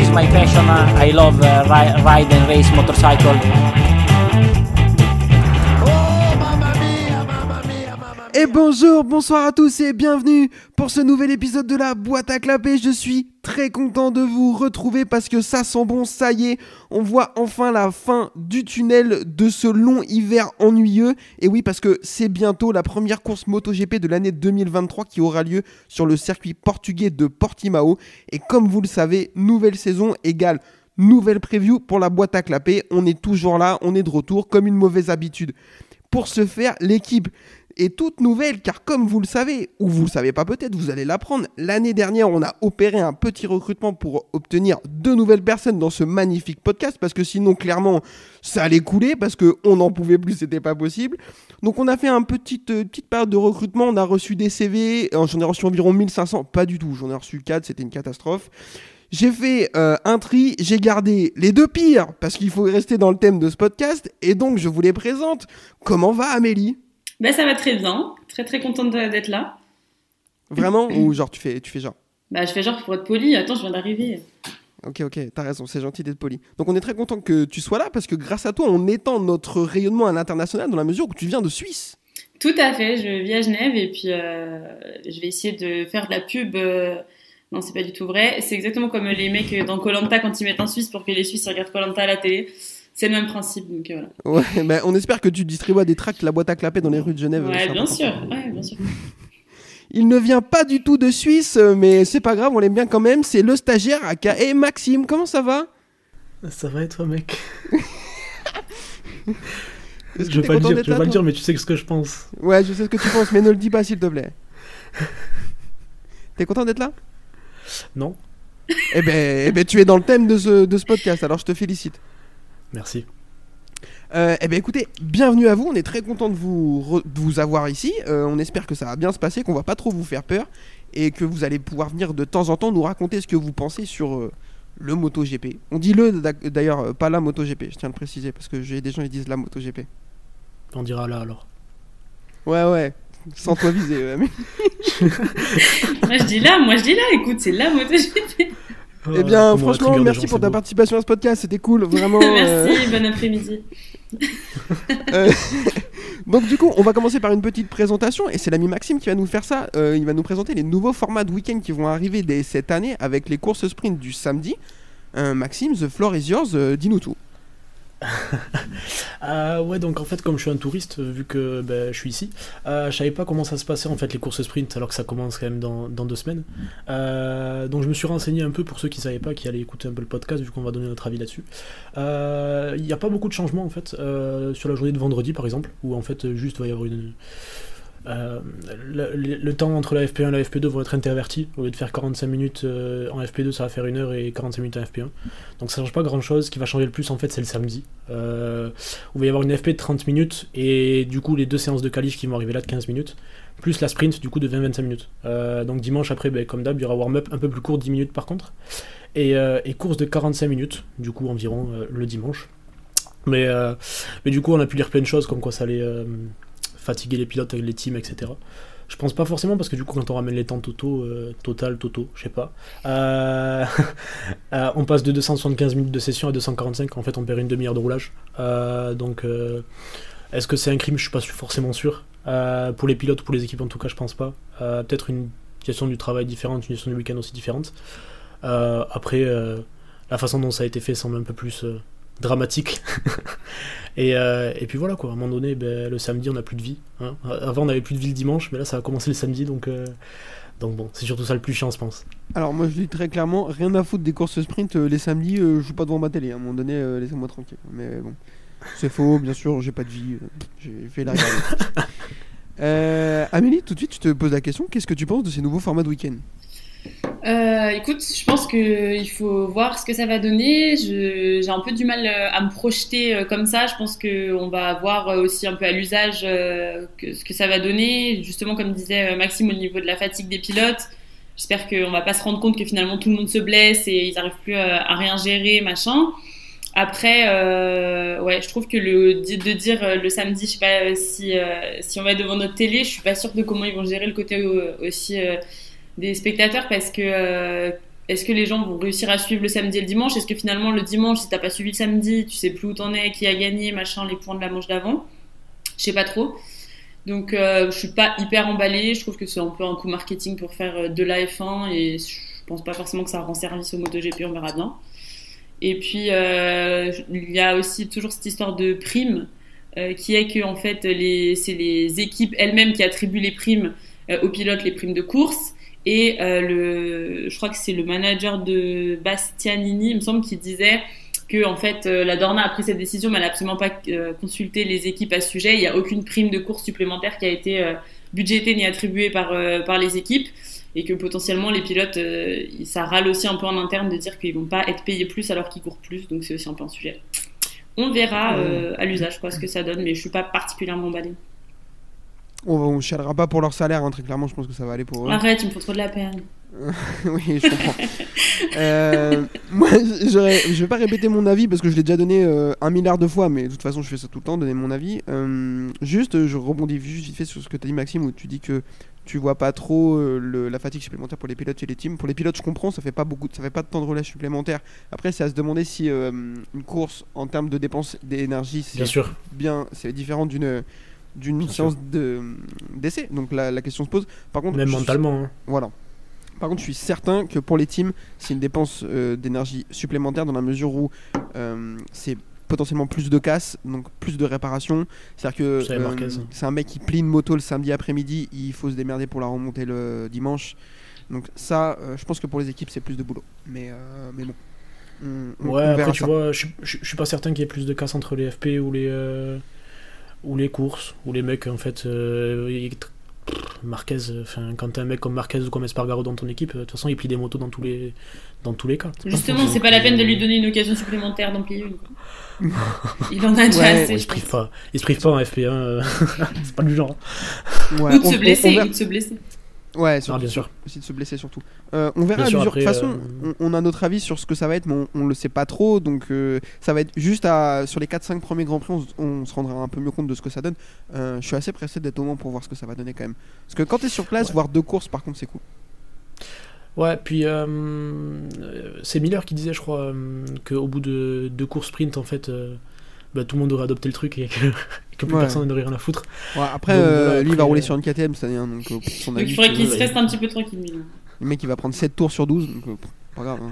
is my passion. I love ride and race motorcycle. Et bonjour, bonsoir à tous et bienvenue pour ce nouvel épisode de la boîte à clapper. Je suis très content de vous retrouver parce que ça sent bon, ça y est, on voit enfin la fin du tunnel de ce long hiver ennuyeux. Et oui, parce que c'est bientôt la première course MotoGP de l'année 2023 qui aura lieu sur le circuit portugais de Portimao. Et comme vous le savez, nouvelle saison égale nouvelle preview pour la boîte à clapper. On est toujours là, on est de retour comme une mauvaise habitude. Pour ce faire, l'équipe est toute nouvelle car comme vous le savez, ou vous le savez pas peut-être, vous allez l'apprendre, l'année dernière on a opéré un petit recrutement pour obtenir 2 nouvelles personnes dans ce magnifique podcast parce que sinon clairement ça allait couler parce qu'on n'en pouvait plus, c'était pas possible. Donc on a fait une petite période de recrutement, on a reçu des CV, j'en ai reçu environ 1500, pas du tout, j'en ai reçu 4, c'était une catastrophe. J'ai fait un tri, j'ai gardé les 2 pires parce qu'il faut rester dans le thème de ce podcast et donc je vous les présente. Comment va Amélie ? Ben, ça va très bien, très très contente d'être là. Vraiment ? Ou genre tu fais genre ? Bah je fais genre pour être poli, attends je viens d'arriver. Ok, t'as raison, c'est gentil d'être poli. Donc on est très content que tu sois là parce que grâce à toi on étend notre rayonnement à l'international dans la mesure où tu viens de Suisse. Tout à fait, je vis à Genève et puis je vais essayer de faire de la pub. Non, c'est pas du tout vrai, c'est exactement comme les mecs dans Koh-Lanta quand ils mettent en Suisse pour que les Suisses regardent Koh-Lanta à la télé. C'est le même principe, donc voilà. Ouais, bah, on espère que tu distribues des tracts, la boîte à clapper dans les rues de Genève. Ouais, bien sûr. Il ne vient pas du tout de Suisse, mais c'est pas grave, on l'aime bien quand même. C'est le stagiaire aka Maxime. Comment ça va ? Ça va et toi, mec ? Je vais pas le dire, mais tu sais ce que je pense. Ouais, je sais ce que tu penses, mais ne le dis pas s'il te plaît. T'es content d'être là ? Non. Eh ben, tu es dans le thème de ce podcast, alors je te félicite. Merci. Écoutez, bienvenue à vous, on est très content de vous avoir ici. On espère que ça va bien se passer, qu'on va pas trop vous faire peur et que vous allez pouvoir venir de temps en temps nous raconter ce que vous pensez sur le MotoGP. On dit d'ailleurs, pas la MotoGP, je tiens à le préciser parce que j'ai des gens qui disent la MotoGP. On dira là alors. Ouais, sans toi viser. Moi je dis là, écoute, c'est la MotoGP. Eh bien, franchement, merci pour ta participation à ce podcast, c'était cool, vraiment. Merci, bon après-midi. Donc du coup, on va commencer par une petite présentation, et c'est l'ami Maxime qui va nous faire ça. Il va nous présenter les nouveaux formats de week-end qui vont arriver dès cette année avec les courses sprint du samedi. Maxime, the floor is yours, dis-nous tout. Ouais, donc en fait comme je suis un touriste, vu que je suis ici, je savais pas comment ça se passait en fait les courses sprint alors que ça commence quand même dans 2 semaines, donc je me suis renseigné un peu pour ceux qui savaient pas, qui allaient écouter un peu le podcast vu qu'on va donner notre avis là-dessus. Il n'y a pas beaucoup de changements en fait sur la journée de vendredi par exemple, où en fait juste va y avoir le temps entre la FP1 et la FP2 vont être intervertis. Au lieu de faire 45 minutes en FP2, ça va faire 1 heure et 45 minutes en FP1. Donc ça change pas grand chose. Ce qui va changer le plus en fait, c'est le samedi. Où il va y avoir une FP de 30 minutes et du coup les 2 séances de qualif qui vont arriver là de 15 minutes, plus la sprint du coup de 20-25 minutes. Donc dimanche après, comme d'hab, il y aura warm-up un peu plus court, 10 minutes par contre. Et course de 45 minutes, du coup environ le dimanche. Mais du coup on a pu lire plein de choses comme quoi ça allait fatiguer les pilotes, les teams, etc. Je pense pas forcément parce que du coup quand on ramène les temps total, je sais pas, on passe de 275 minutes de session à 245, en fait on perd une demi-heure de roulage. Donc est-ce que c'est un crime ? Je suis pas forcément sûr. Pour les pilotes ou pour les équipes en tout cas je pense pas. Peut-être une question du travail différente, une question du week-end aussi différente. Après la façon dont ça a été fait semble un peu plus dramatique. et puis voilà quoi, à un moment donné le samedi on n'a plus de vie, hein. Avant on avait plus de vie le dimanche, mais là ça va commencer le samedi, donc bon, c'est surtout ça le plus chiant je pense. Alors moi je dis très clairement, rien à foutre des courses sprint les samedis, je joue pas devant ma télé, à un moment donné laissez-moi tranquille, mais bon, c'est faux, bien sûr, j'ai pas de vie, j'ai fait la regarder. Amélie, tout de suite je te pose la question, qu'est-ce que tu penses de ces nouveaux formats de week-end ? Écoute, je pense qu'il faut voir ce que ça va donner. J'ai un peu du mal à me projeter comme ça. Je pense qu'on va voir aussi un peu à l'usage ce que ça va donner. Justement, comme disait Maxime, au niveau de la fatigue des pilotes, j'espère qu'on va pas se rendre compte que finalement tout le monde se blesse et ils n'arrivent plus à rien gérer, machin. Après, ouais, je trouve que de dire le samedi, je sais pas si on va être devant notre télé, je suis pas sûre de comment ils vont gérer le côté aussi des spectateurs, parce que est-ce que les gens vont réussir à suivre le samedi et le dimanche? Est-ce que finalement le dimanche, si t'as pas suivi le samedi, tu sais plus où t'en es, qui a gagné, machin, les points de la manche d'avant? Je sais pas trop. Donc je suis pas hyper emballée. Je trouve que c'est un peu un coup marketing pour faire de la F1 et je pense pas forcément que ça rend service au MotoGP, on verra bien. Et puis il y a aussi toujours cette histoire de primes qui est que en fait c'est les équipes elles-mêmes qui attribuent les primes aux pilotes, les primes de course. Et je crois que c'est le manager de Bastianini, il me semble, qui disait que en fait la Dorna a pris cette décision, mais elle n'a absolument pas consulté les équipes à ce sujet. Il n'y a aucune prime de course supplémentaire qui a été budgétée ni attribuée par les équipes, et que potentiellement les pilotes, ça râle aussi un peu en interne de dire qu'ils vont pas être payés plus alors qu'ils courent plus, donc c'est aussi un peu un sujet. On verra à l'usage ce que ça donne, mais je suis pas particulièrement emballée. On chialera pas pour leur salaire, hein, très clairement, je pense que ça va aller pour eux. Arrête, ils me font trop de la peine. Oui, je comprends. Moi, je vais pas répéter mon avis parce que je l'ai déjà donné 1 milliard de fois, mais de toute façon, je fais ça tout le temps, donner mon avis. Juste, je rebondis vite fait sur ce que tu as dit, Maxime, où tu dis que tu vois pas trop la fatigue supplémentaire pour les pilotes et les teams. Pour les pilotes, je comprends, ça fait pas de temps de relais supplémentaire. Après, c'est à se demander si une course en termes de dépenses d'énergie, c'est différent d'une séance d'essai. Donc la question se pose. Par contre, même mentalement. Voilà. Par contre, je suis certain que pour les teams, c'est une dépense d'énergie supplémentaire dans la mesure où c'est potentiellement plus de casse, donc plus de réparation. C'est-à-dire que c'est un mec qui plie une moto le samedi après-midi, il faut se démerder pour la remonter le dimanche. Donc ça, je pense que pour les équipes, c'est plus de boulot. Mais bon. On après, verra tu ça. vois, je suis pas certain qu'il y ait plus de casse entre les FP ou les courses, ou les mecs, en fait... Marquez, quand t'as un mec comme Marquez ou comme Espargaro dans ton équipe, de toute façon il plie des motos dans tous les cas. Justement, c'est pas la peine de lui donner une occasion supplémentaire d'en plier une, quoi. Il en a déjà assez. Il se prive pas en FP1, c'est pas du genre. Ouais, ou de se blesser. Ouais, bien sûr. Aussi de se blesser surtout. On verra Bien sûr, de après, toute façon, on a notre avis sur ce que ça va être, mais on le sait pas trop. Donc ça va être juste sur les 4-5 premiers Grands Prix, on se rendra un peu mieux compte de ce que ça donne. Je suis assez pressé d'être au moment pour voir ce que ça va donner quand même. Parce que quand t'es sur place, voir 2 courses par contre, c'est cool. Ouais, puis c'est Miller qui disait, je crois, qu'au bout de 2 courses sprint, en fait, tout le monde aurait adopté le truc et que plus personne n'aurait rien à foutre. Ouais, après, lui il va rouler sur une KTM cette année, hein, donc son avis. Il faudrait qu'il se reste un petit peu tranquille. Le mec il va prendre 7 tours sur 12, donc pas grave.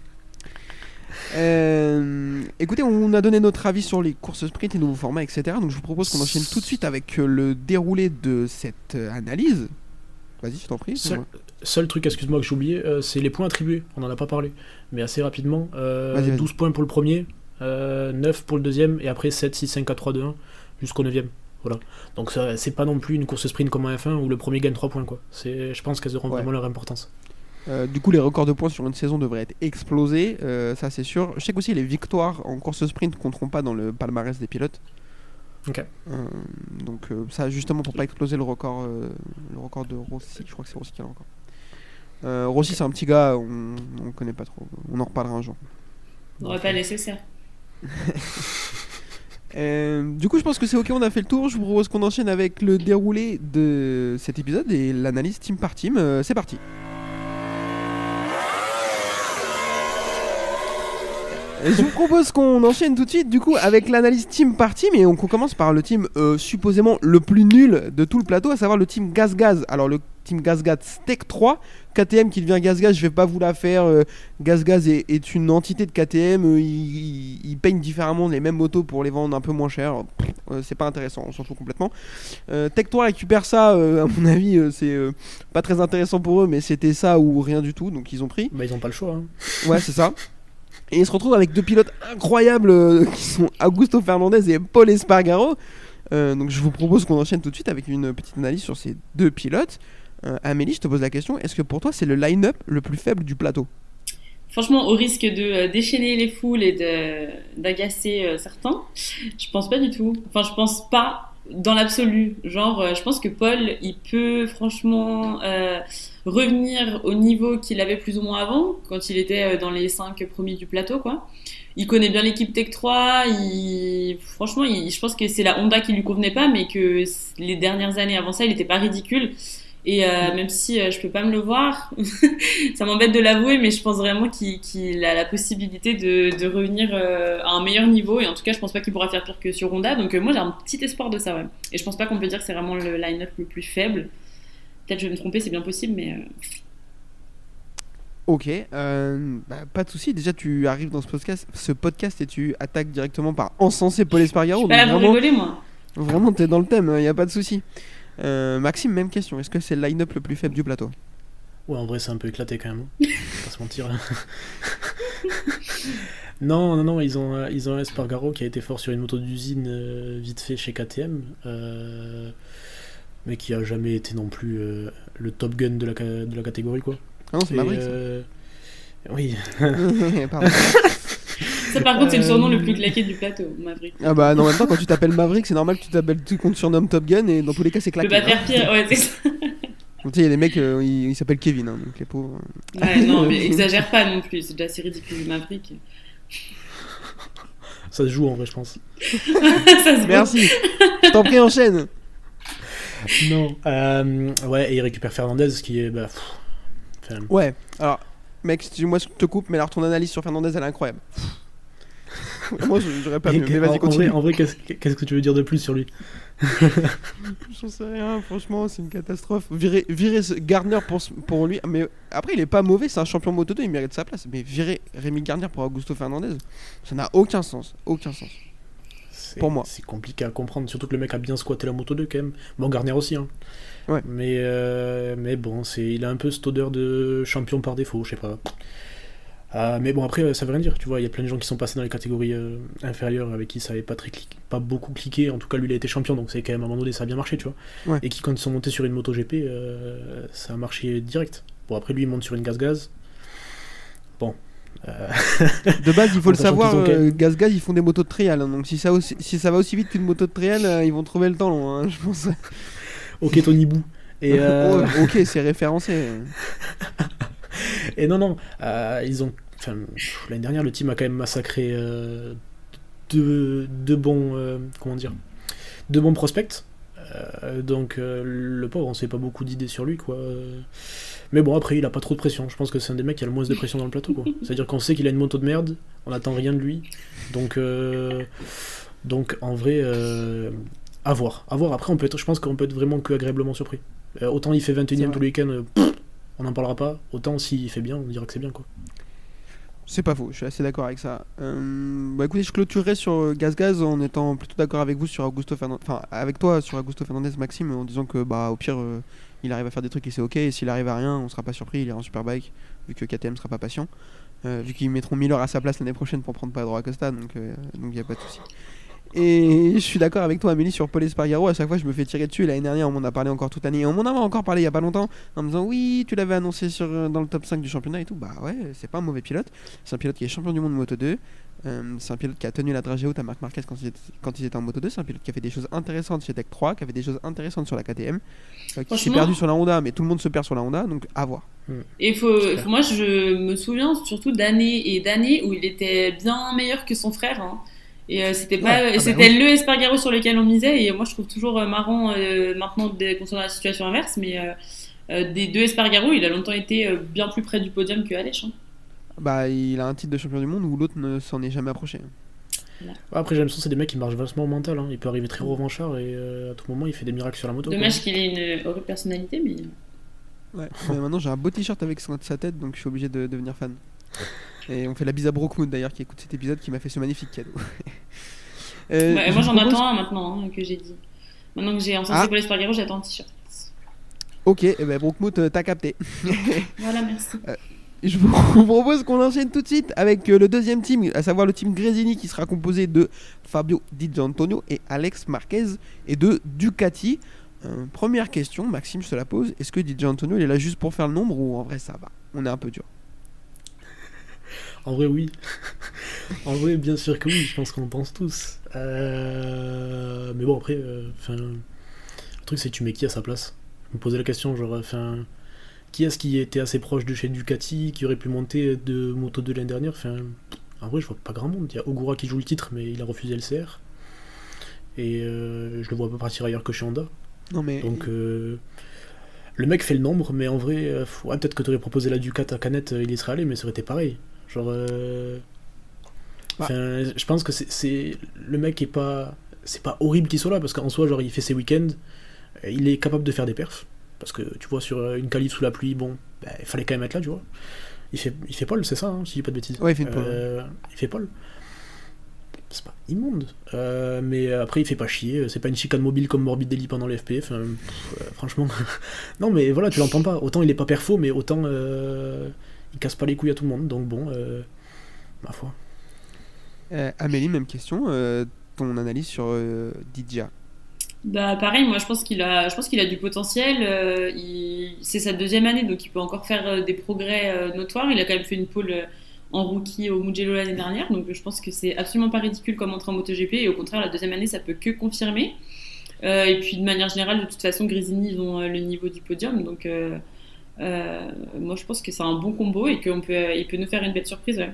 Hein. Écoutez, on a donné notre avis sur les courses sprint, les nouveaux formats, etc. Donc je vous propose qu'on enchaîne tout de suite avec le déroulé de cette analyse. Vas-y, je t'en prie. Seul truc, excuse-moi, que j'ai oublié, c'est les points attribués. On en a pas parlé, mais assez rapidement. Vas-y. 12 points pour le premier, 9 pour le deuxième, et après 7, 6, 5, 4, 3, 2, 1 jusqu'au 9ème. Voilà. Donc c'est pas non plus une course sprint comme en F1 où le premier gagne 3 points, quoi. Je pense qu'elles auront vraiment leur importance. Du coup, les records de points sur une saison devraient être explosés, ça c'est sûr. Je sais qu'aussi les victoires en course sprint ne compteront pas dans le palmarès des pilotes. Ok. Donc ça justement pour pas exploser le record de Rossi. Je crois que c'est Rossi qui a encore. Rossi c'est un petit gars, on connaît pas trop. On en reparlera un jour. On n'aurait pas nécessaire. Du coup je pense que c'est ok, on a fait le tour. Je vous propose qu'on enchaîne avec le déroulé de cet épisode et l'analyse team par team. C'est parti. Je vous propose qu'on enchaîne tout de suite du coup avec l'analyse team par team et on commence par le team supposément le plus nul de tout le plateau, à savoir le team GazGaz. Alors le team GazGaz Tech 3, KTM qui devient GazGaz, je vais pas vous la faire. GazGaz est une entité de KTM, ils peignent différemment les mêmes motos pour les vendre un peu moins cher. C'est pas intéressant, on s'en fout complètement. Tech 3 récupère ça, à mon avis c'est pas très intéressant pour eux, mais c'était ça ou rien du tout, donc ils ont pris. Ils ont pas le choix. Hein. Ouais, c'est ça. Et ils se retrouvent avec 2 pilotes incroyables qui sont Augusto Fernandez et Paul Espargaro. Donc je vous propose qu'on enchaîne tout de suite avec une petite analyse sur ces 2 pilotes. Amélie, je te pose la question, est-ce que pour toi c'est le line-up le plus faible du plateau ? Franchement, au risque de déchaîner les foules et d'agacer certains, je pense pas du tout. Enfin, je pense pas dans l'absolu. Genre, je pense que Paul, il peut franchement revenir au niveau qu'il avait plus ou moins avant, quand il était dans les 5 premiers du plateau, quoi. Il connaît bien l'équipe Tech 3, je pense que c'est la Honda qui lui convenait pas, mais que les dernières années avant ça, il était pas ridicule. Et même si je peux pas me le voir, ça m'embête de l'avouer, mais je pense vraiment qu'il a la possibilité de revenir à un meilleur niveau. Et en tout cas, je pense pas qu'il pourra faire pire que sur Honda. Donc moi, j'ai un petit espoir de ça, ouais. Et je pense pas qu'on peut dire que c'est vraiment le line-up le plus faible. Peut-être je vais me tromper, c'est bien possible, mais... Ok, pas de souci. Déjà, tu arrives dans ce podcast et tu attaques directement par encenser Paul Espargaro. Je suis pas là pour rigoler, moi. Vraiment, t'es dans le thème, y a pas de souci. Maxime, même question. Est-ce que c'est le line-up le plus faible du plateau? Ouais, en vrai, c'est un peu éclaté quand même. On va pas se mentir. Non, ils ont un Espargaro qui a été fort sur une moto d'usine vite fait chez KTM, mais qui a jamais été non plus le top gun de la catégorie, quoi. Ah non, c'est Maverick. Oui. Pardon. Ça, par contre, c'est le surnom le plus claqué du plateau, Maverick. Ah bah non, en même temps, quand tu t'appelles Maverick, c'est normal que qu'on te surnomme Top Gun, et dans tous les cas, c'est Tu peux claqué. pas faire pire, ouais, c'est ça. Tu sais, il y a des mecs, ils s'appellent Kevin, hein, donc les pauvres. Ouais, non, mais exagère pas non plus, c'est déjà assez ridicule, Maverick. Ça se joue en vrai, je pense. Ça se Merci. Je t'en prie, enchaîne. Non. Ouais, et il récupère Fernandez, qui est... Ouais, alors, mec, moi je te coupe, mais alors ton analyse sur Fernandez, elle est incroyable. Moi, j'aurais pas mieux, mais vas-y, continue. En vrai, qu'est-ce que tu veux dire de plus sur lui? J'en sais rien, franchement, c'est une catastrophe. Virer Gardner pour lui, mais après, il est pas mauvais, c'est un champion Moto 2, il mérite sa place. Mais virer Rémi Gardner pour Augusto Fernandez, ça n'a aucun sens. Aucun sens. Pour moi. C'est compliqué à comprendre, surtout que le mec a bien squatté la Moto 2 quand même. Bon, Gardner aussi, hein. Ouais. Mais bon, il a un peu cette odeur de champion par défaut, je sais pas. Mais bon, après, ça veut rien dire, tu vois, il y a plein de gens qui sont passés dans les catégories inférieures avec qui ça avait pas beaucoup cliqué. En tout cas, lui, il a été champion, donc c'est quand même à un moment donné, ça a bien marché, tu vois. Ouais. Et qui, quand ils sont montés sur une moto GP, ça a marché direct. Bon, après, lui, il monte sur une gaz. Bon. De base, il faut le savoir, Gaz, ils font des motos de trial, hein, donc si ça va aussi vite qu'une moto de trial, ils vont trouver le temps long, hein, je pense. Ok, Tony Bou. Et ok, c'est référencé. Et non, ils ont. Enfin, l'année dernière, le team a quand même massacré deux bons. Comment dire, deux bons prospects. Donc, le pauvre, on se fait pas beaucoup d'idées sur lui, quoi. Mais bon, après, il a pas trop de pression. Je pense que c'est un des mecs qui a le moins de pression dans le plateau, quoi. C'est-à-dire qu'on sait qu'il a une moto de merde, on attend rien de lui. Donc en vrai, à voir. Après, je pense qu'on peut être vraiment que agréablement surpris. Autant il fait 21ème tous les week-ends, on n'en parlera pas. Autant s'il fait bien, on dira que c'est bien, quoi. C'est pas faux, je suis assez d'accord avec ça. Bah écoutez, je clôturerai sur Gaz en étant plutôt d'accord avec vous sur Augusto Fernandez, enfin avec toi sur Augusto Fernandez, Maxime, en disant que bah au pire il arrive à faire des trucs et c'est ok, et s'il arrive à rien, on sera pas surpris, il est en Superbike, vu que KTM sera pas patient, vu qu'ils mettront Miller à sa place l'année prochaine pour prendre Pedro Acosta, donc y a pas de souci. Et je suis d'accord avec toi, Amélie, sur Paul Espargaro. À chaque fois, je me fais tirer dessus. L'année dernière, on m'en a parlé encore toute l'année. On m'en a encore parlé il y a pas longtemps en me disant oui, tu l'avais annoncé dans le top 5 du championnat et tout. Bah ouais, c'est pas un mauvais pilote. C'est un pilote qui est champion du monde Moto 2. C'est un pilote qui a tenu la dragée haute à Marc Marquez quand ils étaient en Moto 2. C'est un pilote qui a fait des choses intéressantes chez Tech 3, qui a fait des choses intéressantes sur la KTM, qui s'est perdu sur la Honda, mais tout le monde se perd sur la Honda, donc à voir. Et moi, je me souviens surtout d'années et d'années où il était bien meilleur que son frère, hein. Et c'était le Espargaro sur lequel on misait. Et moi, je trouve toujours marrant maintenant qu'on soit dans la situation inverse. Mais des deux Espargaro, il a longtemps été bien plus près du podium que Aleix, hein. Bah, il a un titre de champion du monde où l'autre ne s'en est jamais approché. Ouais, après, j'ai l'impression que c'est des mecs qui marchent vachement au mental, hein. Il peut arriver très revanchard et à tout moment, il fait des miracles sur la moto. Dommage qu'il ait une horrible personnalité, mais. Ouais, mais maintenant j'ai un beau t-shirt avec sa tête, donc je suis obligé de devenir fan. Et on fait la bise à Brookmood d'ailleurs, qui écoute cet épisode, qui m'a fait ce magnifique cadeau. Moi j'en attends un maintenant, hein, que j'ai dit. Maintenant que j'ai encensé Paul Espargaro, j'attends un t-shirt. Ok, et ben Brookmood, t'as capté. Voilà, merci. Je vous propose qu'on enchaîne tout de suite avec le deuxième team, à savoir le team Gresini, qui sera composé de Fabio Di Gianantonio et Alex Marquez et de Ducati. Première question, Maxime, je te la pose. Est-ce que Di Gianantonio il est là juste pour faire le nombre ou en vrai ça va? On est un peu dur. En vrai, oui. En vrai, bien sûr que oui, je pense qu'on pense tous. Mais bon, après, le truc, c'est que tu mets qui à sa place? Je me posais la question, genre, qui est-ce qui était assez proche de chez Ducati, qui aurait pu monter de Moto 2 l'année dernière? En vrai, je vois pas grand monde. Il y a Ogura qui joue le titre, mais il a refusé le CR. Et je le vois pas partir ailleurs que chez Honda. Non, mais. Donc, Le mec fait le nombre, mais en vrai, ouais, peut-être que tu aurais proposé la Ducat à Canet, il y serait allé, mais ça aurait été pareil. Genre, je pense que le mec est pas, c'est pas horrible qu'il soit là, parce qu'en soi, genre, il fait ses week-ends, il est capable de faire des perfs, parce que tu vois, sur une qualif sous la pluie, bon, bah, il fallait quand même être là, tu vois. Il fait pole, c'est ça, hein, si je dis pas de bêtises. Ouais, il fait une pole. Il fait pole. C'est pas immonde, mais après il fait pas chier, c'est pas une chicane mobile comme Morbidelli pendant les FP, franchement, non mais voilà, tu l'entends pas, autant il est pas perfo, mais autant il casse pas les couilles à tout le monde, donc bon, ma foi. Amélie, même question, ton analyse sur Didia. Bah pareil, moi je pense qu'il a du potentiel. C'est sa deuxième année, donc il peut encore faire des progrès notoires. Il a quand même fait une pole en rookie au Mugello l'année dernière, donc je pense que c'est absolument pas ridicule comme entrée en MotoGP, et au contraire la deuxième année ça peut que confirmer. Et puis de manière générale, de toute façon, Gresini ils ont le niveau du podium, donc moi je pense que c'est un bon combo et qu'il peut nous faire une belle surprise. Ouais.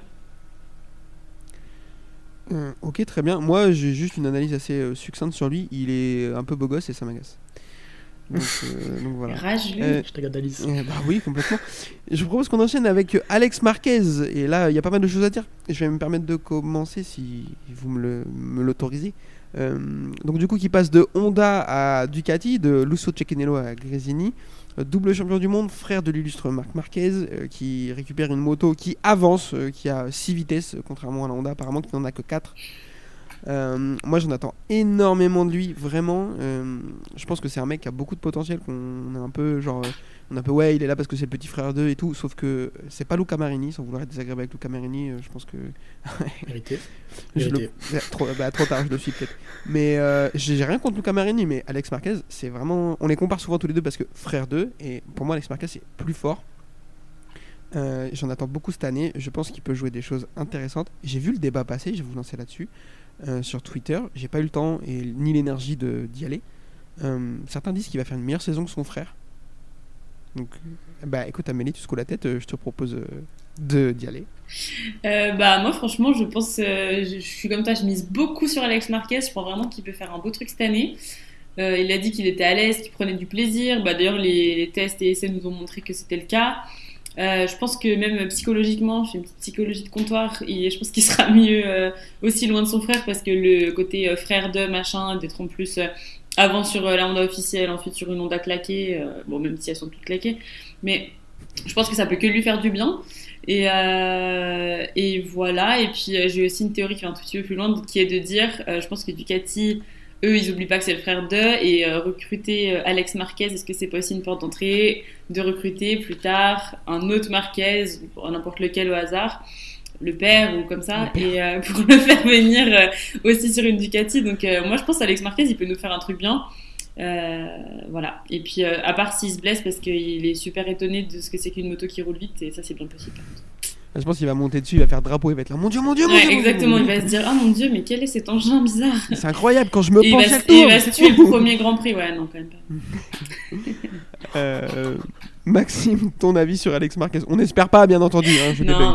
Ok, très bien. Moi, j'ai juste une analyse assez succincte sur lui. Il est un peu beau gosse et ça m'agace. Donc voilà. Rageux. Je te regarde Alice. Bah oui, complètement. Je vous propose qu'on enchaîne avec Alex Marquez. Et là, il y a pas mal de choses à dire. Je vais me permettre de commencer si vous me l'autorisez. Donc du coup, qui passe de Honda à Ducati, de Lucio Cecchinello à Gresini. Double champion du monde, frère de l'illustre Marc Marquez, qui récupère une moto qui avance, qui a 6 vitesses, contrairement à la Honda apparemment qui n'en a que 4. Moi j'en attends énormément de lui, vraiment. Je pense que c'est un mec qui a beaucoup de potentiel, qu'on est un peu genre, ouais, il est là parce que c'est le petit frère d'eux et tout, sauf que c'est pas Luca Marini, sans vouloir être désagréable avec Luca Marini, je pense que Vérité. trop tard, je le suis peut-être. Mais j'ai rien contre Luca Marini, mais Alex Marquez, c'est vraiment, on les compare souvent tous les deux parce que frère d'eux, et pour moi Alex Marquez c'est plus fort. J'en attends beaucoup cette année, je pense qu'il peut jouer des choses intéressantes. J'ai vu le débat passer, je vais vous lancer là-dessus. Sur Twitter, j'ai pas eu le temps et ni l'énergie d'y aller. Certains disent qu'il va faire une meilleure saison que son frère. Donc, bah écoute Amélie, tu secoues la tête, je te propose d'y aller. Bah moi franchement, je pense, je suis comme toi, je mise beaucoup sur Alex Marquez. Je pense vraiment qu'il peut faire un beau truc cette année. Il a dit qu'il était à l'aise, qu'il prenait du plaisir. Bah d'ailleurs les tests et essais nous ont montré que c'était le cas. Je pense que même psychologiquement, je fais une petite psychologie de comptoir et je pense qu'il sera mieux aussi loin de son frère, parce que le côté frère de machin, d'être en plus avant sur la Honda officielle, ensuite sur une Honda claquée, bon même si elles sont toutes claquées, mais je pense que ça peut que lui faire du bien. Et voilà. Et puis j'ai aussi une théorie qui va un tout petit peu plus loin, qui est de dire, je pense que Ducati, eux, ils oublient pas que c'est le frère d'eux, et recruter Alex Marquez, est-ce que c'est pas aussi une porte d'entrée de recruter plus tard un autre Marquez, n'importe lequel au hasard, le père ou comme ça, et pour le faire venir aussi sur une Ducati. Donc moi je pense qu'Alex Marquez il peut nous faire un truc bien. Voilà. Et puis à part s'il se blesse parce qu'il est super étonné de ce que c'est qu'une moto qui roule vite, et ça c'est bien possible. Je pense qu'il va monter dessus, il va faire drapeau, il va être là, mon dieu, ouais, exactement, il va se dire, ah mon dieu, mais quel est cet engin bizarre. C'est incroyable, quand je me penche à il va se tuer le premier Grand Prix. Ouais, non, quand même pas. Maxime, ton avis sur Alex Marquez? On n'espère pas, bien entendu. Hein,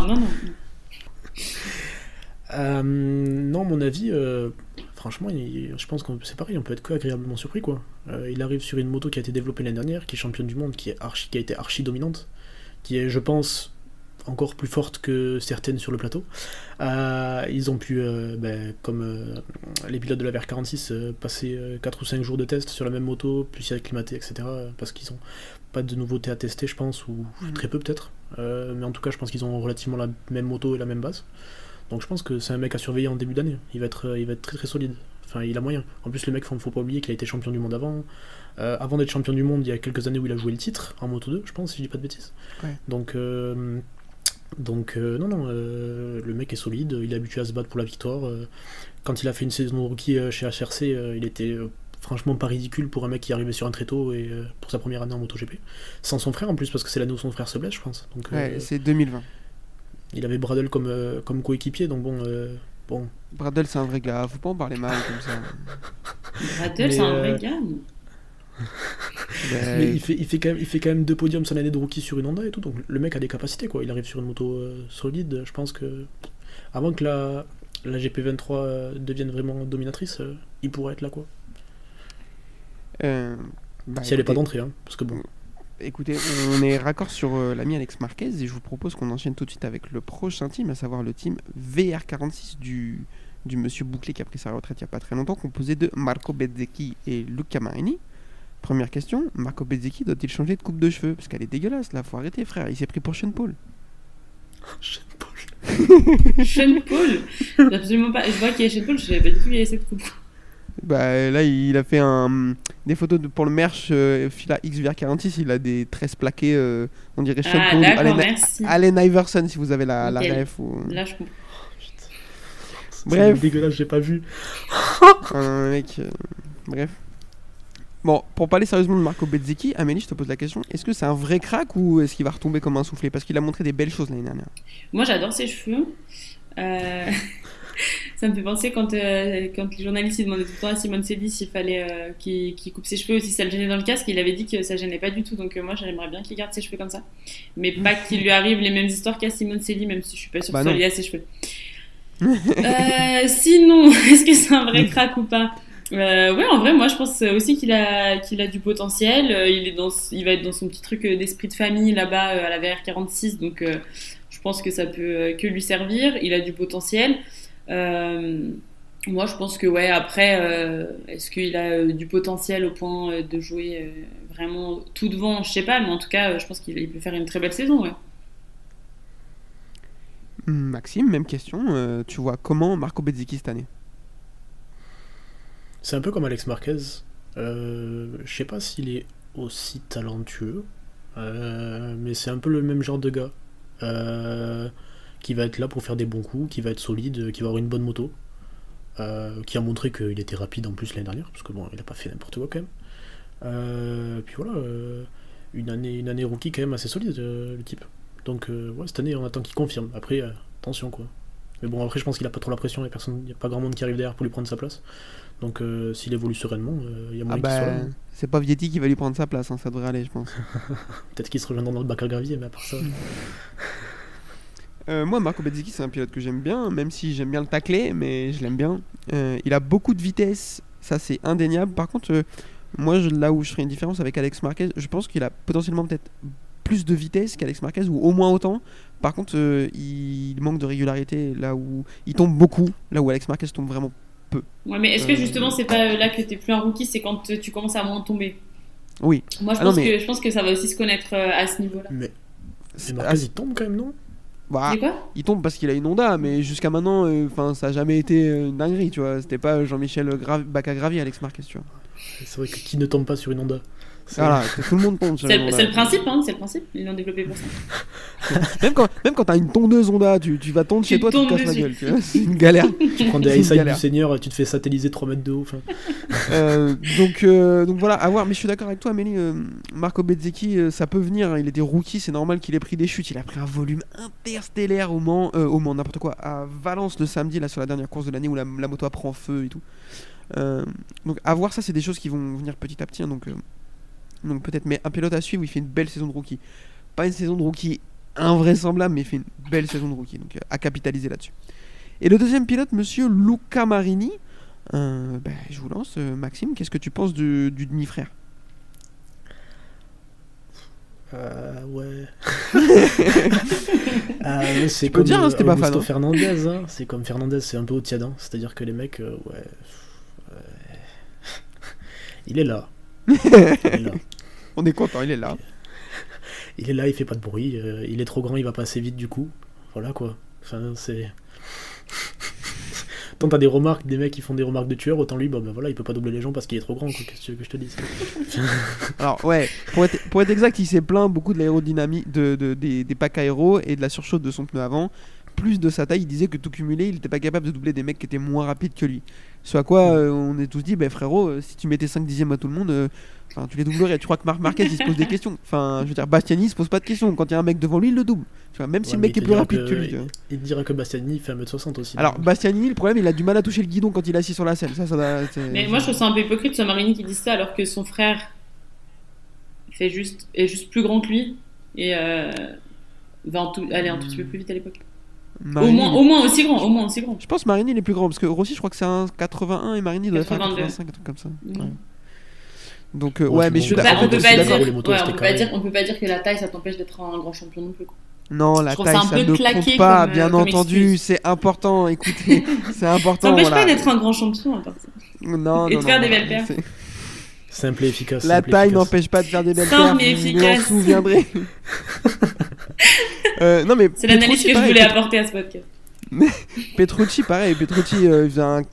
non, mon avis, franchement, je pense que c'est pareil, on peut être que agréablement surpris, quoi. Il arrive sur une moto qui a été développée l'année dernière, qui est championne du monde, qui a été archi dominante, qui est, je pense, encore plus forte que certaines sur le plateau. Ils ont pu, comme les pilotes de la VR46, passer 4 ou 5 jours de test sur la même moto, puis s'y acclimater, etc. Parce qu'ils n'ont pas de nouveautés à tester, je pense, ou très peu peut-être. Mais en tout cas, je pense qu'ils ont relativement la même moto et la même base. Donc je pense que c'est un mec à surveiller en début d'année. Il va être très très solide. Enfin, il a moyen. En plus, le mec, faut pas oublier qu'il a été champion du monde avant. Avant d'être champion du monde, il y a quelques années où il a joué le titre en Moto 2, je pense, si je dis pas de bêtises. Ouais. Donc, le mec est solide, il est habitué à se battre pour la victoire. Quand il a fait une saison de rookie chez HRC, il était franchement pas ridicule pour un mec qui arrivait sur un tréteau et pour sa première année en MotoGP. Sans son frère en plus, parce que c'est l'année où son frère se blesse, je pense. Donc, ouais, c'est 2020. Il avait Bradle comme coéquipier, donc bon. Bradle, c'est un vrai gars, faut pas en parler mal comme ça. Bradle, c'est un vrai gars. Mais il fait quand même 2 podiums sur l'année de rookie sur une Honda et tout, donc le mec a des capacités, quoi. Il arrive sur une moto solide. Je pense que avant que la GP23 devienne vraiment dominatrice, il pourrait être là, quoi. Si elle est pas d'entrée, hein, parce que bon. Écoutez, on est raccord sur l'ami Alex Marquez et je vous propose qu'on enchaîne tout de suite avec le prochain team, à savoir le team VR46 du monsieur Bouclé qui a pris sa retraite il n'y a pas très longtemps, composé de Marco Bezzecchi et Luca Marini. Première question, Marco Bezzecchi doit-il changer de coupe de cheveux? Parce qu'elle est dégueulasse là, faut arrêter frère, il s'est pris pour Sean Paul. Sean Paul. Sean Paul? Absolument pas. Je vois qu'il y a Sean Paul, je savais pas du tout qu'il y avait cette coupe. Bah là il a fait des photos pour le merch Fila XVR46, il a des tresses plaquées, on dirait Sean Paul, Allen Iverson si vous avez la ref. Là je comprends. Bref. C'est dégueulasse, j'ai pas vu. Mec, bref. Bon, pour parler sérieusement de Marco Bezzecchi, Amélie, je te pose la question, est-ce que c'est un vrai crack ou est-ce qu'il va retomber comme un soufflé? Parce qu'il a montré des belles choses l'année dernière. Moi j'adore ses cheveux. Ça me fait penser quand les journalistes ils demandaient tout le temps à Simone Seddy s'il fallait qu'il coupe ses cheveux ou si ça le gênait dans le casque, il avait dit que ça gênait pas du tout, donc moi j'aimerais bien qu'il garde ses cheveux comme ça, mais pas qu'il lui arrive les mêmes histoires qu'à Simone Seddy, même si je suis pas sûre que ce soit lié à ses cheveux. Sinon, est-ce que c'est un vrai crack ou pas? Ouais, en vrai, moi je pense aussi qu'il a du potentiel, il va être dans son petit truc d'esprit de famille là-bas à la VR46, donc je pense que ça peut que lui servir, il a du potentiel. Moi je pense que ouais, après est-ce qu'il a du potentiel au point de jouer vraiment tout devant, je sais pas, mais en tout cas je pense qu'il peut faire une très belle saison, ouais. Maxime, même question, tu vois comment Marco Bezzecchi cette année? C'est un peu comme Alex Marquez, je sais pas s'il est aussi talentueux, mais c'est un peu le même genre de gars. Qui va être là pour faire des bons coups, qui va être solide, qui va avoir une bonne moto, qui a montré qu'il était rapide en plus l'année dernière, parce que bon, il a pas fait n'importe quoi quand même. Puis voilà, une année rookie quand même assez solide le type. Donc ouais, cette année on attend qu'il confirme. Après, attention quoi. Mais bon, après je pense qu'il a pas trop la pression, il n'y a pas grand monde qui arrive derrière pour lui prendre sa place. Donc s'il évolue sereinement, il y a moyen qu'il soit là. C'est pas Vietti qui va lui prendre sa place, hein, ça devrait aller je pense. Peut-être qu'il se rejoindra dans le bac à gravier, mais à part ça... Moi, Marco Bezzecchi, c'est un pilote que j'aime bien, même si j'aime bien le tacler, mais je l'aime bien. Il a beaucoup de vitesse, ça c'est indéniable. Par contre, moi, là où je ferai une différence avec Alex Marquez, je pense qu'il a potentiellement peut-être plus de vitesse qu'Alex Marquez, ou au moins autant. Par contre, il manque de régularité, là où il tombe beaucoup, là où Alex Marquez tombe vraiment peu. Ouais, mais est-ce que justement, c'est pas là que t'es plus un rookie, c'est quand tu commences à moins tomber? Oui. Moi, je pense que ça va aussi se connaître à ce niveau-là. Mais Marquez, il tombe quand même, non? Bah, il tombe parce qu'il a une Honda, mais jusqu'à maintenant, ça a jamais été une dinguerie, tu vois. C'était pas Jean-Michel bac à gravier, Alex Marquez, tu vois. C'est vrai que qui ne tombe pas sur une Honda? Voilà, tout le monde tombe sur une Honda. C'est le principe, hein, c'est le principe. Ils l'ont développé pour ça. même quand t'as une tondeuse Honda, tu vas tondre chez toi, tu te casses la gueule, tu vois. C'est une galère. Tu prends des high-side du Seigneur, tu te fais satelliser 3 mètres de haut. Donc voilà, à voir. Mais je suis d'accord avec toi, Amélie. Marco Bezzecchi, ça peut venir. Hein, il était rookie, c'est normal qu'il ait pris des chutes. Il a pris un volume interstellaire au Mans, n'importe quoi, à Valence le samedi, là, sur la dernière course de l'année où la moto prend feu et tout. Donc à voir, ça, c'est des choses qui vont venir petit à petit. Hein, donc peut-être, mais un pilote à suivre où il fait une belle saison de rookie. Pas une saison de rookie invraisemblable, mais il fait une belle saison de rookie. Donc à capitaliser là-dessus. Et le deuxième pilote, monsieur Luca Marini. Je vous lance, Maxime, qu'est-ce que tu penses du demi-frère? Ouais. C'est comme dire, hein, c'était pas fan, hein. Fernandez, hein. C'est comme Fernandez, c'est un peu au tiadin. C'est-à-dire que les mecs, il est là. On est content, il est là. Il est là, il fait pas de bruit. Il est trop grand, il va pas assez vite du coup. Voilà quoi. Enfin, c'est. Tant t'as des remarques, des mecs qui font des remarques de tueur, autant lui, voilà, il peut pas doubler les gens parce qu'il est trop grand, quoi. Qu'est-ce que tu veux que je te dise? Alors, ouais, pour être exact, il s'est plaint beaucoup de l'aérodynamique, des packs aéro et de la surchauffe de son pneu avant. Plus de sa taille, il disait que tout cumulé, il était pas capable de doubler des mecs qui étaient moins rapides que lui. Ce à quoi on est tous dit, frérot, si tu mettais 5 dixièmes à tout le monde, tu les doublerais. Tu crois que Marquez il se pose des questions? Enfin, je veux dire, Bastiani il se pose pas de questions. Quand il y a un mec devant lui, il le double. Tu vois, même si le mec est plus rapide que lui. Tu vois. Il te dira que Bastiani fait 1m60 aussi. Alors, Bastiani, le problème, il a du mal à toucher le guidon quand il est assis sur la selle. Mais moi, je trouve ça un peu hypocrite, ce Marini qui dit ça, alors que son frère est juste plus grand que lui et va aller un tout petit peu plus vite à l'époque. Marini, au moins aussi grand. Je pense Marini il est plus grand parce que Rossi je crois que c'est un 81 et Marini doit faire 85, un truc comme ça. Ouais. Donc, Ouais, ouais, c'est mais bon. je suis Bah, d'accord. on peut aussi pas d'accord, dire, les motos, c'était carré. on peut pas dire que la taille ça t'empêche d'être un grand champion non plus, quoi. Non, la Je trouve taille, ça un ça peu ne claqué compte pas, comme, bien comme entendu, excuse. c'est important, écoutez, c'est Ça important, n'empêche voilà. pas d'être un grand champion à part ça. Non, Et non, de faire non, des voilà, belles perfs. c'est- Simple et efficace. La simple et taille efficace. n'empêche pas de faire des belles Simple perfs, et vous m'en efficace. souviendrez. Non, mais C'est l'analyse Petrucci, que je pareil, voulais apporter à ce podcast. Petrucci, pareil, Petrucci il faisait un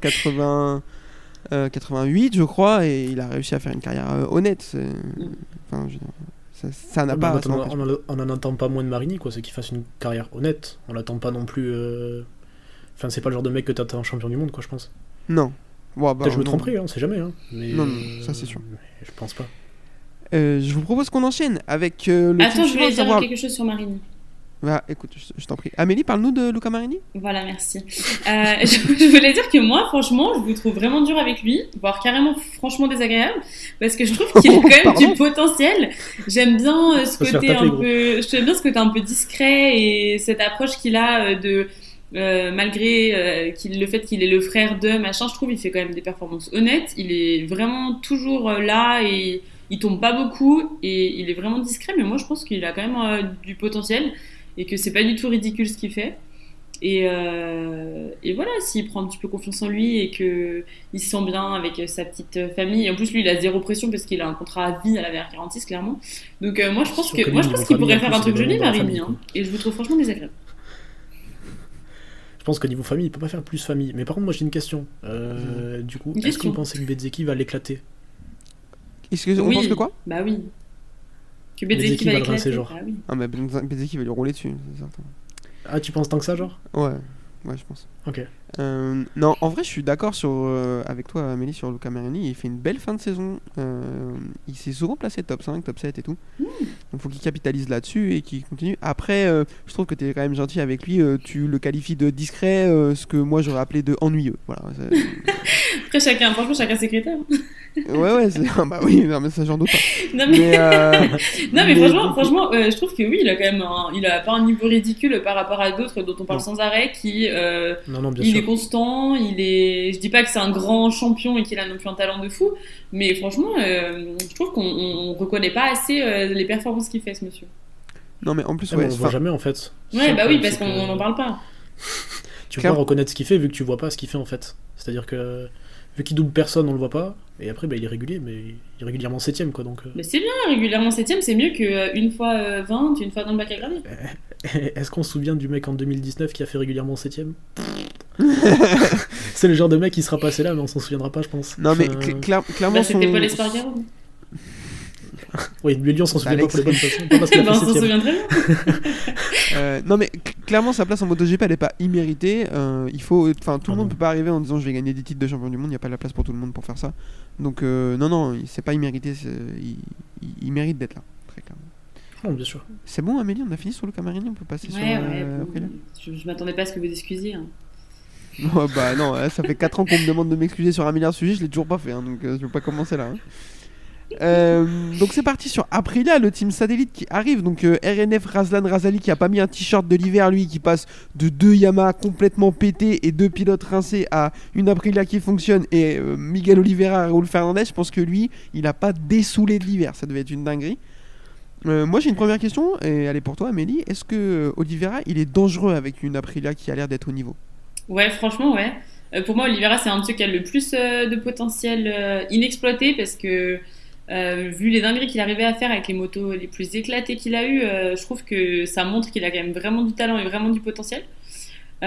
88, je crois, et il a réussi à faire une carrière honnête. Enfin, je veux dire, ça n'a pas. ça n'empêche pas. On en attend pas moins de Marini, quoi. C'est qu'il fasse une carrière honnête. On l'attend pas non plus. Enfin, c'est pas le genre de mec que t'attends champion du monde, quoi, je pense. Non. Bon, bah, Peut-être je me non. tromperai, hein, on sait jamais. Hein. Mais, Non, ça, c'est sûr. mais je pense pas. Je vous propose qu'on enchaîne avec le Attends, team je suivant, voulais à dire savoir... quelque chose sur Marini. Bah, écoute, je t'en prie. Amélie, parle-nous de Luca Marini. Voilà, merci. Je voulais dire que moi, franchement, je vous trouve vraiment dur avec lui, voire carrément franchement désagréable, parce que je trouve qu'il a quand même Pardon du potentiel. J'aime bien ce Faut se faire côté taper, un gros. peu, j'aime bien ce côté un peu discret et cette approche qu'il a malgré le fait qu'il est le frère de machin, je trouve il fait quand même des performances honnêtes. Il est vraiment toujours là et il tombe pas beaucoup et il est vraiment discret, mais moi je pense qu'il a quand même du potentiel et que c'est pas du tout ridicule ce qu'il fait. Et voilà, s'il prend un petit peu confiance en lui et que il se sent bien avec sa petite famille, et en plus lui il a zéro pression parce qu'il a un contrat à vie à la VR46 clairement. Donc moi je pense Sur que lui, moi je niveau pense qu'il famille, pourrait en faire plus, un truc il est joli vraiment dans la Marini, famille, hein, et je vous trouve franchement désagréable. Je pense qu'au niveau famille, il peut pas faire plus famille. Mais par contre, moi j'ai une question. Du coup, Une est-ce que question. vous pensez que Bezzeki va l'éclater? Est-ce qu'on Oui. pense que quoi? Bah oui. Que Bezzeki Bezzeki va va le éclater. rincer, genre. Bah oui. Ah, mais Bezzeki va lui rouler dessus, c'est certain. Ah, tu penses tant que ça, genre? Ouais, je pense. Ok. Non, en vrai, je suis d'accord avec toi, Amélie, sur Luca Marini. Il fait une belle fin de saison. Il s'est souvent placé top 5, top 7 et tout. Donc, il faut qu'il capitalise là-dessus et qu'il continue. Après, je trouve que tu es quand même gentil avec lui. Tu le qualifies de discret, ce que moi j'aurais appelé de ennuyeux. Voilà. Après franchement chacun ses critères. ouais, bah oui, non, mais ça, j'en doute pas. Non mais, non, mais mais franchement, je trouve que oui, il a quand même il a pas un niveau ridicule par rapport à d'autres dont on parle Non. sans arrêt, qui Non, bien il sûr. est constant, je dis pas que c'est un grand champion et qu'il a non plus un talent de fou, mais franchement, je trouve qu'on reconnaît pas assez les performances qu'il fait ce monsieur. Non, mais en plus, Ouais, ouais. mais on le voit jamais en fait. Ouais, bah oui, parce C'est qu'on que n'en parle pas. Tu peux Clairement. pas reconnaître ce qu'il fait vu que tu vois pas ce qu'il fait en fait. C'est-à-dire que vu qu'il double personne, on le voit pas. Et après, bah, il est régulier, mais il est régulièrement 7ème quoi. Donc, Mais c'est bien, régulièrement 7ème, c'est mieux que une fois 20, une fois dans le bac à gravier. Est-ce qu'on se souvient du mec en 2019 qui a fait régulièrement 7ème? C'est le genre de mec qui sera passé là, mais on s'en souviendra pas, je pense. Non, mais Enfin, clairement, Bah, c'était son- Paul Espargaro. Oui, lui, on s'en souvient pas Alex. pour les bonnes façons. Pas parce qu'il a Bah, fait on s'en 7ème. souvient très bien. Non, mais clairement, sa place en MotoGP, elle est pas imméritée. Il faut, enfin, tout le Ah monde non. peut pas arriver en disant je vais gagner des titres de champion du monde. Il y a pas la place pour tout le monde pour faire ça. Donc non, c'est pas immérité. Il mérite d'être là, très clairement. Non, bien sûr. C'est bon, Amélie, on a fini sur Luca Marini. On peut passer sur. Ouais, Aprilia. bon, je m'attendais pas à ce que vous excusiez. Hein. Oh, bah non, ça fait 4 ans qu'on me demande de m'excuser sur un milliard de sujets. Je l'ai toujours pas fait, hein, donc je vais pas commencer là. Donc c'est parti sur Aprilia, le team satellite qui arrive. Donc RNF Razlan Razali qui a pas mis un t-shirt de l'hiver, lui qui passe de 2 Yamaha complètement pétés et 2 pilotes rincés à une Aprilia qui fonctionne, et Miguel Oliveira et Raúl Fernandez. Je pense que lui, il a pas dessoulé de l'hiver, ça devait être une dinguerie. Moi j'ai une première question et elle est pour toi, Amélie. Est-ce que Oliveira il est dangereux avec une Aprilia qui a l'air d'être au niveau? Ouais, franchement, ouais. Pour moi, Oliveira, c'est un monsieur qui a le plus de potentiel inexploité parce que vu les dingueries qu'il arrivait à faire avec les motos les plus éclatées qu'il a eues, je trouve que ça montre qu'il a quand même vraiment du talent et vraiment du potentiel. C'est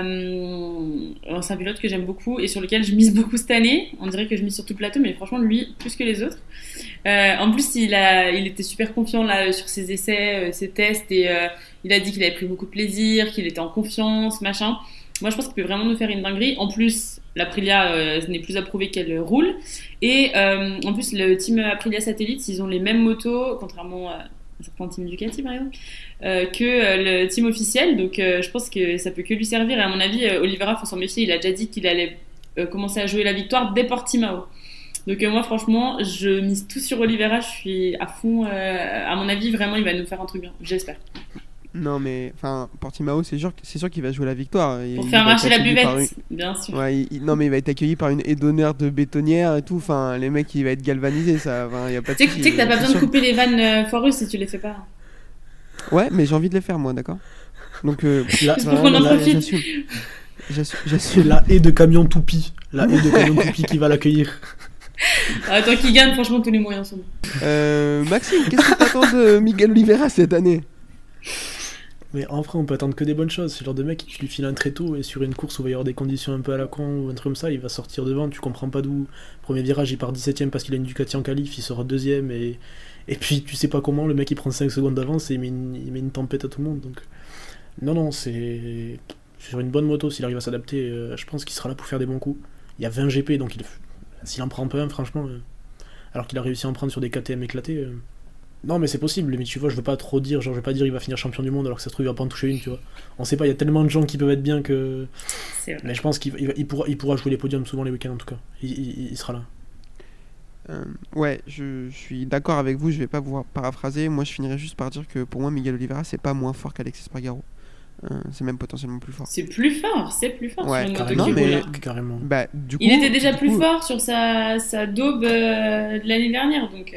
un pilote que j'aime beaucoup et sur lequel je mise beaucoup cette année. On dirait que je mise sur tout le plateau, mais franchement, lui, plus que les autres. En plus, il était super confiant là, sur ses essais, ses tests, et il a dit qu'il avait pris beaucoup de plaisir, qu'il était en confiance, machin. Moi, je pense qu'il peut vraiment nous faire une dinguerie. En plus, l'Aprilia n'est plus à prouver qu'elle roule. Et en plus, le team Aprilia Satellite, ils ont les mêmes motos, contrairement à un certain team Ducati, par exemple, que le team officiel. Donc, je pense que ça peut que lui servir. Et à mon avis, Oliveira, faut s'en méfier. Il a déjà dit qu'il allait commencer à jouer la victoire dès Portimao. Donc, moi, franchement, je mise tout sur Oliveira. Je suis à fond. À mon avis, vraiment, il va nous faire un truc bien. J'espère. Non, mais enfin, Portimao, c'est sûr qu'il va jouer la victoire. Pour Il faire va être marcher la accueilli par buvette, bien sûr. Ouais, non, mais il va être accueilli par une haie d'honneur de bétonnière et tout. Enfin, les mecs, il va être galvanisé, ça. Enfin, y a pas de Tu souci, sais que t'as pas c'est besoin de sûr. couper les vannes foireuses si tu les fais pas. Ouais, mais j'ai envie de les faire, moi, d'accord. Donc, Là, Juste pour qu'on en là, profite. j'assume. c'est la haie de camion toupie. La haie de camion toupie qui va l'accueillir. Tant qu'il gagne, franchement, tous les moyens sont bons. Maxime, qu'est-ce que t'attends de Miguel Oliveira cette année? Mais en vrai, on peut attendre que des bonnes choses. C'est le genre de mec qui lui file un tréteau et sur une course où il va y avoir des conditions un peu à la con ou un truc comme ça, il va sortir devant, tu comprends pas d'où. Premier virage, il part 17ème parce qu'il a une Ducati en qualif, il sera deuxième et puis tu sais pas comment, le mec il prend 5 secondes d'avance et il met une tempête à tout le monde. Donc non, c'est sur une bonne moto, s'il arrive à s'adapter, je pense qu'il sera là pour faire des bons coups. Il y a 20 GP, donc s'il en prend pas un, franchement, alors qu'il a réussi à en prendre sur des KTM éclatés. Non, mais c'est possible, mais tu vois, je veux pas trop dire, genre je vais pas dire il va finir champion du monde alors que ça se trouve il va pas en toucher une, tu vois. On sait pas, il y a tellement de gens qui peuvent être bien que. C'est vrai. Mais je pense qu'il pourra jouer les podiums souvent les week-ends en tout cas. Il sera là. Ouais, je suis d'accord avec vous, je vais pas vous paraphraser. Moi, je finirai juste par dire que pour moi, Miguel Oliveira, c'est pas moins fort qu'Alexis Espargaro. C'est même potentiellement plus fort. C'est plus fort Ouais, sur une moto Carrément, qui mais- roule. carrément. Bah, du coup, Il était déjà du plus coup, fort sur sa daube de l'année dernière, donc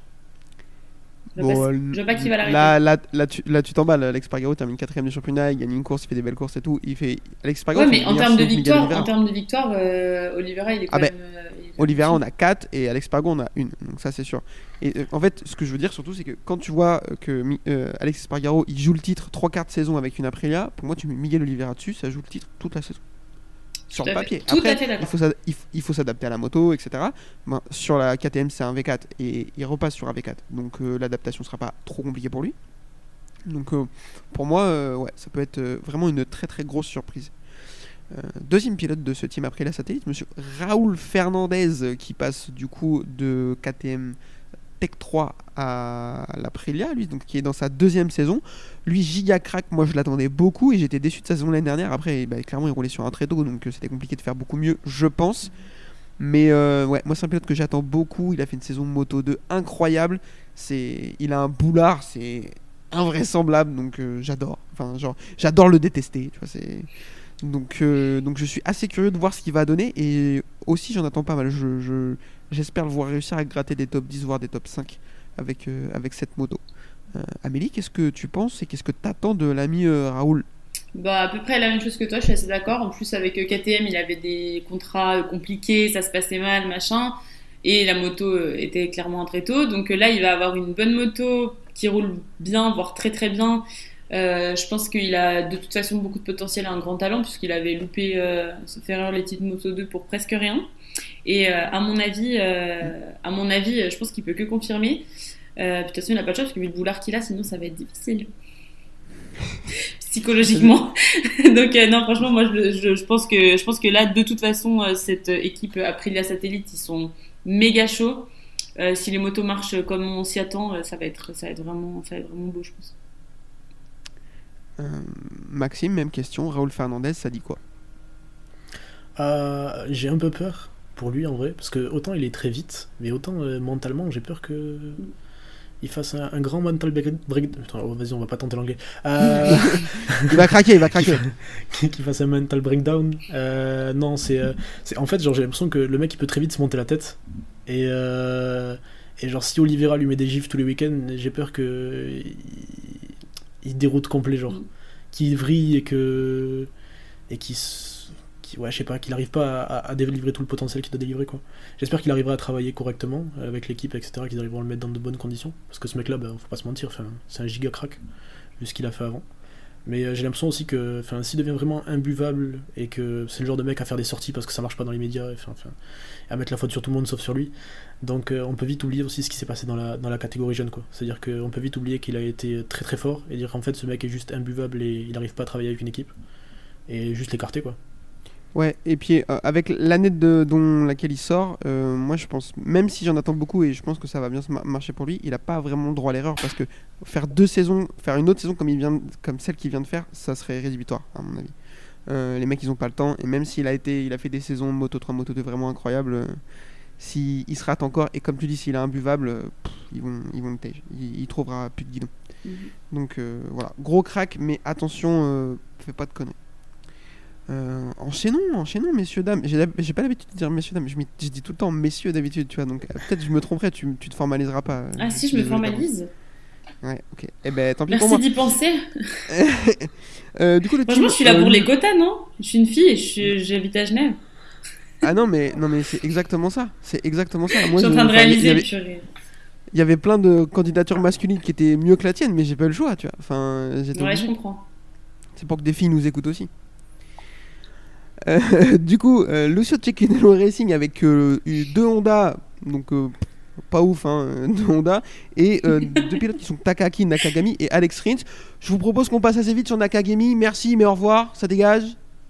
je veux pas qu'il va l'arrêter. là, tu t'emballes. Alex Espargaro termine 4ème du championnat, il gagne une course, il fait des belles courses et tout. Alex Espargaro Ouais, fait mais une en meilleure termes de saison que Miguel victoire, Oliveira. Oliveira, il est quand Ah ben, même. Il est Oliveira, au-dessus. on a 4 et Alex Espargaro, on a 1. Donc ça, c'est sûr. Et en fait, ce que je veux dire surtout, c'est que quand tu vois que Alex Espargaro, il joue le titre 3 quarts de saison avec une Aprilia, pour moi, tu mets Miguel Oliveira dessus, ça joue le titre toute la saison. Sur Tout le à fait. papier. Tout à Après, fait d'accord. il faut s'adapter à la moto, etc. Ben, sur la KTM, c'est un V4 et il repasse sur un V4. Donc l'adaptation sera pas trop compliquée pour lui. Donc pour moi, ouais, ça peut être vraiment une très très grosse surprise. Deuxième pilote de ce team après la satellite, monsieur Raoul Fernandez, qui passe du coup de KTM Tech 3 à l'Aprilia, lui, donc qui est dans sa deuxième saison. Lui, giga crack, moi je l'attendais beaucoup et j'étais déçu de sa saison l'année dernière. Après, bah, clairement, il roulait sur un tréteau, donc c'était compliqué de faire beaucoup mieux, je pense. Mais ouais, moi c'est un pilote que j'attends beaucoup. Il a fait une saison Moto 2 incroyable. Il a un boulard, c'est invraisemblable, donc j'adore. Enfin, genre, j'adore le détester. Tu vois, donc je suis assez curieux de voir ce qu'il va donner et aussi j'en attends pas mal. J'espère le voir réussir à gratter des top 10 voire des top 5 avec cette moto. Amélie, qu'est-ce que tu penses et qu'est-ce que tu attends de l'ami Raoul? Bah, à peu près la même chose que toi, je suis assez d'accord. En plus, avec KTM, il avait des contrats compliqués, ça se passait mal, machin. Et la moto était clairement un tréteau. Donc là, il va avoir une bonne moto qui roule bien, voire très très bien. Je pense qu'il a de toute façon beaucoup de potentiel et un grand talent, puisqu'il avait loupé, sauf erreur, les titres Moto 2 pour presque rien. Et à mon avis, je pense qu'il peut que confirmer. Puis de toute façon, il n'a pas de chance, parce que vu le boulard qu'il a, sinon ça va être difficile. Psychologiquement. Donc non, franchement, moi je pense que là, de toute façon, cette équipe Aprilia Satellite, ils sont méga chauds. Si les motos marchent comme on s'y attend, ça va être vraiment beau, je pense. Maxime, même question. Raoul Fernandez, ça dit quoi? J'ai un peu peur pour lui en vrai, parce que autant il est très vite, mais autant mentalement j'ai peur que il fasse un grand mental break. Attends, vas-y, on va pas tenter l'anglais. Il va craquer. Qu'il fasse un mental breakdown. Non, c'est en fait, genre j'ai l'impression que le mec il peut très vite se monter la tête et genre si Oliveira lui met des gifs tous les week-ends, j'ai peur que il déroute complet, genre qu'il vrille et qu'il ouais, je sais pas, qu'il arrive pas à délivrer tout le potentiel qu'il doit délivrer, quoi. J'espère qu'il arrivera à travailler correctement avec l'équipe, etc., qu'ils arriveront à le mettre dans de bonnes conditions, parce que ce mec là, bah, faut pas se mentir, c'est un giga crack vu ce qu'il a fait avant. Mais j'ai l'impression aussi que s'il devient vraiment imbuvable et que c'est le genre de mec à faire des sorties parce que ça marche pas dans les médias, à mettre la faute sur tout le monde sauf sur lui, donc on peut vite oublier aussi ce qui s'est passé dans la catégorie jeune, quoi. C'est à dire qu'on peut vite oublier qu'il a été très très fort et dire qu'en fait ce mec est juste imbuvable et il arrive pas à travailler avec une équipe et juste l'écarter, quoi. Ouais, et puis avec l'année dont laquelle il sort, moi je pense, même si j'en attends beaucoup et je pense que ça va bien marcher pour lui, il a pas vraiment le droit à l'erreur parce que faire une autre saison comme celle qu'il vient de faire, ça serait rédhibitoire à mon avis. Les mecs ils ont pas le temps et même s'il a fait des saisons Moto 3, Moto 2 vraiment incroyables, s'il se rate encore, et comme tu dis, s'il est imbuvable, ils vont le tège. Il trouvera plus de guidon. Donc voilà, gros crack, mais attention, fais pas de conneries. Enchaînons, messieurs, dames. J'ai pas l'habitude de dire messieurs, dames. Je dis tout le temps messieurs d'habitude, tu vois. Donc peut-être je me tromperai, tu te formaliseras pas. Ah si, je me formalise. Ouais, ok. Eh ben, tant pis Merci pour moi. d'y penser. Du coup, Franchement, je suis là pour les quotas, non? Je suis une fille et j'habite à Genève. Ah non, mais c'est exactement ça. C'est exactement ça. Moi, je suis en train de réaliser, purée. Il y avait plein de candidatures masculines qui étaient mieux que la tienne, mais j'ai pas eu le choix, tu vois. Enfin, ouais, je comprends. C'est pour que des filles nous écoutent aussi. Du coup, Lucio Cecchinello Racing avec 2 Honda, donc pas ouf, hein, 2 Honda, et 2 pilotes qui sont Takaki Nakagami et Alex Rins. Je vous propose qu'on passe assez vite sur Nakagami. Merci, mais au revoir, ça dégage.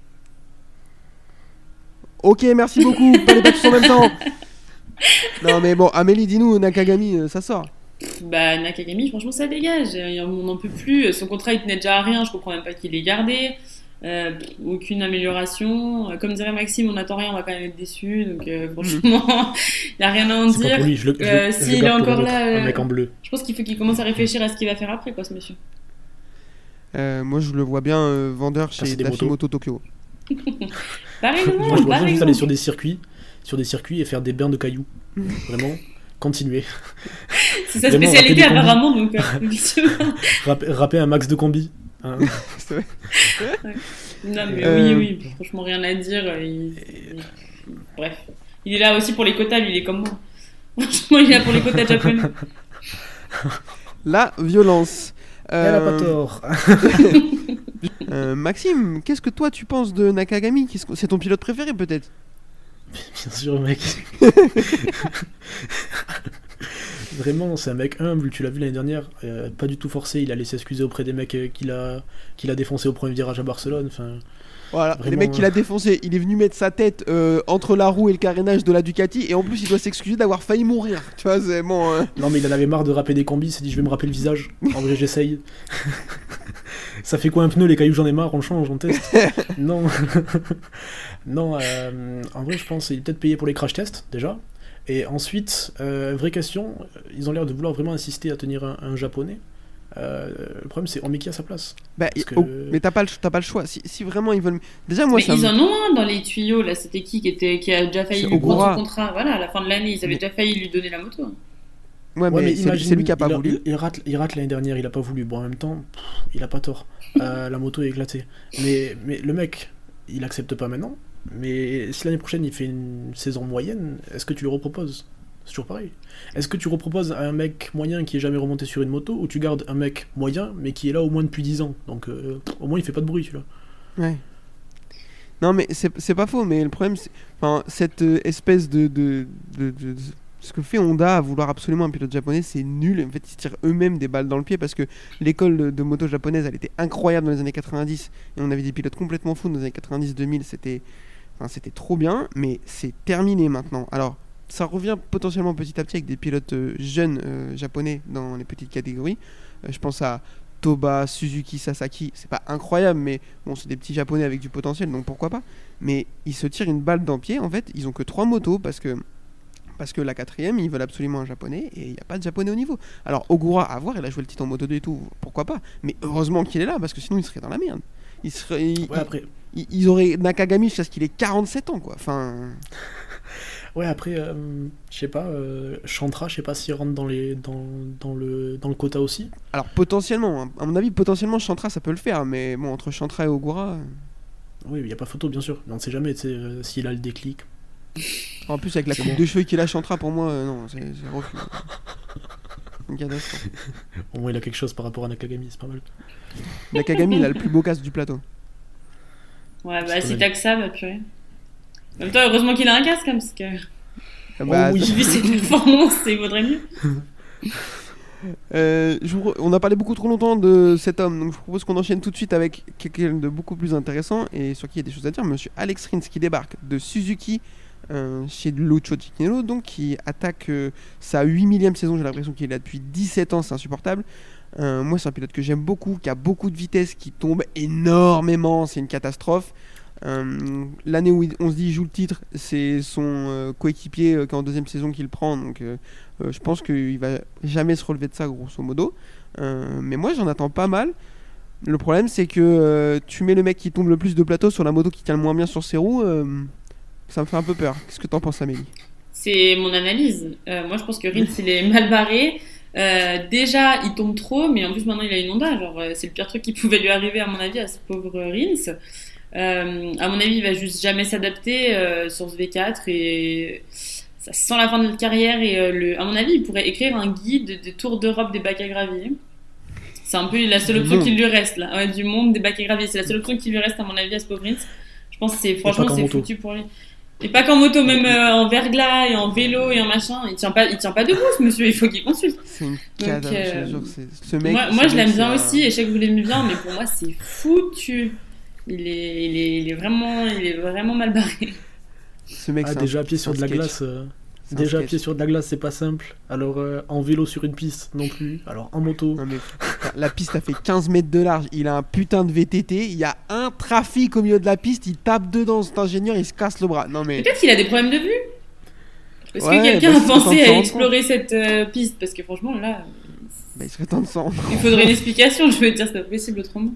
Ok, merci beaucoup. Pas les battre tous en même temps. Non mais bon, Amélie, dis-nous, Nakagami, ça sort. Bah Nakagami, franchement, ça dégage. On n'en peut plus. Son contrat, il tenait déjà à rien. Je comprends même pas qu'il l'ait gardé. Aucune amélioration. Comme dirait Maxime, on n'attend rien, on va quand même être déçus. Donc franchement, il n'y a rien à en dire. Pas pour lui, s'il est encore là, un mec en bleu. Je pense qu'il faut qu'il commence à réfléchir à ce qu'il va faire après, quoi, ce monsieur. Moi, je le vois bien vendeur chez Dafimoto Tokyo. Pareillement, moi, je vois bien juste aller sur des circuits et faire des bains de cailloux. Vraiment, continuer. C'est sa spécialité apparemment, donc rapper un max de combi. Hein. C'est vrai. Ouais. Non mais oui, franchement rien à dire. Bref, il est là aussi pour les quotas, lui, il est comme moi. Franchement, il est là pour les quotas japonais. La violence. Elle a pas tort. Maxime, qu'est-ce que toi tu penses de Nakagami? C'est ton pilote préféré peut-être? Bien sûr, mec. Vraiment, c'est un mec humble, tu l'as vu l'année dernière, pas du tout forcé, il allait s'excuser auprès des mecs qu'il a défoncé au premier virage à Barcelone. Enfin, voilà, vraiment, les mecs qu'il a défoncé, il est venu mettre sa tête entre la roue et le carénage de la Ducati, et en plus il doit s'excuser d'avoir failli mourir. Tu vois, c'est bon. Non, mais il en avait marre de rapper des combis, il s'est dit je vais me rapper le visage. En vrai, j'essaye. Ça fait quoi un pneu, les cailloux, j'en ai marre, on change, on teste. Non. Non, en vrai, je pense qu'il est peut-être payé pour les crash tests déjà. Et ensuite, vraie question, ils ont l'air de vouloir vraiment insister à tenir un japonais. Le problème, c'est on met qui à sa place? Mais t'as pas le choix. Si vraiment ils veulent. Déjà, moi, mais ils en ont un dans les tuyaux là. C'était qui a déjà failli lui prendre son contrat? Voilà, à la fin de l'année, ils avaient déjà failli lui donner la moto. Ouais, mais c'est lui qui a pas voulu. Il rate l'année dernière, il a pas voulu. Bon, en même temps, il a pas tort. La moto est éclatée. Mais le mec, il accepte pas maintenant. Mais si l'année prochaine il fait une saison moyenne, est-ce que tu lui reproposes? C'est toujours pareil. Est-ce que tu reproposes à un mec moyen qui est jamais remonté sur une moto, ou tu gardes un mec moyen mais qui est là au moins depuis 10 ans? Donc au moins il fait pas de bruit, celui-là. Ouais. Non mais c'est pas faux, mais le problème c'est cette espèce de ce que fait Honda à vouloir absolument un pilote japonais, c'est nul. En fait, ils se tirent eux-mêmes des balles dans le pied parce que l'école de moto japonaise, elle était incroyable dans les années 90 et on avait des pilotes complètement fous dans les années 90-2000. C'était trop bien, mais c'est terminé maintenant. Alors, ça revient potentiellement petit à petit avec des pilotes jeunes japonais dans les petites catégories. Je pense à Toba, Suzuki, Sasaki. C'est pas incroyable, mais bon, c'est des petits japonais avec du potentiel, donc pourquoi pas. Mais ils se tirent une balle dans le pied. En fait, ils ont que 3 motos parce que la 4ème, ils veulent absolument un japonais et il n'y a pas de japonais au niveau. Alors, Ogura, à voir, il a joué le titre en moto 2 et tout, pourquoi pas. Mais heureusement qu'il est là parce que sinon il serait dans la merde. Ils auraient Nakagami jusqu'à ce qu'il ait 47 ans, quoi. Enfin. Ouais, après, je sais pas, Chantra, je sais pas s'il rentre dans le quota aussi. Alors, potentiellement, à mon avis, Chantra, ça peut le faire, mais bon, entre Chantra et Ogura. Oui, il n'y a pas photo, bien sûr, mais on ne sait jamais s'il a le déclic. En plus, avec la coupe de cheveux qu'il a, Chantra, pour moi, non, c'est refus. Au moins, il a quelque chose par rapport à Nakagami, c'est pas mal. Nakagami, il a le plus beau casque du plateau. Ouais, bah, si t'as que ça, bah, purée. En même temps, heureusement qu'il a un casque, hein, parce que. Bah, oui, j'ai vu ses performances, il vaudrait mieux. On a parlé beaucoup trop longtemps de cet homme, donc je vous propose qu'on enchaîne tout de suite avec quelqu'un de beaucoup plus intéressant et sur qui il y a des choses à dire. Monsieur Alex Rins qui débarque de Suzuki chez Lucio Cecchinello, donc qui attaque sa 8 millième saison. J'ai l'impression qu'il est là depuis 17 ans, c'est insupportable. Moi, c'est un pilote que j'aime beaucoup, qui a beaucoup de vitesse, qui tombe énormément, c'est une catastrophe. L'année où on se dit il joue le titre, c'est son coéquipier qui est en deuxième saison qui le prend, donc je pense qu'il va jamais se relever de ça grosso modo. Mais moi j'en attends pas mal. Le problème c'est que tu mets le mec qui tombe le plus de plateau sur la moto qui tient le moins bien sur ses roues, ça me fait un peu peur. Qu'est-ce que t'en penses, Amélie? C'est mon analyse. Moi, je pense que Rins, il est mal barré. Déjà, il tombe trop, mais en plus, maintenant, il a une Honda. Genre, c'est le pire truc qui pouvait lui arriver, à mon avis, à ce pauvre Rins. À mon avis, il va juste jamais s'adapter sur ce V4 et ça sent la fin de notre carrière. Et à mon avis, il pourrait écrire un guide des Tours d'Europe des bacs à gravier. C'est un peu la seule option qui lui reste, là. Ouais, du monde des bacs à gravier. C'est la seule option qui lui reste, à mon avis, à ce pauvre Rins. Je pense que franchement, c'est foutu pour lui. Et pas qu'en moto, même en verglas et en vélo et en machin. Il tient pas debout, ce monsieur. Il faut qu'il consulte. C'est une cadavre, ce mec. Moi, je l'aime bien aussi, et je sais que vous l'aimez bien, mais pour moi, c'est foutu. Il est vraiment mal barré. Ce mec, déjà pied sur de la glace. Déjà pied sur de la glace, c'est pas simple. Alors en vélo sur une piste non plus. Alors en moto. Non, mais, la piste a fait 15 mètres de large. Il a un putain de VTT. Il y a un trafic au milieu de la piste. Il tape dedans cet ingénieur. Il se casse le bras. Non mais. Peut-être qu'il a des problèmes de vue. Est-ce que quelqu'un a pensé à explorer cette piste? Parce que franchement là. Il serait temps de s'en rendre. Il faudrait une explication. Je veux dire, c'est pas possible autrement.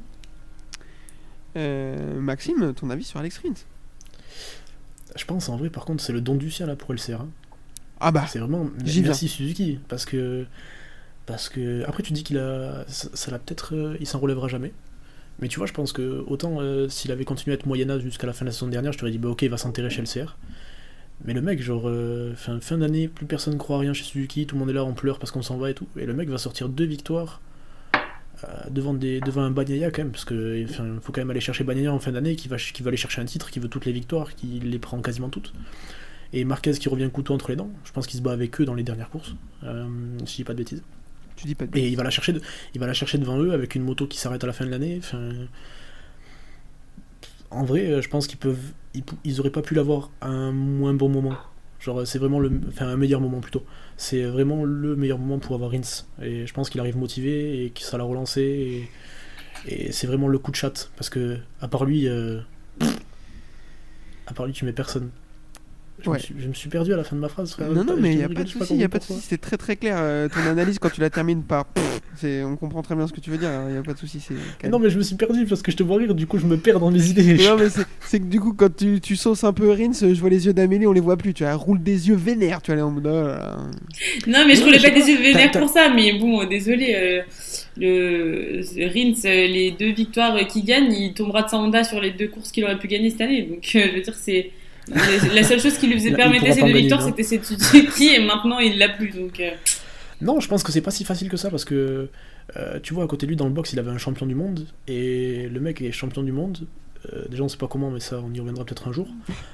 Maxime, ton avis sur Alex Rins? Je pense en vrai, par contre, c'est le don du ciel là pour LCR. Ah bah, c'est vraiment merci Suzuki, parce que après tu dis qu'il a ça l'a peut-être il s'en relèvera jamais, mais tu vois, je pense que autant s'il avait continué à être moyen-âge jusqu'à la fin de la saison dernière, je t'aurais dit bah ok, il va s'enterrer chez LCR, mais le mec genre fin d'année, plus personne croit rien chez Suzuki, tout le monde est là, on pleure parce qu'on s'en va et tout, et le mec va sortir 2 victoires devant un Bagnaia quand même, parce que faut quand même aller chercher Bagnaia en fin d'année qui va aller chercher un titre, qui veut toutes les victoires, qui les prend quasiment toutes. Et Marquez qui revient couteau entre les dents, je pense qu'il se bat avec eux dans les dernières courses, si je dis pas de bêtises. Tu dis pas de bêtises. Et il va la chercher devant eux avec une moto qui s'arrête à la fin de l'année. En vrai, je pense ils auraient pas pu l'avoir à un moins bon moment. Genre c'est vraiment un meilleur moment plutôt. C'est vraiment le meilleur moment pour avoir Rins. Et je pense qu'il arrive motivé et que ça l'a relancé. Et c'est vraiment le coup de chatte, parce que à part lui, tu mets personne. Je me suis perdu à la fin de ma phrase, frère. Non, mais il n'y a pas de souci, c'était très très clair. Ton analyse, quand tu la termines par on comprend très bien ce que tu veux dire, il n'y a pas de souci. Non, mais je me suis perdu parce que je te vois rire, du coup je me perds dans mes idées. Non, mais c'est que du coup, quand tu sauces un peu Rins, je vois les yeux d'Amélie, on les voit plus. Tu vois, elle roule des yeux vénères, tu vois, en mode. Non, mais je roulais pas des yeux vénères pour ça, mais bon, désolé. Rins, les 2 victoires qu'il gagne, il tombera de sa Honda sur les 2 courses qu'il aurait pu gagner cette année. Donc, je veux dire, c'est. La seule chose qui lui faisait permettre ces 2 victoires, c'était cette Suzuki, et maintenant il l'a plus. Donc non, je pense que c'est pas si facile que ça, parce que tu vois, à côté de lui dans le box, il avait un champion du monde, et le mec est champion du monde. Déjà, on sait pas comment, mais ça, on y reviendra peut-être un jour.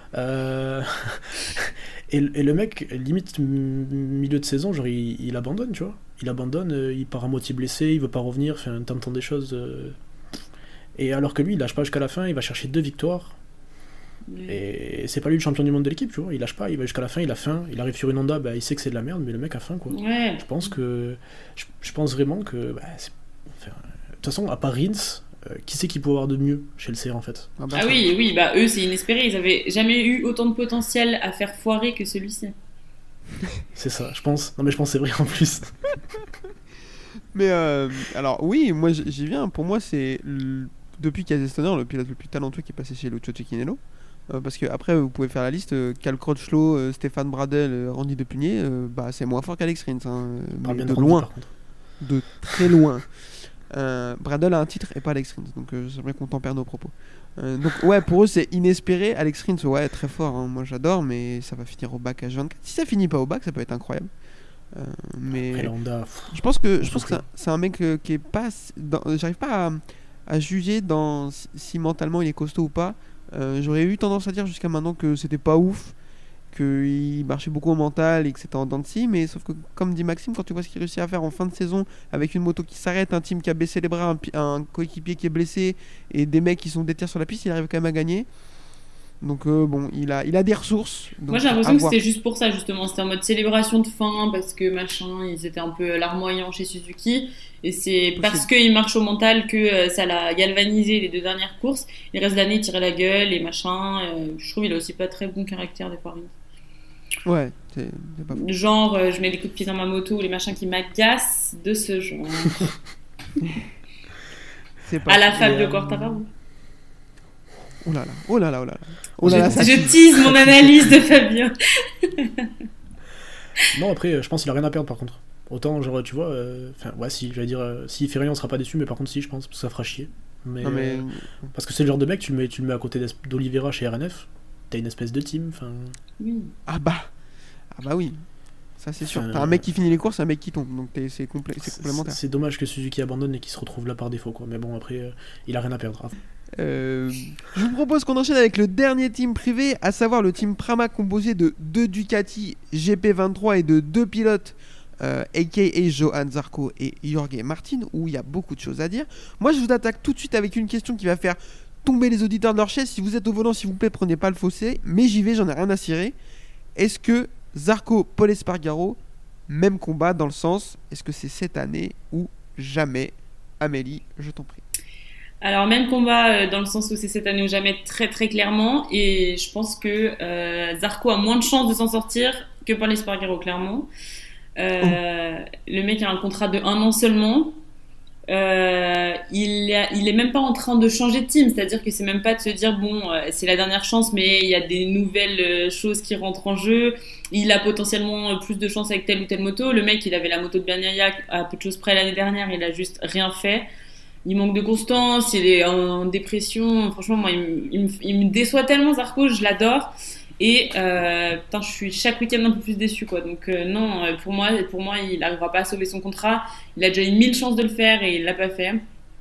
Et le mec, limite milieu de saison, genre il abandonne, tu vois. Il abandonne, il part à moitié blessé, il veut pas revenir, t'entends des choses. Et alors que lui, il lâche pas jusqu'à la fin, il va chercher 2 victoires. Et c'est pas lui le champion du monde de l'équipe, tu vois, il lâche pas, il va jusqu'à la fin, il a faim, il arrive sur une Honda, il sait que c'est de la merde, mais le mec a faim, quoi. Ouais. Je pense vraiment que de toute façon, à part Rins, qui c'est qui peut avoir de mieux chez le CR en fait? Oui, eux c'est inespéré, ils avaient jamais eu autant de potentiel à faire foirer que celui-ci. C'est ça, je pense. Non mais je pense que c'est vrai en plus. Mais alors oui, moi j'y viens, pour moi c'est depuis Casey Stoner le pilote le plus talentueux qui est passé chez Lucio Cecchinello. Parce que après vous pouvez faire la liste, Cal Crutchlow, Stéphane Bradel, Randy Depugné, c'est moins fort qu'Alex Rins, mais de loin, de très loin. Bradel a un titre et pas Alex Rins, donc j'aimerais qu'on tempère nos propos. Donc ouais, pour eux c'est inespéré. Alex Rins, ouais, très fort, moi j'adore, mais ça va finir au bac H24. Si ça finit pas au bac, ça peut être incroyable. Mais Honda, je pense que c'est un mec qui est pas j'arrive pas à juger si mentalement il est costaud ou pas. J'aurais eu tendance à dire jusqu'à maintenant que c'était pas ouf, qu'il marchait beaucoup au mental et que c'était en dents de scie, mais sauf que comme dit Maxime, quand tu vois ce qu'il réussit à faire en fin de saison avec une moto qui s'arrête, un team qui a baissé les bras, un coéquipier qui est blessé et des mecs qui sont déter sur la piste, il arrive quand même à gagner. Donc bon, il a des ressources. Donc, Moi j'ai l'impression à que voir. c'était juste pour ça justement, c'était en mode célébration de fin parce que machin, ils étaient un peu larmoyants chez Suzuki et c'est parce qu'ils marchent au mental que ça l'a galvanisé les 2 dernières courses. Le reste de l'année il tirait la gueule et machin. Je trouve qu'il a aussi pas très bon caractère des fois. Ouais, c'est pas faux. Genre je mets des coups de pied dans ma moto ou les machins qui m'agacent de ce genre. C'est pas À la faux. fable de Quartararo. Oh là là, oh là là, oh là là. Oh là là, ça Je tue. tease mon analyse de Fabien. Non, après, je pense qu'il a rien à perdre par contre. Autant, genre, tu vois, enfin, ouais, si, j'allais dire, s'il fait rien, on sera pas déçu, mais par contre, si, je pense, parce que ça fera chier. Mais, Non, mais... parce que c'est le genre de mec, tu le mets à côté d'Oliveira chez RNF, t'as une espèce de team, enfin. Oui. Ah bah oui, ça c'est sûr. Enfin, T'as un mec qui finit les courses, un mec qui tombe, donc c'est complémentaire. C'est dommage que Suzuki abandonne et qu'il se retrouve là par défaut, quoi. Mais bon, après, il a rien à perdre. Je vous propose qu'on enchaîne avec le dernier team privé, à savoir le team Pramac composé de 2 Ducati GP23 et de 2 pilotes, a.k.a. Johan Zarco et Jorge Martin, où il y a beaucoup de choses à dire. Moi je vous attaque tout de suite avec une question qui va faire tomber les auditeurs de leur chaise. Si vous êtes au volant, s'il vous plaît, prenez pas le fossé, mais j'y vais, j'en ai rien à cirer. Est-ce que Zarco, Paul Espargaro, même combat dans le sens, est-ce que c'est cette année ou jamais? Amélie, je t'en prie. Alors même combat dans le sens où c'est cette année ou jamais très très clairement et je pense que Zarco a moins de chances de s'en sortir que Paul Espargaro clairement. Le mec a un contrat de 1 an seulement. Il est même pas en train de changer de team, c'est-à-dire que c'est même pas de se dire bon c'est la dernière chance mais il y a des nouvelles choses qui rentrent en jeu, il a potentiellement plus de chance avec telle ou telle moto. Le mec il avait la moto de Bagnaia à peu de choses près l'année dernière, il a juste rien fait. Il manque de constance, il est en dépression. Franchement, moi, il me déçoit tellement, Zarco, je l'adore. Et putain, je suis chaque week-end un peu plus déçue, quoi. Donc non, pour moi, il n'arrivera pas à sauver son contrat. Il a déjà eu 1000 chances de le faire et il l'a pas fait.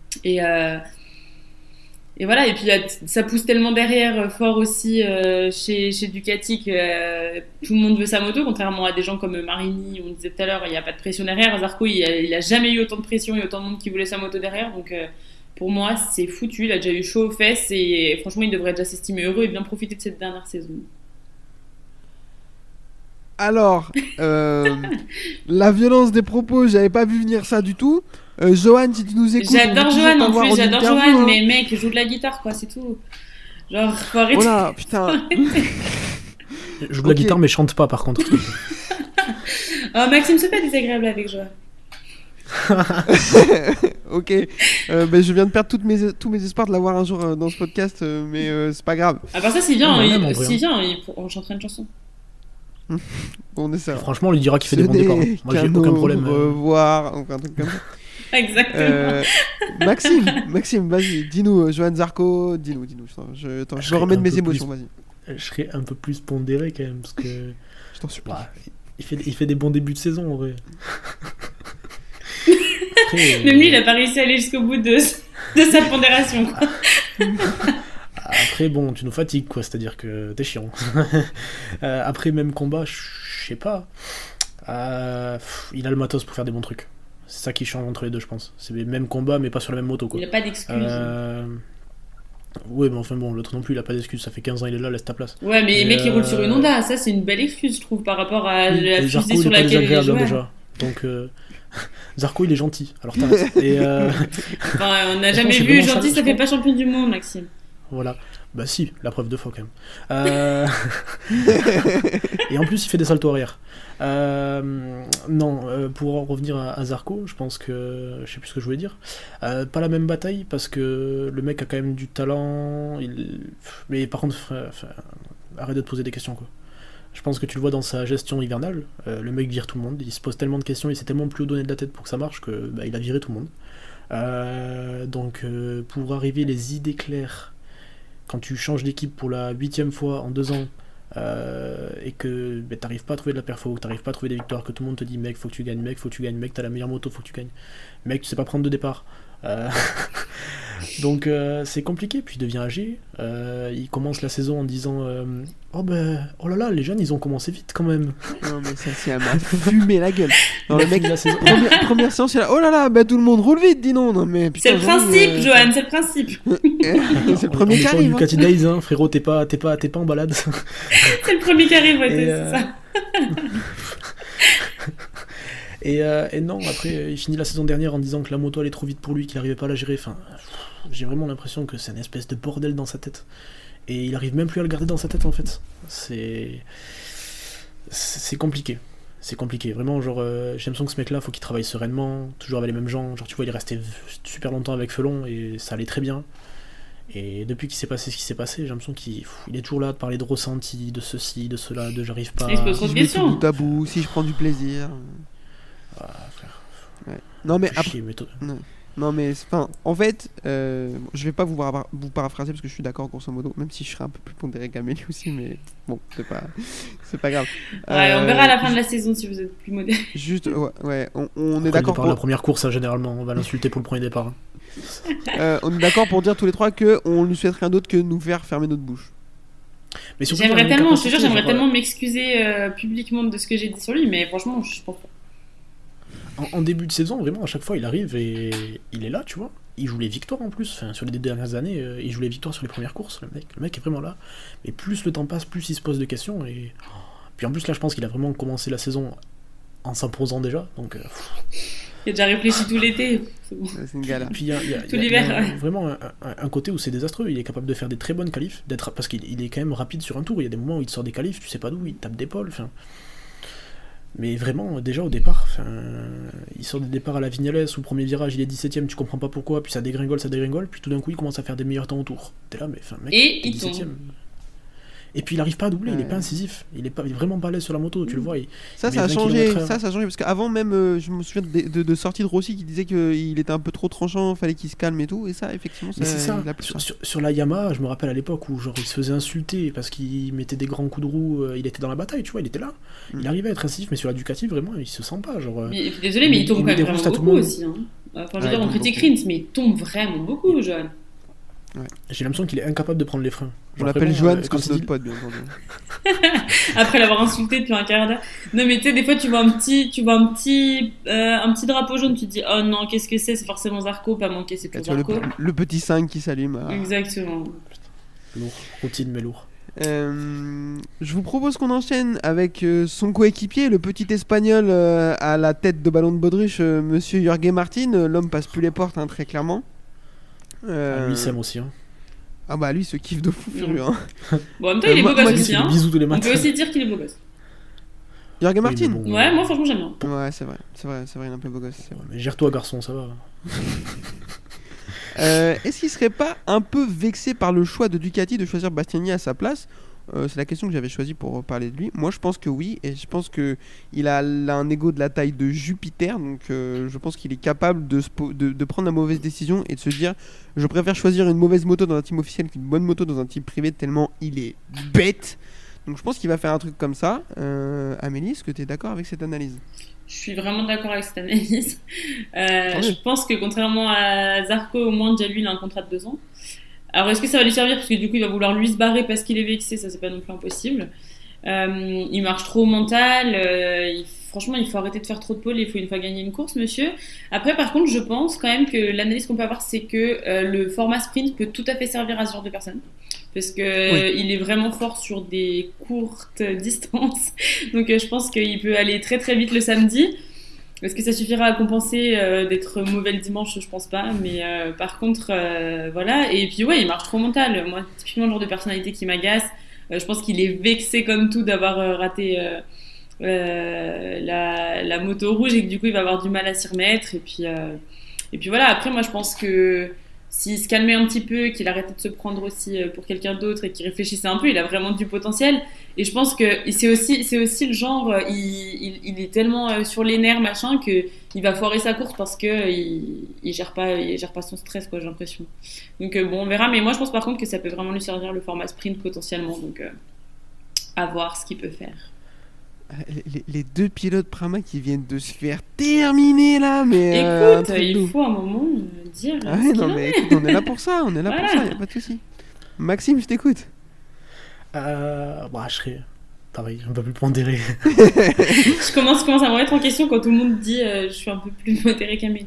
Et voilà. Et puis ça pousse tellement derrière fort aussi chez Ducati que tout le monde veut sa moto, contrairement à des gens comme Marini, on disait tout à l'heure, il n'y a pas de pression derrière. Zarco, il a jamais eu autant de pression et autant de monde qui voulait sa moto derrière. Donc pour moi, c'est foutu. Il a déjà eu chaud aux fesses et franchement, il devrait déjà s'estimer heureux et bien profiter de cette dernière saison. Alors, la violence des propos, j'avais pas vu venir ça du tout. Johan, si tu nous écoutes, j'adore Johan en plus, j'adore Johan, hein. mais mec, joue de la guitare quoi, c'est tout. Genre, faut arrêter. Oh là, putain. Je joue de la guitare, mais chante pas par contre. Oh, Maxime, c'est pas désagréable avec Johan. Ok, je viens de perdre tous mes espoirs de l'avoir un jour dans ce podcast, mais c'est pas grave. À part ça, s'il vient, Non, on chanterait une chanson. Bon, on essaie. Franchement, on lui dira qu'il fait des bons départs. Moi, j'ai aucun problème. Revoir, enfin, un truc comme ça. Exactement. Maxime, vas-y, dis-nous, Johan Zarco, dis-nous. Je remets de mes émotions, vas-y. Je serais un peu plus pondéré quand même, parce que Je t'en supplie. bah, il fait des bons débuts de saison en vrai. Après, Même lui, il a pas réussi à aller jusqu'au bout de sa pondération, quoi. Après, bon, tu nous fatigues, quoi, c'est-à-dire que t'es chiant. Après, même combat, je sais pas. Il a le matos pour faire des bons trucs. C'est ça qui change entre les deux, je pense. C'est le même combat, mais pas sur la même moto, quoi. Il a pas d'excuses. Ouais, mais enfin bon, l'autre non plus, il a pas d'excuses. Ça fait 15 ans, il est là, laisse ta place. Ouais, mais les mecs, ils roulent sur une Honda. Ça, c'est une belle excuse, je trouve, par rapport à la fusée sur laquelle il est joué. Déjà. Donc, Zarco, il est gentil. Alors t'arrêtes. Et Enfin, on n'a jamais c'est vu vraiment gentil, ça, ça je fait crois. pas champion du monde, Maxime. Voilà. Bah si, la preuve 2 fois quand même. Et en plus, il fait des saltos arrière. Pour en revenir à Zarco, je pense que... Je sais plus ce que je voulais dire. Pas la même bataille, parce que le mec a quand même du talent. Mais par contre, arrête de te poser des questions, quoi. Je pense que tu le vois dans sa gestion hivernale. Le mec vire tout le monde. Il se pose tellement de questions, il s'est tellement plus haut donné de la tête pour que ça marche que il a viré tout le monde. Donc pour arriver les idées claires, quand tu changes d'équipe pour la 8e fois en 2 ans, et que t'arrives pas à trouver de la perfo, que t'arrives pas à trouver des victoires, que tout le monde te dit mec faut que tu gagnes, mec t'as la meilleure moto, faut que tu gagnes, mec tu sais pas prendre de départ, Donc c'est compliqué, puis il devient âgé. Il commence la saison en disant oh là là, les jeunes ils ont commencé vite quand même. Non mais ça m'a fumé la gueule. Non, le mec, La saison- première séance, il est là, oh là là, bah tout le monde roule vite, dis non. Non mais putain, C'est le Jean-Mi, principe, Johan, c'est le principe. c'est le premier qui On est sur arrive. Ducati Days, hein, frérot, t'es pas en balade. C'est le premier qui arrive, ouais, Et, c'est ça. Et non, après, il finit la saison dernière en disant que la moto allait trop vite pour lui, qu'il n'arrivait pas à la gérer. Enfin, j'ai vraiment l'impression que c'est une espèce de bordel dans sa tête. Et il arrive même plus à le garder dans sa tête, en fait. C'est compliqué. C'est compliqué. Vraiment, genre, j'ai l'impression que ce mec-là, faut qu'il travaille sereinement, toujours avec les mêmes gens. Genre, tu vois, il est resté super longtemps avec Felon et ça allait très bien. Et depuis qu'il s'est passé ce qui s'est passé, j'ai l'impression qu'il est toujours là de parler de ressenti, de ceci, de cela, de j'arrive pas. Il se pose trop Si de je mets tout questions. bout à bout, si je prends du plaisir. Ah, frère, Ouais. Non mais fais après, chier, mais non mais enfin, en fait, je vais pas vous paraphraser parce que je suis d'accord grosso modo, même si je serais un peu plus pondéré qu'Amélie aussi, mais bon, c'est pas grave. Ouais, on verra à la fin de la saison si vous êtes plus modéré. Juste, ouais, on Après, est d'accord le départ de la première course, hein, généralement, on va l'insulter pour le premier départ. Hein. on est d'accord pour dire tous les trois que on lui souhaite rien d'autre que nous faire fermer notre bouche. Mais surtout, il y a J'aimerais une tellement, je te capacité, jure, j'aimerais genre, tellement m'excuser publiquement de ce que j'ai dit sur lui, mais franchement, je pense pas. En début de saison, vraiment, à chaque fois, il arrive et il est là, tu vois. Il joue les victoires en plus. Enfin, sur les dernières années, il joue les victoires sur les premières courses. Le mec est vraiment là. Mais plus le temps passe, plus il se pose de questions. Et puis en plus, là, je pense qu'il a vraiment commencé la saison en s'imposant déjà. Donc, Il a déjà réfléchi tout l'été. C'est bon. C'est une galère. puis il y a Tout l'hiver, ouais. vraiment un côté où c'est désastreux. Il est capable de faire des très bonnes qualifs, parce qu'il est quand même rapide sur un tour. Il y a des moments où il te sort des qualifs, tu sais pas d'où, il tape d'épaule. Enfin. Mais vraiment, déjà au départ, il sort des départs à la Vignales, où au premier virage il est 17ème, tu comprends pas pourquoi, puis ça dégringole, puis tout d'un coup il commence à faire des meilleurs temps autour. T'es là, mais mec, Et t'es il tombe. 17ème. Et puis il arrive pas à doubler, il est Ouais. pas incisif, il est vraiment pas à l'aise sur la moto, tu le vois. Ça Mais a 20 changé, km/h. ça a changé parce qu'avant même, je me souviens de sorties de Rossi qui disait qu'il était un peu trop tranchant, fallait qu'il se calme et tout, et ça effectivement, Mais c'est ça, il a plus sur la Yamaha, je me rappelle à l'époque où genre il se faisait insulter parce qu'il mettait des grands coups de roue, il était dans la bataille, tu vois, il était là. Il arrivait à être incisif, mais sur la Ducati, vraiment, il se sent pas. Genre, Mais, désolé, mais il tombe il quand met même des vraiment roustes à tout le beaucoup monde. aussi. Hein. Enfin, je veux Ouais, dire, il on tombe critique beaucoup. Rins, mais il tombe vraiment beaucoup, Johan. j'ai l'impression qu'il est incapable de prendre les freins. On Genre, l'appelle vraiment, Johan parce que quand c'est il notre dit- pote, bien entendu. Après l'avoir insulté depuis un quart d'heure. Non, mais tu sais, des fois, tu vois un petit drapeau jaune, tu te dis, oh non, qu'est-ce que c'est? C'est forcément Zarco, pas manqué, c'est Là, pour tu vois Zarco. le petit 5 qui s'allume. Ah. Exactement. Lourd, routine mais lourd. Je vous propose qu'on enchaîne avec son coéquipier, le petit espagnol à la tête de ballon de baudruche, monsieur Jorge Martin. L'homme passe plus les portes, hein, très clairement. Lui, il s'aime aussi. Hein. Ah bah lui, il se kiffe de fou furieux. Hein. Bon, en même temps, il est moi- beau gosse moi, Il aussi, fait des hein. bisous tous les On matins. peut aussi dire qu'il est beau gosse. Jorge Oui, Martin. mais bon, Ouais, moi, franchement, j'aime bien. Ouais, c'est vrai, il est un peu beau gosse. c'est vrai. Mais gère-toi, garçon, ça va. Est-ce qu'il serait pas un peu vexé par le choix de Ducati de choisir Bastianini à sa place? C'est la question que j'avais choisie pour parler de lui. Moi, je pense que oui, et je pense que il a un ego de la taille de Jupiter, donc je pense qu'il est capable de prendre la mauvaise décision et de se dire, je préfère choisir une mauvaise moto dans un team officiel qu'une bonne moto dans un team privé, tellement il est bête. Donc je pense qu'il va faire un truc comme ça. Amélie, est-ce que tu es d'accord avec cette analyse? Je suis vraiment d'accord avec cette analyse. mieux. Je pense que contrairement à Zarco, au moins, déjà lui, il a un contrat de 2 ans. Alors, est-ce que ça va lui servir? Parce que du coup, il va vouloir lui se barrer parce qu'il est vexé, ça, c'est pas non plus impossible. Il marche trop au mental. Franchement, il faut arrêter de faire trop de pôles. Il faut une fois gagner une course, monsieur. Après, par contre, je pense quand même que l'analyse qu'on peut avoir, c'est que le format sprint peut tout à fait servir à ce genre de personnes. Parce que il est vraiment fort sur des courtes distances. Donc, je pense qu'il peut aller très très vite le samedi. Est-ce que ça suffira à compenser d'être mauvais le dimanche? Je pense pas. Mais par contre, voilà. Et puis, ouais, il marche trop mental. Moi, typiquement, le genre de personnalité qui m'agace. Je pense qu'il est vexé comme tout d'avoir raté la moto rouge et que du coup, il va avoir du mal à s'y remettre. Et puis voilà. Après, moi, je pense que s'il se calmait un petit peu, qu'il arrêtait de se prendre aussi pour quelqu'un d'autre et qu'il réfléchissait un peu, il a vraiment du potentiel. Et je pense que c'est aussi le genre, il est tellement sur les nerfs, machin, que il va foirer sa course parce que il gère pas son stress, quoi, j'ai l'impression. Donc bon, on verra. Mais moi, je pense par contre que ça peut vraiment lui servir le format sprint potentiellement. Donc à voir ce qu'il peut faire. Les deux pilotes Pramac qui viennent de se faire terminer là, mais Écoute, un truc de il ouf. faut un moment dire. Ah ouais, non, mais écoute, on est là pour ça, il n'y a pas de souci. Maxime, je t'écoute. Bah, je serais pareil, un peu plus pondéré. je commence à me remettre en question quand tout le monde dit je suis un peu plus modéré qu'Amélie.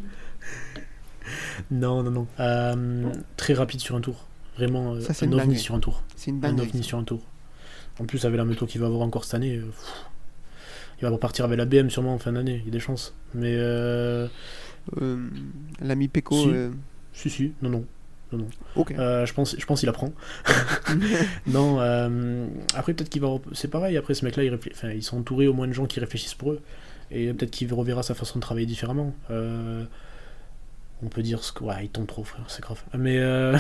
Non. Très rapide sur un tour. Vraiment, ça, c'est un ovni sur un tour. C'est une dinguerie. Un ovni sur un tour. En plus, avec la moto qu'il va avoir encore cette année, il va repartir avec la BM sûrement en fin d'année, il y a des chances. Mais l'ami Pecco. Si, non. Ok. Je pense qu'il apprend. Non, après peut-être qu'il va. C'est pareil, après ce mec-là, ils sont entourés au moins de gens qui réfléchissent pour eux. Et peut-être qu'il reverra sa façon de travailler différemment. On peut dire que. Ouais, il tombe trop, frère, c'est grave. Mais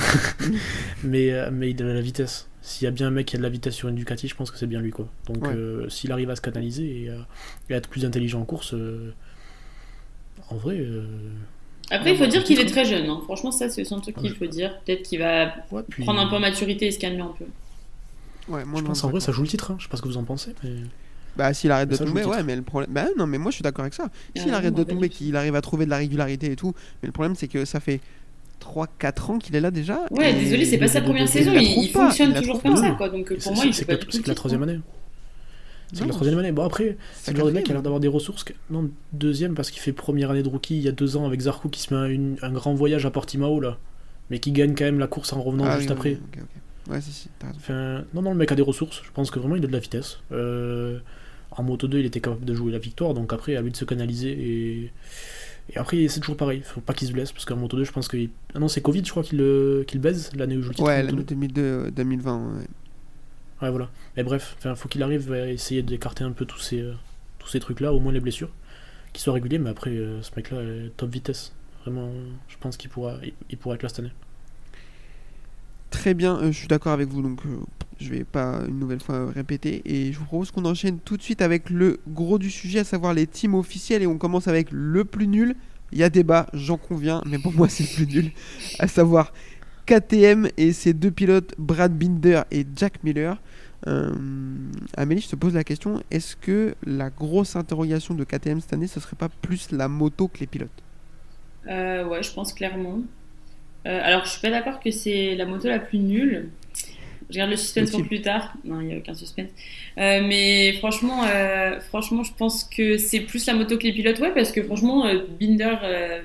il a la vitesse. S'il y a bien un mec qui a de la vitesse sur une Ducati, je pense que c'est bien lui, quoi. Donc s'il arrive à se canaliser et à être plus intelligent en course, en vrai. Après, il faut dire qu'il est très jeune. Hein. Franchement, ça, c'est un truc qu'il faut dire. Peut-être qu'il va prendre un peu en maturité et se calmer un peu. Ouais, moi, je pense en vrai, ça joue le titre. Hein. Je sais pas ce que vous en pensez. Mais... Bah, s'il arrête de tomber, ouais, mais le problème. Bah, non, mais moi, je suis d'accord avec ça. S'il arrête de tomber, qu'il arrive à trouver de la régularité et tout. Mais le problème, c'est que ça fait 3-4 ans qu'il est là déjà. Ouais, désolé, c'est pas sa première saison. Il fonctionne toujours comme ça, quoi. Donc pour moi, il fait pas du tout. C'est la troisième année. C'est la troisième année. Bon, après, c'est le genre de mec qui a l'air d'avoir des ressources. Non, deuxième, parce qu'il fait première année de rookie il y a 2 ans avec Zarco qui se met un grand voyage à Portimao, là. Mais qui gagne quand même la course en revenant juste après. Okay. Ouais, si, t'as raison. Enfin, non, le mec a des ressources. Je pense que vraiment, il a de la vitesse. En Moto 2, il était capable de jouer la victoire. Donc après, à lui de se canaliser. Et après, c'est toujours pareil. Faut pas qu'il se blesse. Parce qu'en Moto 2, je pense que. Ah non, c'est Covid, je crois qu'il baise l'année où je joue le titre. Ouais, l'année 2020. Ouais. Ouais, voilà. Mais bref, faut qu'il arrive à essayer d'écarter un peu tous ces trucs-là, au moins les blessures, qu'il soit régulier. Mais après, ce mec-là est top vitesse. Vraiment, je pense qu'il pourra être là cette année. Très bien, je suis d'accord avec vous, donc je vais pas une nouvelle fois répéter. Et je vous propose qu'on enchaîne tout de suite avec le gros du sujet, à savoir les teams officiels. Et on commence avec le plus nul. Il y a débat, j'en conviens, mais pour moi c'est le plus nul. À savoir KTM et ses 2 pilotes, Brad Binder et Jack Miller. Amélie, je te pose la question, est-ce que la grosse interrogation de KTM cette année, ce serait pas plus la moto que les pilotes? Ouais, je pense clairement. Alors, je suis pas d'accord que c'est la moto la plus nulle. Je garde le suspense pour plus tard. Non, il n'y a aucun suspense. Mais franchement, je pense que c'est plus la moto que les pilotes. Ouais, parce que franchement, Binder,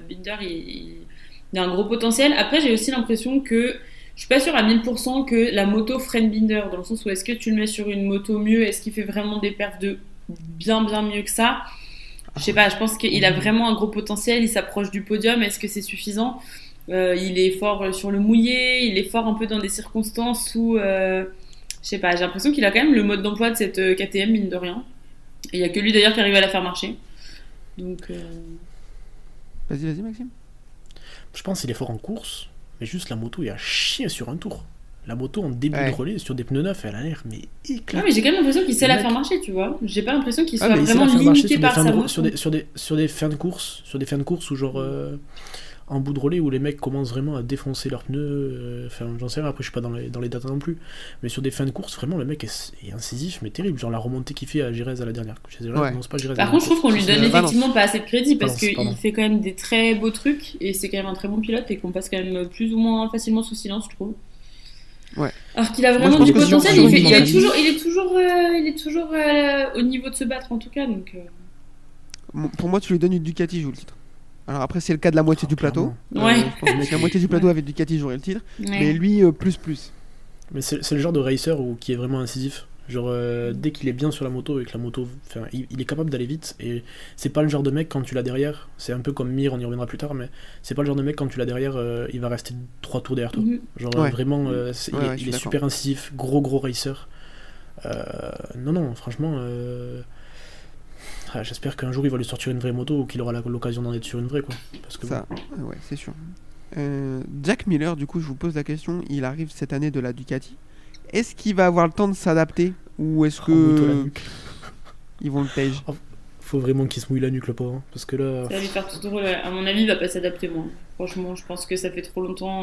il a un gros potentiel. Après, j'ai aussi l'impression que je suis pas sûre à 1000% que la moto freine Binder, dans le sens où est-ce que tu le mets sur une moto mieux, est-ce qu'il fait vraiment des perfs de bien mieux que ça? Je sais pas, je pense qu'il a vraiment un gros potentiel, il s'approche du podium, est-ce que c'est suffisant? Il est fort sur le mouillé, il est fort un peu dans des circonstances où, je sais pas, j'ai l'impression qu'il a quand même le mode d'emploi de cette KTM, mine de rien. Et il y a que lui d'ailleurs qui arrive à la faire marcher. Donc... Vas-y Maxime. Je pense qu'il est fort en course. Mais juste la moto, il a chié sur un tour. La moto en début de relais sur des pneus neufs, elle a l'air éclatée. Ah, mais j'ai quand même l'impression qu'il sait la faire marcher, tu vois. J'ai pas l'impression qu'il soit vraiment limité par sa moto. Sur des fins de course, où genre en bout de relais où les mecs commencent vraiment à défoncer leurs pneus. Enfin, j'en sais rien. Après, je suis pas dans les datas non plus. Mais sur des fins de course, vraiment le mec est incisif, mais terrible. Genre la remontée qu'il fait à Jerez à la dernière. Non, c'est pas Jerez. Par contre, je trouve qu'on lui donne effectivement pas assez de crédit parce qu'il fait quand même des très beaux trucs et c'est quand même un très bon pilote et qu'on passe quand même plus ou moins facilement sous silence, je trouve. Ouais. Alors qu'il a vraiment du potentiel, il est toujours au niveau de se battre en tout cas. Donc, pour moi, tu lui donnes une Ducati, il joue le titre. Alors après, c'est le cas de la moitié du plateau. Ouais. Je pense que la moitié du plateau avec Ducati jouerait le titre. Ouais. Mais lui, plus. Mais c'est le genre de racer qui est vraiment incisif. Genre, dès qu'il est bien sur la moto et que la moto. Il est capable d'aller vite. Et c'est pas le genre de mec quand tu l'as derrière. C'est un peu comme Mir, on y reviendra plus tard. Mais c'est pas le genre de mec quand tu l'as derrière, il va rester 3 tours derrière toi. Genre, vraiment, il est super incisif. Gros racer. Non, franchement. J'espère qu'un jour il va lui sortir une vraie moto ou qu'il aura l'occasion d'en être sur une vraie, quoi. Parce que ça, ouais, c'est sûr. Jack Miller, du coup, je vous pose la question. Il arrive cette année de la Ducati. Est-ce qu'il va avoir le temps de s'adapter ou est-ce que ils vont le tège? Faut vraiment qu'il se mouille la nuque, le pauvre, parce que là. Ça va lui faire tout drôle. À mon avis, il va pas s'adapter, moi. Franchement, je pense que ça fait trop longtemps.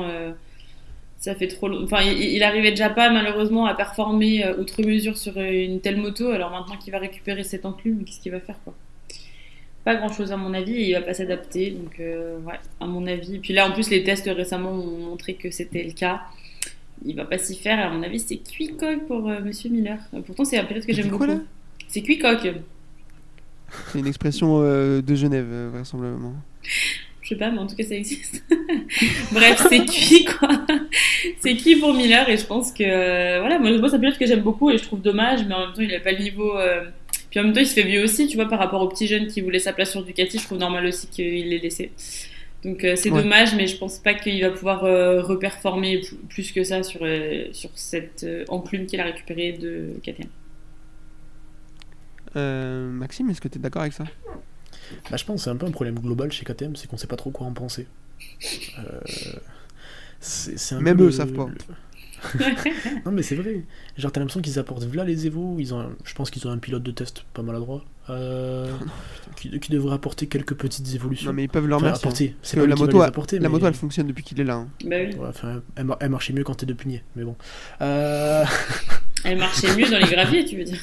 Enfin, il arrivait déjà pas malheureusement à performer outre mesure sur une telle moto. Alors maintenant qu'il va récupérer cette enclume, qu'est-ce qu'il va faire, quoi? pas grand chose à mon avis et il va pas s'adapter. Donc, ouais, à mon avis. Puis là, en plus, les tests récemment ont montré que c'était le cas. Il va pas s'y faire. À mon avis, c'est cuit-coq pour Monsieur Miller. Pourtant, c'est un pilote que j'aime beaucoup. Là c'est cuit-coq. C'est une expression de Genève, vraisemblablement. Je sais pas, mais en tout cas, ça existe. Bref, c'est cuit, quoi. C'est cuit pour Miller, et je pense que, voilà, moi, c'est un pilote que j'aime beaucoup, et je trouve dommage, mais en même temps, il a pas le niveau. Puis en même temps, il se fait vieux aussi, tu vois, par rapport aux petits jeunes qui voulaient sa place sur Ducati, je trouve normal aussi qu'il l'ait laissé. Donc, c'est dommage, mais je pense pas qu'il va pouvoir reperformer plus que ça sur cette enclume qu'il a récupérée de KTM. Maxime, est-ce que tu es d'accord avec ça? Bah, je pense que c'est un peu un problème global chez KTM, c'est qu'on sait pas trop quoi en penser. C'est un Même peu eux savent pas. Non mais c'est vrai. Genre t'as l'impression qu'ils apportent v'là les Evo. Je pense qu'ils ont un pilote de test pas maladroit qui devrait apporter quelques petites évolutions. Non mais ils peuvent leur mettre. C'est pas la moto elle fonctionne depuis qu'il est là. Hein. Bah oui. Ouais, elle marchait mieux quand t'es de punier, mais bon. Elle marchait mieux dans les graviers, tu veux dire?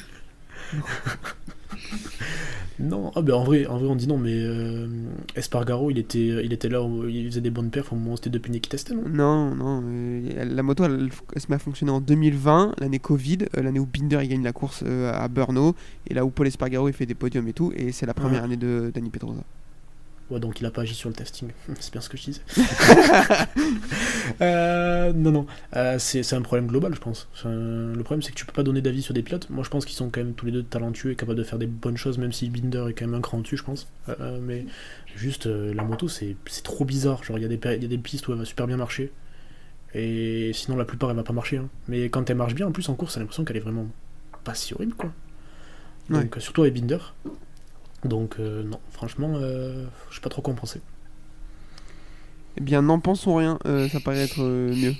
Non, en vrai on dit non, mais Espargaro il était là où il faisait des bonnes perfs au moment où c'était Depuigné qui testait, non? Non, la moto elle se met à fonctionner en 2020, l'année Covid, l'année où Binder il gagne la course à Brno, et là où Paul Espargaro il fait des podiums et tout, et c'est la première année de Dani Pedrosa. Ouais, donc il a pas agi sur le testing, c'est bien ce que je disais. Non, c'est un problème global, je pense. Le problème, c'est que tu peux pas donner d'avis sur des pilotes. Moi, je pense qu'ils sont quand même tous les deux talentueux et capables de faire des bonnes choses, même si Binder est quand même un cran dessus, je pense. Mais juste, la moto, c'est trop bizarre. Genre, il y a des pistes où elle va super bien marcher, et sinon, la plupart, elle va pas marcher. Hein. Mais quand elle marche bien, en plus, en course, t'as l'impression qu'elle est vraiment pas si horrible, quoi. Donc, surtout avec Binder. Donc non, franchement, je sais pas trop quoi en penser. Eh bien, n'en pensons rien, ça paraît être mieux.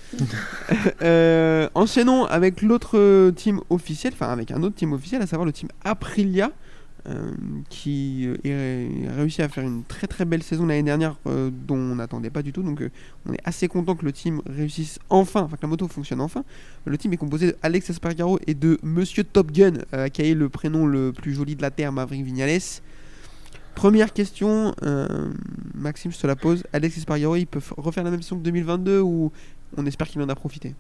Enchaînons avec l'autre team officiel, enfin avec un autre team officiel, à savoir le team Aprilia, qui a réussi à faire une très très belle saison l'année dernière, dont on n'attendait pas du tout. Donc on est assez content que le team réussisse enfin, que la moto fonctionne enfin. Le team est composé d'Alex Espargaro et de Monsieur Top Gun, qui a eu le prénom le plus joli de la terre, Maverick Viñales. Première question, Maxime, je te la pose. Alex Espargaro, il peut refaire la même saison que 2022 ou on espère qu'il en a profité?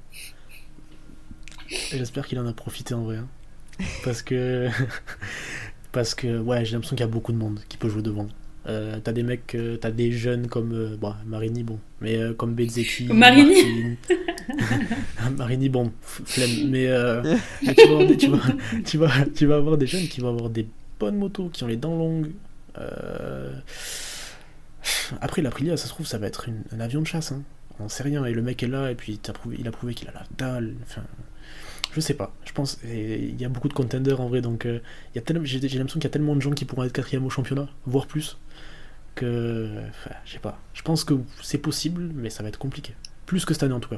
J'espère qu'il en a profité en vrai. Hein. Parce que ouais, j'ai l'impression qu'il y a beaucoup de monde qui peut jouer devant. T'as des mecs, t'as des jeunes comme Marini, bon, mais comme Bezzecchi, Marini. Marini, bon, flemme, mais tu vas avoir des jeunes qui vont avoir des bonnes motos, qui ont les dents longues. Après l'Aprilia, ça se trouve, ça va être un avion de chasse. Hein. On sait rien, et le mec est là, et puis il a prouvé qu'il a la dalle. Enfin, je sais pas, je pense il y a beaucoup de contenders en vrai, donc j'ai l'impression qu'il y a tellement de gens qui pourront être 4ème au championnat, voire plus, que je sais pas, je pense que c'est possible, mais ça va être compliqué, plus que cette année en tout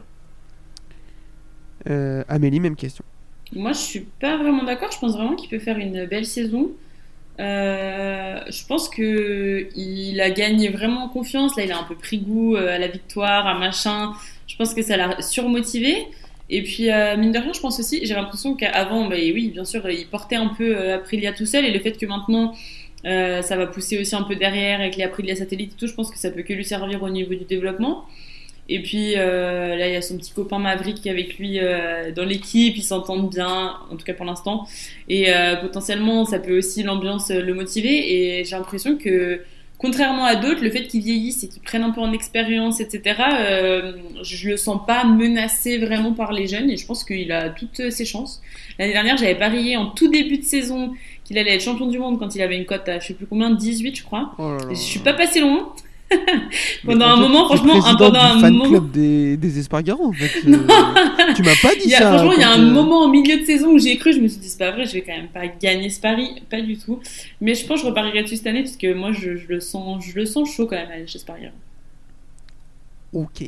cas. Amélie, même question. Moi je suis pas vraiment d'accord, je pense vraiment qu'il peut faire une belle saison. Je pense que il a gagné vraiment en confiance, là il a un peu pris goût à la victoire, à machin, je pense que ça l'a surmotivé. Et puis, mine de rien, je pense aussi, j'ai l'impression qu'avant, oui, bien sûr, il portait un peu Aprilia tout seul, et le fait que maintenant, ça va pousser aussi un peu derrière avec les Aprilia satellites et tout, je pense que ça peut que lui servir au niveau du développement. Et puis, là, il y a son petit copain Maverick qui est avec lui dans l'équipe, ils s'entendent bien, en tout cas pour l'instant. Et potentiellement, ça peut aussi, l'ambiance, le motiver. Et j'ai l'impression que, contrairement à d'autres, le fait qu'ils vieillissent et qu'ils prennent un peu en expérience, etc., je le sens pas menacé vraiment par les jeunes, et je pense qu'il a toutes ses chances. L'année dernière, j'avais parié en tout début de saison qu'il allait être champion du monde quand il avait une cote à je sais plus combien, 18 je crois. Oh là là. Je suis pas passé loin. Pendant un moment, franchement, pendant un fan moment club des Espargaro, en fait. Tu m'as pas dit ça. Franchement, il y a un moment au milieu de saison où j'ai cru, je me suis dit c'est pas vrai, je vais quand même pas gagner ce pari, pas du tout. Mais je pense que je reparierai dessus cette année parce que moi je le sens chaud quand même chez Espargaro. Ok.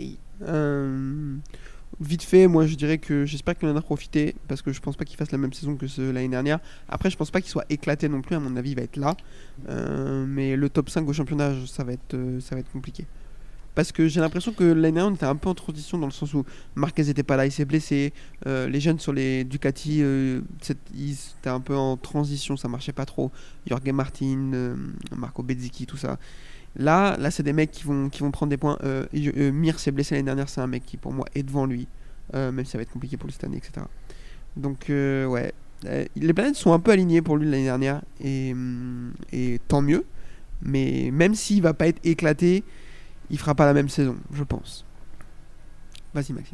Vite fait, moi je dirais que j'espère qu'il en a profité, parce que je pense pas qu'il fasse la même saison que l'année dernière. Après, je pense pas qu'il soit éclaté non plus, à mon avis il va être là. Mais le top 5 au championnat, ça va être compliqué. parce que j'ai l'impression que l'année dernière on était un peu en transition dans le sens où Marquez n'était pas là, il s'est blessé, les jeunes sur les Ducati ils étaient un peu en transition, ça marchait pas trop, Jorge Martin, Marco Bezzecchi, tout ça. Là c'est des mecs qui vont prendre des points. Mir s'est blessé l'année dernière, c'est un mec qui pour moi est devant lui, même si ça va être compliqué pour lui cette année, etc. Donc ouais, les planètes sont un peu alignées pour lui l'année dernière et tant mieux. Mais même s'il va pas être éclaté, il fera pas la même saison, je pense. Vas-y Maxime.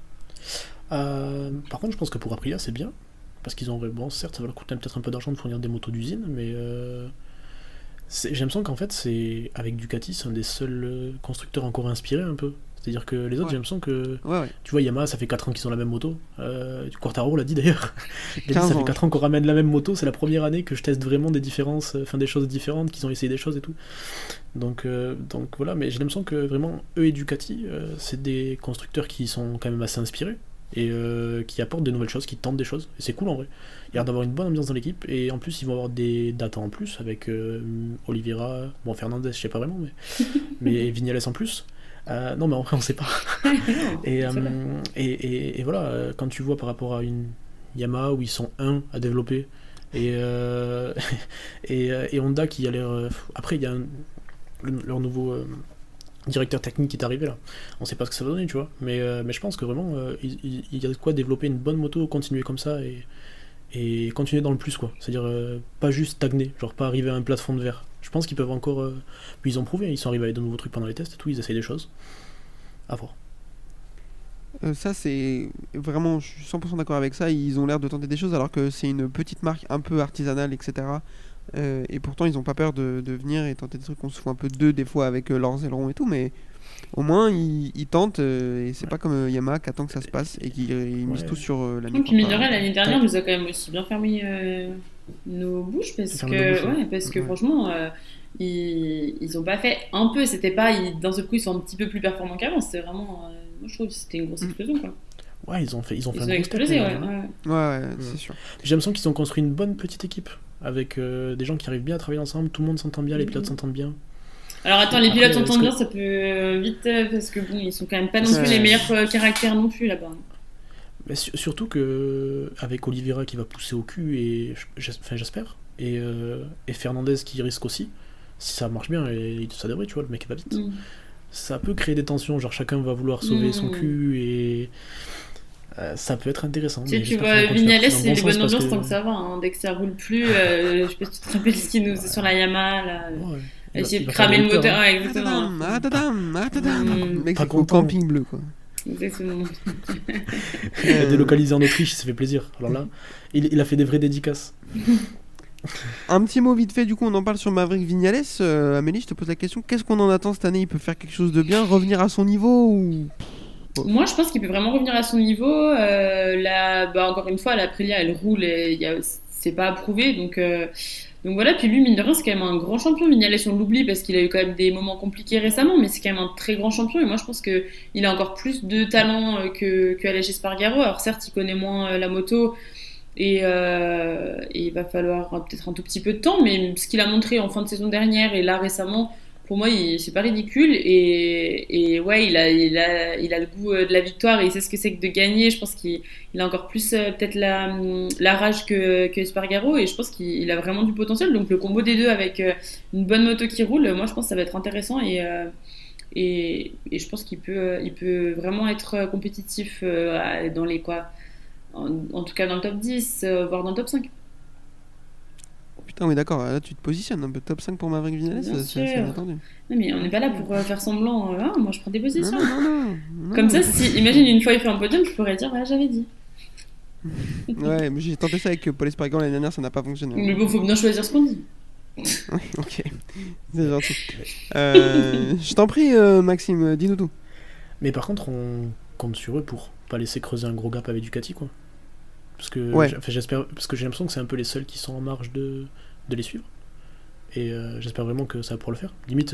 Par contre, je pense que pour Aprilia, c'est bien. Parce qu'ils ont... Bon, certes, ça va leur coûter peut-être un peu d'argent de fournir des motos d'usine, mais... j'ai l'impression qu'en fait, avec Ducati, c'est un des seuls constructeurs encore inspirés un peu. C'est-à-dire que les autres, j'ai l'impression que... Ouais. Tu vois, Yamaha, ça fait 4 ans qu'ils ont la même moto. Quartaro l'a dit d'ailleurs. Il a dit, ça fait 4 ans qu'on ramène la même moto. C'est la première année que je teste vraiment des différences, des choses différentes, qu'ils ont essayé des choses et tout. Donc voilà, mais j'ai l'impression que vraiment, eux et Ducati, c'est des constructeurs qui sont quand même assez inspirés. Et qui apportent des nouvelles choses, qui tentent des choses. Et c'est cool en vrai. Il y a l'air d'avoir une bonne ambiance dans l'équipe. Et en plus, ils vont avoir des datas en plus avec Oliveira, bon, Fernandez, je sais pas vraiment, mais Vignales en plus. Non, mais en vrai, on sait pas. et voilà, quand tu vois par rapport à une Yamaha où ils sont à développer, et Honda qui a l'air. Après, il y a leur nouveau directeur technique qui est arrivé là. On sait pas ce que ça va donner, tu vois. Mais je pense que vraiment, il y a de quoi développer une bonne moto, continuer comme ça et continuer dans le plus, quoi. C'est-à-dire pas juste stagner, genre pas arriver à un plafond de verre. Je pense qu'ils peuvent encore. Puis ils ont prouvé, ils sont arrivés avec de nouveaux trucs pendant les tests et tout, ils essayent des choses. À voir. Ça, c'est vraiment, je suis 100% d'accord avec ça. Ils ont l'air de tenter des choses alors que c'est une petite marque un peu artisanale, etc. Et pourtant, ils n'ont pas peur de venir et tenter des trucs. On se fout un peu d'eux des fois avec leurs ailerons et tout, mais au moins ils tentent et c'est pas comme Yamaha qui attend que ça se passe et qui misent tout sur l'année. Puis mine de rien, l'année dernière, on nous a quand même aussi bien fermé nos bouches parce que franchement, ils ont pas fait un peu. C'était pas d'un seul coup ils sont un petit peu plus performants qu'avant. C'était vraiment, moi je trouve que c'était une grosse explosion quoi. Ouais, ils ont fait un explosé, ouais, c'est sûr. J'ai l'impression qu'ils ont construit une bonne petite équipe avec des gens qui arrivent bien à travailler ensemble. Tout le monde s'entend bien, les pilotes s'entendent bien. Alors attends, les pilotes s'entendent bien, ça peut vite parce que bon, ils sont quand même pas non plus les meilleurs caractères non plus là-bas. Mais surtout que avec Oliveira qui va pousser au cul et j'espère et Fernandez qui risque aussi, si ça marche bien et ça devrait, tu vois, le mec va vite. Ça peut créer des tensions, genre chacun va vouloir sauver son cul et ça peut être intéressant. Tu vois, Vignales, c'est des bonnes ambiances tant que ça va. Hein. Dès que ça roule plus, je sais pas si tu te rappelles ce qu'il nous faisait sur la Yamaha. Là. Ouais. Essayer de cramer le moteur. Ouais, exactement. Mec, c'est au camping bleu, quoi. Exactement. Il a délocalisé en Autriche, il s'est fait plaisir. Alors là, il a fait des vraies dédicaces. Un petit mot vite fait, du coup, on en parle sur Maverick Vignales. Amélie, je te pose la question, qu'est-ce qu'on en attend cette année? Il peut faire quelque chose de bien, revenir à son niveau ou... Moi, je pense qu'il peut vraiment revenir à son niveau. Encore une fois, l'Aprilia, elle roule et c'est pas approuvé. Donc voilà, puis lui, mine de rien, c'est quand même un grand champion. Vignales, on l'oublie parce qu'il a eu quand même des moments compliqués récemment, mais c'est quand même un très grand champion. Et moi, je pense qu'il a encore plus de talent que Aleix Espargaro. Alors certes, il connaît moins la moto et il va falloir peut-être un tout petit peu de temps, mais ce qu'il a montré en fin de saison dernière et là récemment, pour moi, c'est pas ridicule. Et ouais, il a le goût de la victoire et il sait ce que c'est que de gagner. Je pense qu'il a encore plus peut-être la rage que Espargaro et je pense qu'il a vraiment du potentiel. Donc le combo des deux avec une bonne moto qui roule, moi je pense que ça va être intéressant et je pense qu'il peut vraiment être compétitif dans les en tout cas dans le top 10, voire dans le top 5. Putain, oui, d'accord, là tu te positionnes un peu top 5 pour Maverick Vignales, c'est inattendu. Non, mais on n'est pas là pour faire semblant. Moi je prends des positions. Non, comme ça, si imagine une fois il fait un podium, je pourrais dire, j'avais dit. Ouais, mais j'ai tenté ça avec Paul Espargaro l'année dernière, ça n'a pas fonctionné. Mais bon, faut bien choisir ce qu'on dit. Oui, ok, c'est gentil. Je t'en prie, Maxime, dis-nous tout. Mais par contre, on compte sur eux pour pas laisser creuser un gros gap avec Ducati, quoi. Parce que j'espère, parce que j'ai l'impression que c'est un peu les seuls qui sont en marge de les suivre. Et j'espère vraiment que ça va pouvoir le faire. Limite,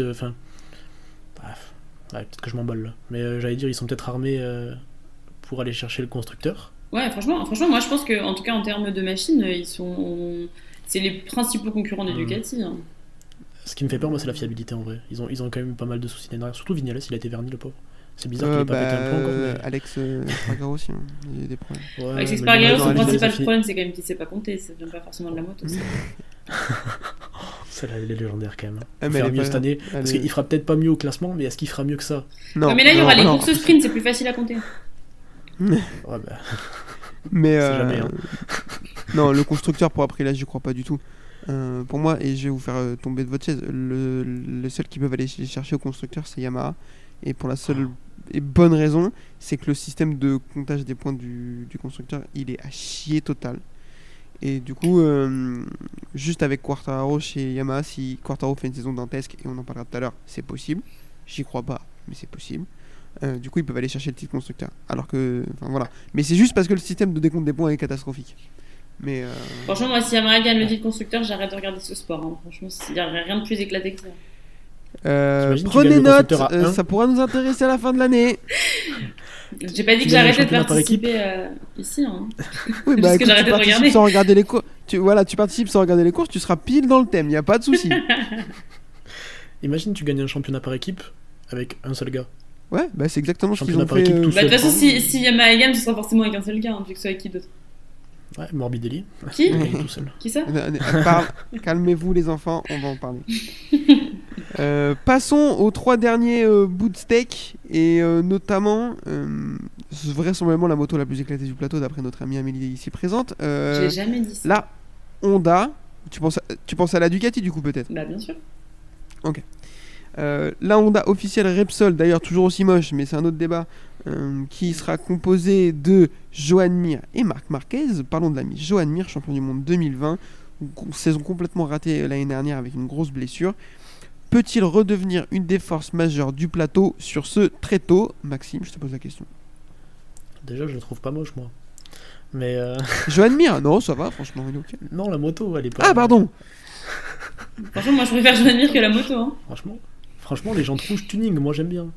peut-être que je m'emballe là. Mais j'allais dire, ils sont peut-être armés pour aller chercher le constructeur. Ouais, franchement, moi je pense que en tout cas en termes de machines, c'est les principaux concurrents de Ducati. Hein. Ce qui me fait peur, moi, c'est la fiabilité en vrai. Ils ont quand même eu pas mal de soucis l'année dernière. Surtout Vignales, il a été verni, le pauvre. C'est bizarre qu'il ait pas pété un plomb encore. Mais... Alex Espargaro aussi, hein. Il y a des problèmes. Ouais, Avec mais Espargaro, bon, son Vignales, principal ça finit- problème, c'est quand même qu'il sait pas compter. Ça vient pas forcément de la moto. Celle-là, elle est légendaire quand même. Ah, Il mais faire elle est mieux pas- cette année. elle Parce est- qu'il fera peut-être pas mieux au classement, mais est-ce qu'il fera mieux que ça? Non, Ouais, mais là, il y aura les non. courses sprint, c'est plus facile à compter. Ouais, bah, Mais c'est jamais, hein. non, le constructeur pour après là, j'y crois pas du tout. Pour moi, et je vais vous faire tomber de votre chaise, le seul qui peuvent aller chercher au constructeur, c'est Yamaha. Et pour la seule et bonne raison, c'est que le système de comptage des points du constructeur, il est à chier total. Et du coup, juste avec Quartararo chez Yamaha, si Quartararo fait une saison dantesque, et on en parlera tout à l'heure, c'est possible. J'y crois pas, mais c'est possible. Du coup, ils peuvent aller chercher le titre constructeur. Alors que, enfin voilà. Mais c'est juste parce que le système de décompte des points est catastrophique. Mais Franchement, moi, si Yamaha gagne le titre constructeur, j'arrête de regarder ce sport. Hein. Franchement, il n'y a rien de plus éclaté que ça. T'imagines, tu prenez gagnes le note, constructeur à 1. ça pourra nous intéresser à la fin de l'année. J'ai pas dit Tu que gagnes j'arrêtais le de championnat par équipe. participer ici. Hein. Oui, Parce que écoute, j'arrêtais de participes regarder. sans regarder les courses. Tu participes sans regarder les courses, tu seras pile dans le thème, y a pas de souci. Imagine, tu gagnes un championnat par équipe avec un seul gars. Ouais, bah c'est exactement ce qu'ils Championnat ont par fait. équipe, tout Bah, de toute façon, seul. si Yamaha gagne, ce sera forcément avec un seul gars, hein, vu que ce soit avec qui d'autre. Ouais, Morbidelli. Qui Il gagne tout seul. Qui ça Parle. Calmez-vous les enfants, on va en parler. Passons aux 3 derniers bouts de steak et notamment vraisemblablement la moto la plus éclatée du plateau d'après notre amie Amélie ici présente. J'ai jamais dit ça. La Honda. Tu penses à la Ducati du coup peut-être. Bah, bien sûr. La Honda officielle Repsol, d'ailleurs toujours aussi moche, mais c'est un autre débat, qui sera composée de Joan Mir et Marc Marquez. Parlons de l'ami Joan Mir, champion du monde 2020, saison complètement ratée l'année dernière avec une grosse blessure. Peut-il redevenir une des forces majeures du plateau sur ce très tôt? Maxime, je te pose la question. Déjà, je le trouve pas moche, moi. Mais Joan Mir, non, ça va, franchement, il est ok. non, la moto, elle est pas. Ah, pardon. Franchement, moi, je préfère Joan Mir que la moto. Hein. Franchement, les jantes rouges tuning, moi j'aime bien.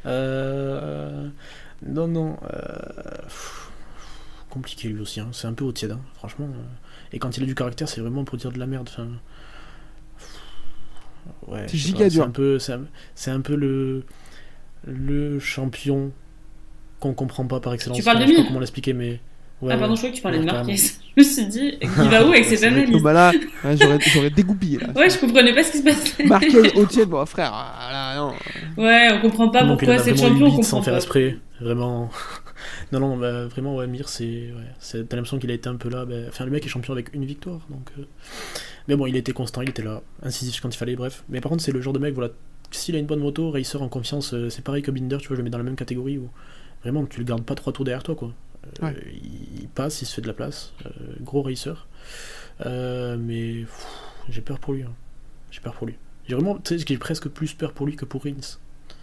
Non. Compliqué lui aussi, hein. C'est un peu au tiède, hein, franchement. Et quand il a du caractère, c'est vraiment pour dire de la merde. Enfin, ouais, C'est je sais giga pas, dur. c'est un peu le champion qu'on comprend pas par excellence. Tu parles de Je sais pas Mir comment l'expliquer, mais. Ouais, Ah, pardon, ouais. je croyais que tu parlais de Ouais, Marquez. carrément. Je me suis dit, il va où avec cette C'est vrai que, analyse bah là, ouais, j'aurais dégoupillé là. Ouais, je comprenais pas ce qui se passait. Marquez au tiède, bon frère, ah, là, non. Ouais, on comprend pas Non, puis il en pourquoi a c'est le vraiment champion, eu on 8 sans comprend faire pas. exprès, vraiment. Non, bah, vraiment, ouais, Mir, t'as l'impression qu'il a été un peu là. Enfin, le mec est champion avec une victoire, donc. Mais bon, il était constant, il était là, incisif quand il fallait, bref. Mais par contre, c'est le genre de mec, voilà, s'il a une bonne moto, racer en confiance, c'est pareil que Binder, tu vois, je le mets dans la même catégorie où vraiment, tu le gardes pas 3 tours derrière toi, quoi. Ouais. Il passe, il se fait de la place, gros racer. Mais j'ai peur pour lui. Hein. J'ai peur pour lui. J'ai presque plus peur pour lui que pour Rins.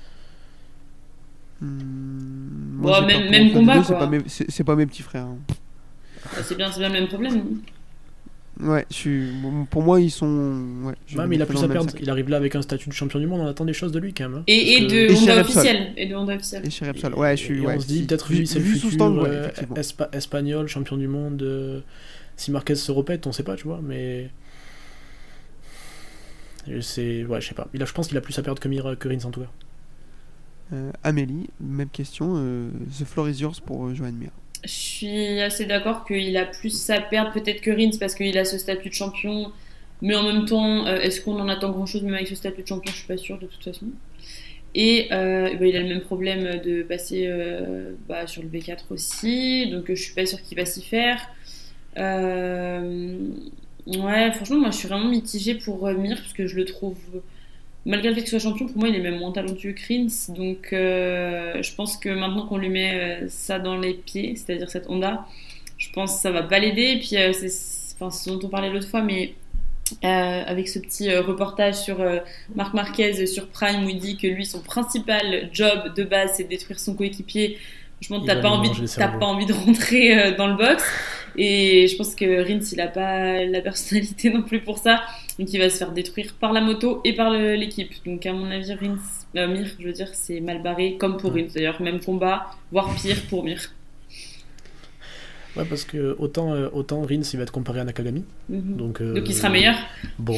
Moi, Bon, j'ai même- peur même pour eux combat, deux, quoi. c'est pas mes petits frères. Hein. Bah, c'est bien le même problème. Ouais, pour moi, ils sont. Ouais, je Ouais, les mais il a mettrais plus dans à le même perdre. sac. Il arrive là avec un statut de champion du monde, on attend des choses de lui quand même. Hein. Et Parce que- de Et chez Honda Repsol. officielle. Et de Honda officielle. Et chez Repsol, ouais, je suis. Et ouais, on se dit si. peut-être Vu- lui c'est le vu futur sous stand, ouais, effectivement. espagnol, champion du monde. Si Marquez se répète, on sait pas, tu vois, mais. Ouais, je sais pas. Je pense qu'il a plus à perdre que Rins en tout cas. Amélie, même question. The floor is yours pour Joan Mir. Je suis assez d'accord qu'il a plus à perdre peut-être que Rins parce qu'il a ce statut de champion. Mais en même temps, est-ce qu'on en attend grand-chose même avec ce statut de champion? Je suis pas sûre de toute façon. Et il a le même problème de passer sur le V4 aussi. Donc je suis pas sûre qu'il va s'y faire. Ouais, franchement, moi je suis vraiment mitigée pour Mir parce que je le trouve, malgré le fait qu'il soit champion, pour moi il est même moins talentueux que Rins. Donc je pense que maintenant qu'on lui met ça dans les pieds, c'est-à-dire cette Honda, je pense que ça va pas l'aider. Et puis c'est ce dont on parlait l'autre fois, mais avec ce petit reportage sur Marc Marquez sur Prime où il dit que lui son principal job de base c'est de détruire son coéquipier. Franchement, t'as pas envie de rentrer dans le box. Et je pense que Rins, il a pas la personnalité non plus pour ça. Donc il va se faire détruire par la moto et par l'équipe. Donc à mon avis, Mir, je veux dire, c'est mal barré, comme pour Rins d'ailleurs. Même combat, voire pire pour Mir. Ouais, parce que autant Rins, il va être comparé à Nakagami. Mm-hmm. Donc il sera meilleur. Bon,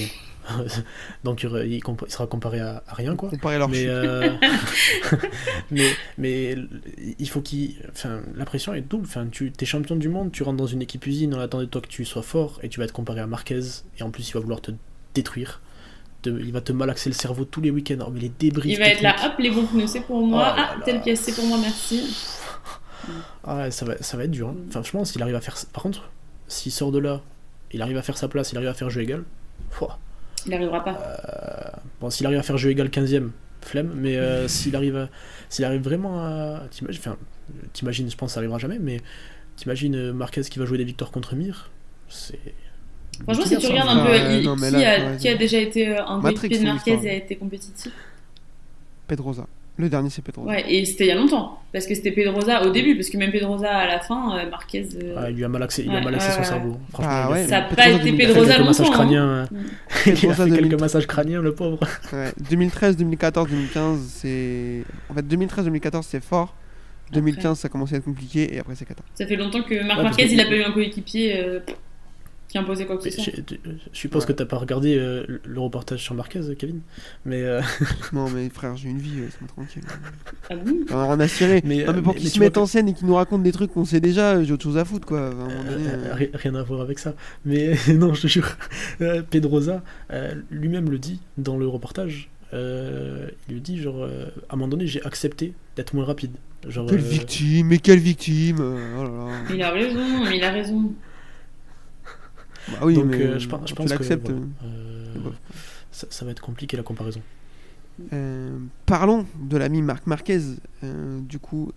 Donc il sera comparé à rien, quoi. Comparer leur Mais, chute. mais il faut enfin, la pression est double. Enfin, t'es champion du monde, tu rentres dans une équipe usine, on attend de toi que tu sois fort, et tu vas être comparé à Marquez, et en plus il va vouloir te détruire. Il va te malaxer le cerveau tous les week-ends. Oh, mais les débris. Il va être là, hop, les bons pneus, c'est pour moi. Telle pièce, c'est pour moi, merci. Ah, ça va être dur. Hein. Enfin, je pense s'il arrive à faire. Par contre, s'il sort de là, il arrive à faire sa place, il arrive à faire jeu égal. Il n'arrivera pas. Bon, s'il arrive à faire jeu égal 15ème, flemme. Mais s'il arrive vraiment à. T'imagines, je pense que ça arrivera jamais, mais t'imagines Marquez qui va jouer des victoires contre Mir. C'est. Franchement, si tu regardes un peu qui a déjà été un coéquipier de Marquez et a été compétitif. Pedrosa. Le dernier, c'est Pedrosa. Ouais, et c'était il y a longtemps. Parce que c'était Pedrosa au début, parce que même Pedrosa à la fin, Marquez. Il lui a malaxé, son cerveau. Franchement, ça n'a pas été Pedrosa longtemps. Il a fait quelques massages crâniens, le pauvre. Ouais. 2013, 2014, 2015, c'est. En fait, 2013, 2014, c'est fort. 2015, ça a commencé à être compliqué, et après, c'est cata. Ça fait longtemps que Marc Marquez, il a pas eu un coéquipier. Qui imposait quoi que ce soit. Je suppose que t'as pas regardé le reportage sur Marquez, Kevin, mais non mais frère, j'ai une vie, c'est tranquille. Ah bon? On a rien à cirer. Mais pour qu'ils se mettent en scène et qu'ils nous racontent des trucs qu'on sait déjà, j'ai autre chose à foutre, quoi. À un moment donné, rien à voir avec ça. Mais non, je te jure, Pedrosa lui-même le dit dans le reportage. Il lui dit genre à un moment donné j'ai accepté d'être moins rapide. Genre, quelle victime, mais quelle victime. Oh là là. Il a raison. Bah oui, donc mais je pense que ça va être compliqué la comparaison. Parlons de l'ami Marc Marquez, du coup,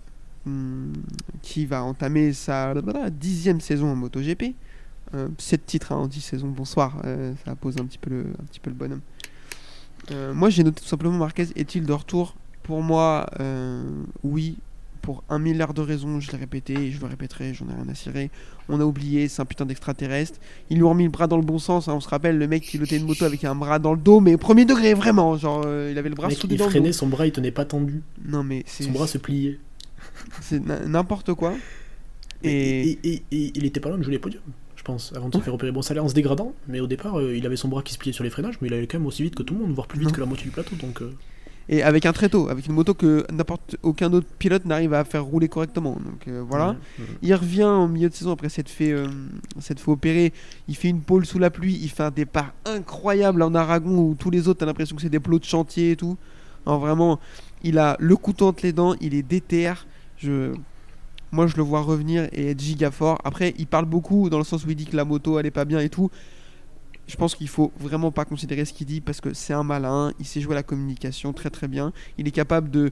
qui va entamer sa 10e saison en MotoGP. 7 titres en 10 saisons, bonsoir, ça pose un petit peu le bonhomme. Moi j'ai noté tout simplement Marquez est-il de retour? Pour moi, oui. Pour 1 milliard de raisons, je l'ai répété et je le répéterai, j'en ai rien à cirer. On a oublié, c'est un putain d'extraterrestre. Ils lui ont remis le bras dans le bon sens, hein. On se rappelle, le mec pilotait une moto avec un bras dans le dos, mais premier degré, vraiment. Genre, il avait le bras soudé dans le dos. Il freinait, son bras il tenait pas tendu. Non, mais son bras se pliait. C'est n'importe quoi. Et il était pas loin de jouer les podiums, je pense, avant de se faire opérer. Bon, ça allait en se dégradant, mais au départ, il avait son bras qui se pliait sur les freinages, mais il allait quand même aussi vite que tout le monde, voire plus vite que la moitié du plateau, donc. Et avec un tréteau, avec une moto que aucun autre pilote n'arrive à faire rouler correctement. Donc voilà. Il revient en milieu de saison après s'être fait opérer. Il fait une pole sous la pluie. Il fait un départ incroyable en Aragon où tous les autres, t'as l'impression que c'est des plots de chantier et tout. Alors vraiment, il a le couteau entre les dents. Il est déter. Moi, je le vois revenir et être giga fort. Après, il parle beaucoup dans le sens où il dit que la moto, elle est pas bien et tout. Je pense qu'il faut vraiment pas considérer ce qu'il dit parce que c'est un malin, il sait jouer à la communication très très bien, il est capable de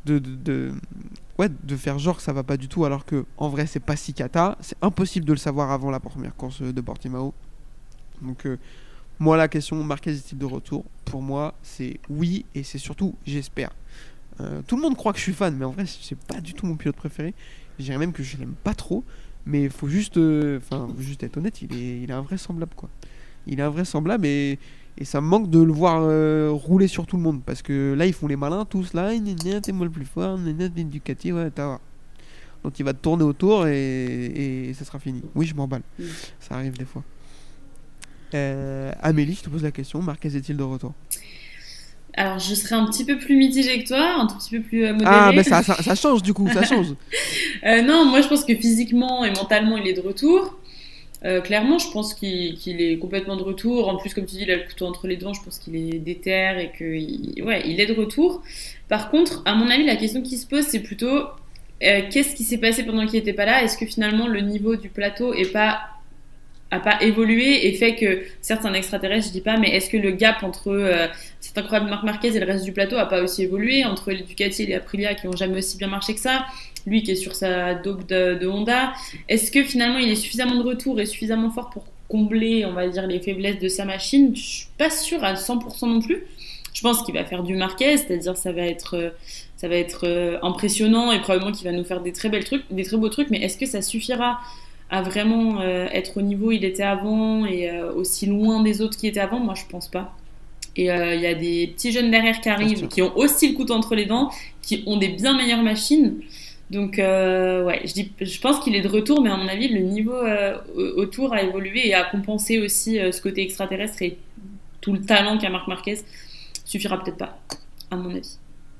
faire genre que ça va pas du tout alors que en vrai c'est pas si cata, c'est impossible de le savoir avant la première course de Portimao. Donc moi la question Marquez est-il de retour? Pour moi c'est oui et c'est surtout j'espère. Tout le monde croit que je suis fan mais en vrai c'est pas du tout mon pilote préféré, je dirais même que je l'aime pas trop mais faut juste juste être honnête, il est invraisemblable quoi. Il est invraisemblable et ça me manque de le voir rouler sur tout le monde parce que là ils font les malins tous là, t'es moi le plus fort, t'es Ducati, ouais t'as. Donc il va te tourner autour et ça sera fini. Oui je m'emballe, ça arrive des fois. Amélie, je te pose la question, Marquez est-il de retour? Alors je serai un petit peu plus mitigée que toi, un tout petit peu plus modérée. Ah mais ça change du coup, ça change. Non, moi je pense que physiquement et mentalement il est de retour. Clairement, je pense qu'il est complètement de retour. En plus, comme tu dis, il a le couteau entre les dents. Je pense qu'il est déter et qu'il il est de retour. Par contre, à mon avis, la question qui se pose, c'est plutôt qu'est-ce qui s'est passé pendant qu'il n'était pas là? Est-ce que finalement le niveau du plateau a pas évolué et fait que, certes, c'est un extraterrestre, je dis pas, mais est-ce que le gap entre cet incroyable Marc Marquez et le reste du plateau a pas aussi évolué entre les Ducati et les Aprilia qui ont jamais aussi bien marché que ça? Lui qui est sur sa dope de Honda, est-ce que finalement il est suffisamment de retour et suffisamment fort pour combler, on va dire, les faiblesses de sa machine? Je suis pas sûre à 100% non plus. Je pense qu'il va faire du Marquez, c'est-à-dire ça va être impressionnant et probablement qu'il va nous faire des très beaux trucs, mais est-ce que ça suffira à vraiment être au niveau où il était avant et aussi loin des autres qui étaient avant? Moi je pense pas. Et il y a des petits jeunes derrière qui arrivent, qui ont aussi le couteau entre les dents, qui ont des bien meilleures machines. Donc je pense qu'il est de retour, mais à mon avis le niveau autour a évolué et a compensé aussi ce côté extraterrestre et tout le talent qu'a Marc Marquez suffira peut-être pas, à mon avis.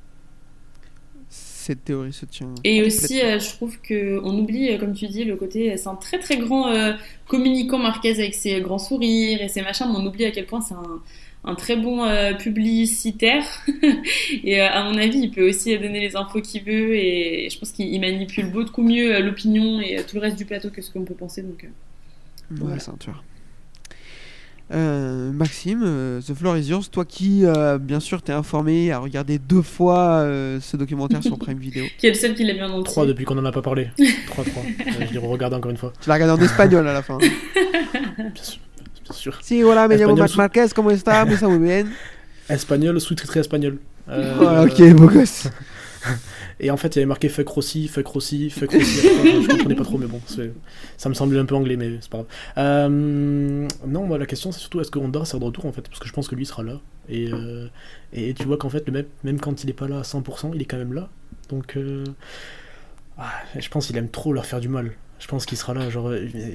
Cette théorie se tient. Et aussi, je trouve qu'on oublie, comme tu dis, le côté, c'est un très très grand communicant Marquez avec ses grands sourires et ses machins, mais on oublie à quel point c'est un très bon publicitaire. Et à mon avis, il peut aussi donner les infos qu'il veut, et je pense qu'il manipule beaucoup mieux l'opinion et tout le reste du plateau que ce qu'on peut penser. Donc, voilà. Ceinture. Maxime, The Floor is yours. Toi qui, bien sûr, t'es informé, a regardé 2 fois ce documentaire sur Prime Video. Qui est le seul qui l'a bien entier. 3 depuis qu'on en a pas parlé. 3. Je l'ai regardé encore une fois. Tu l'as regardé en espagnol à la fin. Bien sûr. Si, voilà, me llamo Marc Marquez, comment está? Muy bien. Espagnol, sous-titré espagnol. Ok, beau gosse. Et en fait, il y avait marqué fuck Rossi. Je comprenais pas trop, mais bon, ça me semblait un peu anglais, mais c'est pas grave. Non, moi, la question, c'est surtout est-ce que Honda sera de retour, en fait, parce que je pense que lui sera là. Et tu vois qu'en fait, même quand il est pas là à 100%, il est quand même là. Donc, je pense qu'il aime trop leur faire du mal. Je pense qu'il sera là, genre.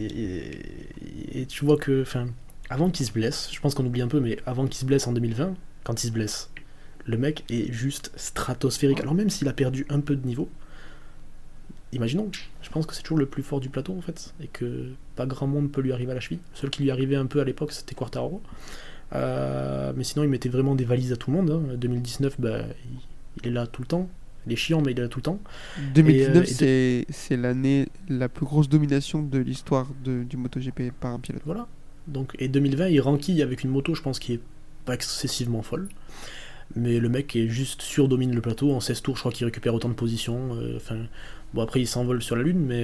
Et tu vois que, enfin, avant qu'il se blesse, je pense qu'on oublie un peu, mais avant qu'il se blesse en 2020, quand il se blesse, le mec est juste stratosphérique. Alors même s'il a perdu un peu de niveau, imaginons, je pense que c'est toujours le plus fort du plateau en fait, et que pas grand monde peut lui arriver à la cheville. Le seul qui lui arrivait un peu à l'époque, c'était Quartararo. Mais sinon, il mettait vraiment des valises à tout le monde. Hein. 2019, il est là tout le temps. Il est chiant, mais il est là tout le temps. 2019, c'est l'année la plus grosse domination de l'histoire du MotoGP par un pilote. Voilà. Donc, et 2020, il renquille avec une moto, je pense, qui est pas excessivement folle. Mais le mec est juste surdomine le plateau. En 16 tours, je crois qu'il récupère autant de positions. Bon, après, il s'envole sur la lune, mais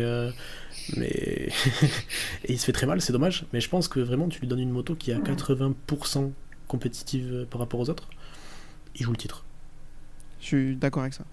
et il se fait très mal, c'est dommage. Mais je pense que vraiment, tu lui donnes une moto qui est à 80% compétitive par rapport aux autres. Il joue le titre. Je suis d'accord avec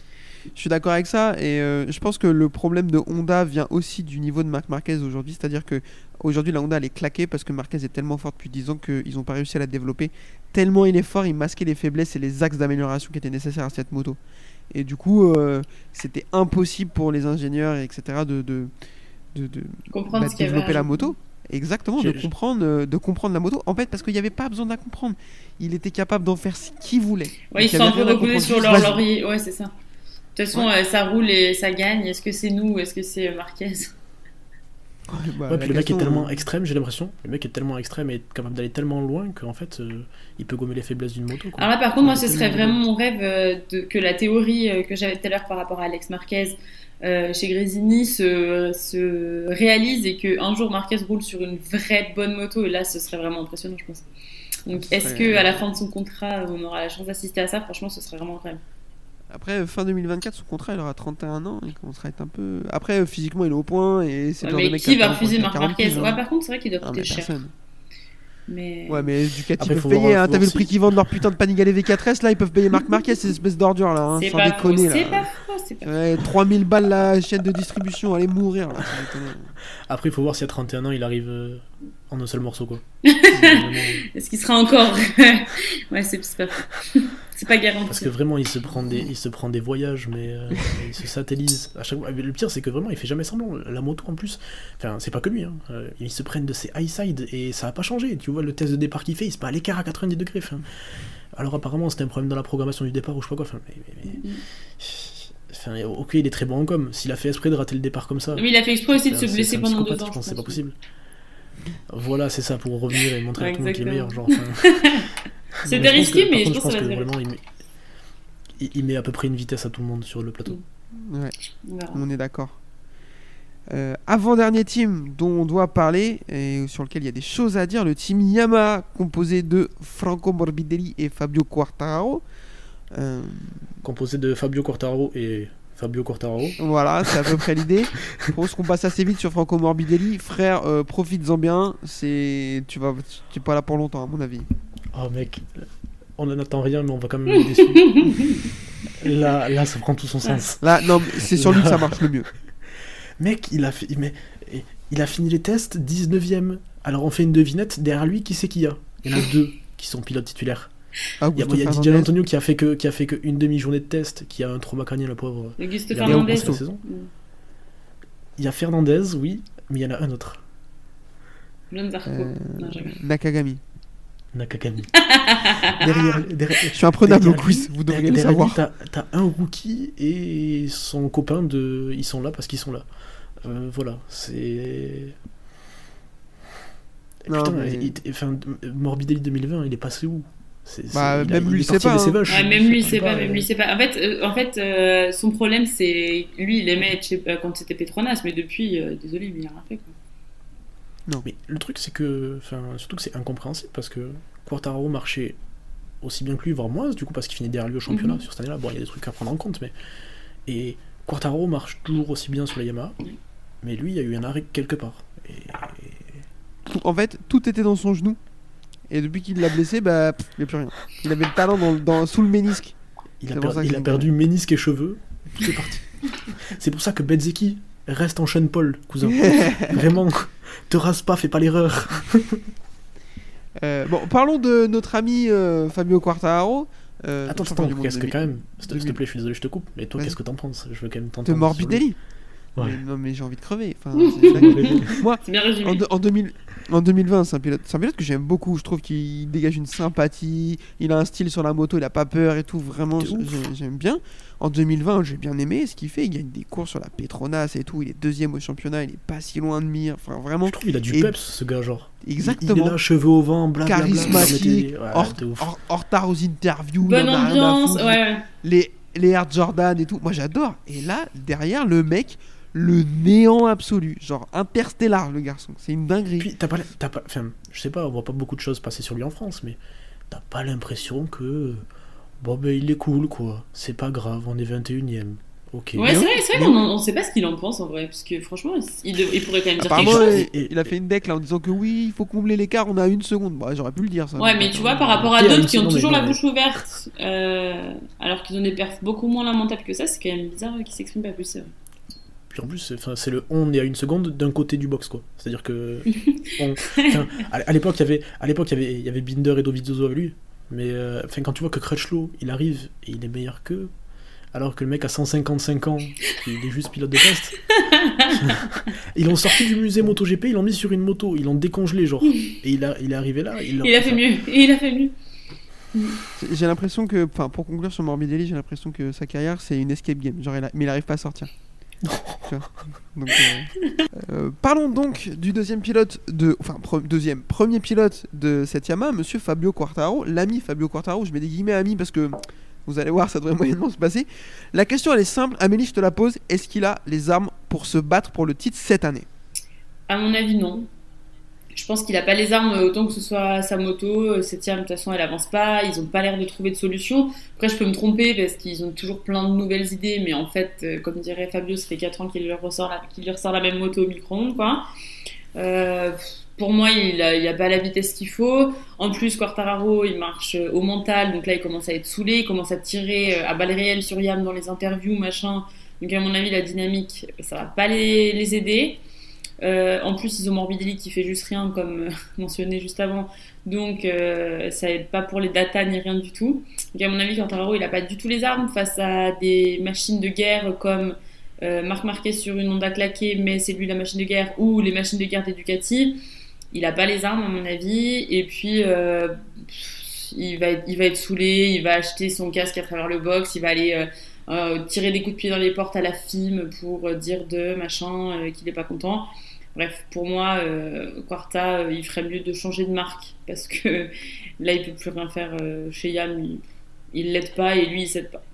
ça. Et je pense que le problème de Honda vient aussi du niveau de Marc Marquez aujourd'hui. C'est-à-dire que aujourd'hui, la Honda, elle est claquée parce que Marquez est tellement fort depuis 10 ans qu'ils n'ont pas réussi à la développer. Tellement il est fort, il masquait les faiblesses et les axes d'amélioration qui étaient nécessaires à cette moto. Et du coup, c'était impossible pour les ingénieurs, etc., de développer la moto. Exactement, de comprendre la moto. En fait, parce qu'il n'y avait pas besoin de la comprendre. Il était capable d'en faire ce qu'il voulait. Ouais, ils sont un peu reposés sur leur laurier. Ouais, c'est ça. De toute façon, ça roule et ça gagne. Est-ce que c'est nous ou est-ce que c'est Marquez? Puis le mec est tellement extrême, j'ai l'impression. Le mec est tellement extrême et capable d'aller tellement loin qu'en fait, il peut gommer les faiblesses d'une moto. Quoi. Alors là, par contre, moi, ce serait vraiment mon rêve que la théorie que j'avais tout à l'heure par rapport à Alex Marquez chez Gresini se réalise et qu'un jour Marquez roule sur une vraie bonne moto. Et là, ce serait vraiment impressionnant, je pense. Donc, est-ce qu'à la fin de son contrat, on aura la chance d'assister à ça? Franchement, ce serait vraiment incroyable. Après, fin 2024, son contrat, il aura 31 ans. Il commencera à être un peu. Après, physiquement, il est au point. Et c'est mais qui va refuser Marc Marquez? Ouais, par contre, c'est vrai qu'il doit coûter cher. Mais... Ouais, mais Ducati peuvent payer. T'as vu le prix qu'ils vendent leur putain de Panigale V4S? Là, ils peuvent payer Marc Marquez, ces espèces d'ordures là. C'est sans pas déconner faux, là. C'est pas faux. Ouais, 3000 balles la chaîne de distribution, allez mourir là. Après, il faut voir si à 31 ans, il arrive en un seul morceau quoi. Est-ce qu'il sera encore. Ouais, c'est pas faux. C'est pas garanti. Parce que vraiment, il se prend des voyages, mais il se satellise à chaque fois. Le pire, c'est que vraiment, il fait jamais semblant. La moto, en plus, enfin, c'est pas que lui. Hein. Ils se prennent de ses high side et ça a pas changé. Tu vois le test de départ qu'il fait, il se met à l'écart à 90 degrés. Enfin, alors apparemment, c'était un problème dans la programmation du départ ou je sais pas quoi. Enfin, ok, il est très bon en com. S'il a fait exprès de rater le départ comme ça. Mais il a fait exprès aussi de se blesser pendant 2 ans. Je pense que c'est pas possible. Voilà, c'est ça, pour revenir et montrer à tout le monde qu'il est meilleur. Genre, c'était risqué, mais je pense que ça va se vraiment, il met à peu près une vitesse à tout le monde sur le plateau. Ouais, on est d'accord. Avant-dernier team dont on doit parler et sur lequel il y a des choses à dire, le team Yamaha composé de Franco Morbidelli et Fabio Quartararo. Composé de Fabio Quartararo et Fabio Quartararo. Voilà, c'est à peu près l'idée. Je pense qu'on passe assez vite sur Franco Morbidelli. Frère, profites-en bien. Tu es pas là pour longtemps, à mon avis. Oh mec, on n'en attend rien, mais on va quand même être déçus. Là, ça prend tout son sens. Là, non, c'est sur lui que ça marche le mieux. Mec, il a fini les tests 19ème. Alors on fait une devinette. Derrière lui, qui c'est qu'il y a? Il y en a 2 qui sont pilotes titulaires. Il y a Didier Antonio qui a fait que une demi-journée de test, qui a un trauma crânien, le pauvre. Auguste Fernandez. Il y a Fernandez, oui, mais il y en a un autre. John Zarco. Nakagami. Nakagami. Je suis imprenable au quiz, vous devriez le derrière savoir. lui, t'as un rookie et son copain ils sont là parce qu'ils sont là. Voilà, c'est... Non, Putain, mais- Morbidelli 2020, il est passé où? Même lui, il est sait parti pas, avec ses hein. vaches. Ouais, même lui, il Je sait sais pas, même lui, il sait pas. En fait, son problème, c'est lui, il aimait être quand c'était Petronas, mais depuis, désolé, mais il a rien fait, quoi. Mais le truc, c'est que... surtout que c'est incompréhensible, parce que Quartararo marchait aussi bien que lui, voire moins, du coup, parce qu'il finit derrière lui au championnat sur cette année-là. Bon, il y a des trucs à prendre en compte, mais... Et Quartararo marche toujours aussi bien sur la Yamaha, mais lui, il y a eu un arrêt quelque part. En fait, tout était dans son genou. Et depuis qu'il l'a blessé, il n'y a plus rien. Il avait le talent sous le ménisque. Il a, C'est pour ça que il a j'ai perdu ménisque et cheveux, tout est parti. C'est pour ça que Bezzecchi reste en Sean Paul, cousin. Vraiment, te rase pas, fais pas l'erreur. Bon, parlons de notre ami Fabio Quartararo. Attends, champion du monde qu'est-ce que quand même, s'il te 2000. plaît, je suis désolé, je te coupe, mais toi, Vas-y. qu'est-ce que t'en penses? Je veux quand même De t'entendre. Morbidelli. Ouais. Non, mais j'ai envie de crever. Enfin, c'est- Moi, C'est bien résumé. en 2020, c'est un pilote que j'aime beaucoup. Je trouve qu'il dégage une sympathie. Il a un style sur la moto, il a pas peur et tout. Vraiment, De ouf. j'aime bien. En 2020, j'ai bien aimé ce qu'il fait. Il gagne des courses sur la Petronas et tout. Il est deuxième au championnat. Il est pas si loin de Mir. Enfin, vraiment, Je trouve qu'il a du Et- peps, ce gars, genre. Il est exactement. là, cheveux au vent, blablabla. Charismatique, Ouais, de ouf. en retard aux interviews. Bonne il en a rien à ambiance, foutre. ouais. Les Air Jordan et tout. Moi, j'adore. Et là, derrière, le mec, le néant absolu. Genre interstellar, le garçon. C'est une dinguerie. Puis, je sais pas, on voit pas beaucoup de choses passer sur lui en France, mais t'as pas l'impression que. Bon, ben, il est cool, quoi. C'est pas grave, on est 21ème. Ok. Ouais, c'est vrai qu'on on sait pas ce qu'il en pense en vrai, parce que franchement, il pourrait quand même dire quelque Apparemment, chose. il a fait une deck là en disant que oui, il faut combler l'écart, on a une seconde. Bah, j'aurais pu le dire ça. Ouais, mais tu vois, par rapport à Ok, d'autres qui ont non, mais toujours la non, bouche ouverte, alors qu'ils ont des perfs beaucoup moins lamentables que ça, c'est quand même bizarre qu'ils s'expriment pas plus, c'est vrai. Puis en plus, c'est le on est à une seconde d'un côté du box, quoi. C'est-à-dire que. À l'époque, il y avait Binder et Dovizioso avec lui. Mais quand tu vois que Crutchlow, il arrive et il est meilleur qu'eux, alors que le mec a 155 ans, il est juste pilote de test. Ils l'ont sorti du musée MotoGP, ils l'ont mis sur une moto, ils l'ont décongelé, genre. Et il est arrivé là. Il a fait mieux, il a fait mieux. J'ai l'impression que, enfin, pour conclure sur Morbidelli, j'ai l'impression que sa carrière c'est une escape game. Genre, mais il arrive pas à sortir. Tu vois. Donc, parlons donc du deuxième pilote premier pilote de cette Yamaha, monsieur Fabio Quartararo, l'ami Fabio Quartararo. Je mets des guillemets ami parce que vous allez voir, ça devrait moyennement se passer. La question elle est simple, Amélie, je te la pose. Est-ce qu'il a les armes pour se battre pour le titre cette année? À mon avis, non. Je pense qu'il a pas les armes autant que ce soit sa moto. Septième, de toute façon, elle avance pas. Ils ont pas l'air de trouver de solution. Après, je peux me tromper parce qu'ils ont toujours plein de nouvelles idées. Mais en fait, comme dirait Fabio, ça fait 4 ans qu'il lui ressort la même moto au micro-ondes, quoi. Pour moi, il a pas la vitesse qu'il faut. En plus, Quartararo, il marche au mental. Donc là, il commence à être saoulé. Il commence à tirer à balles réelles sur Yam dans les interviews, machin. Donc à mon avis, la dynamique, ça va pas les aider. En plus, ils ont Morbidelli qui fait juste rien, comme mentionné juste avant. Donc, ça aide pas pour les data ni rien du tout. Donc, à mon avis, Quartararo, il a pas du tout les armes face à des machines de guerre comme Marc Marquez sur une Honda claquée, mais c'est lui la machine de guerre, ou les machines de guerre des Ducati. Il a pas les armes, à mon avis. Et puis, il va être saoulé. Il va acheter son casque à travers le box. Il va aller tirer des coups de pied dans les portes à la FIM pour dire qu'il est pas content. Bref, pour moi, Quarta, il ferait mieux de changer de marque parce que là, il peut plus rien faire chez Yam. Il l'aide pas et lui, il s'aide pas.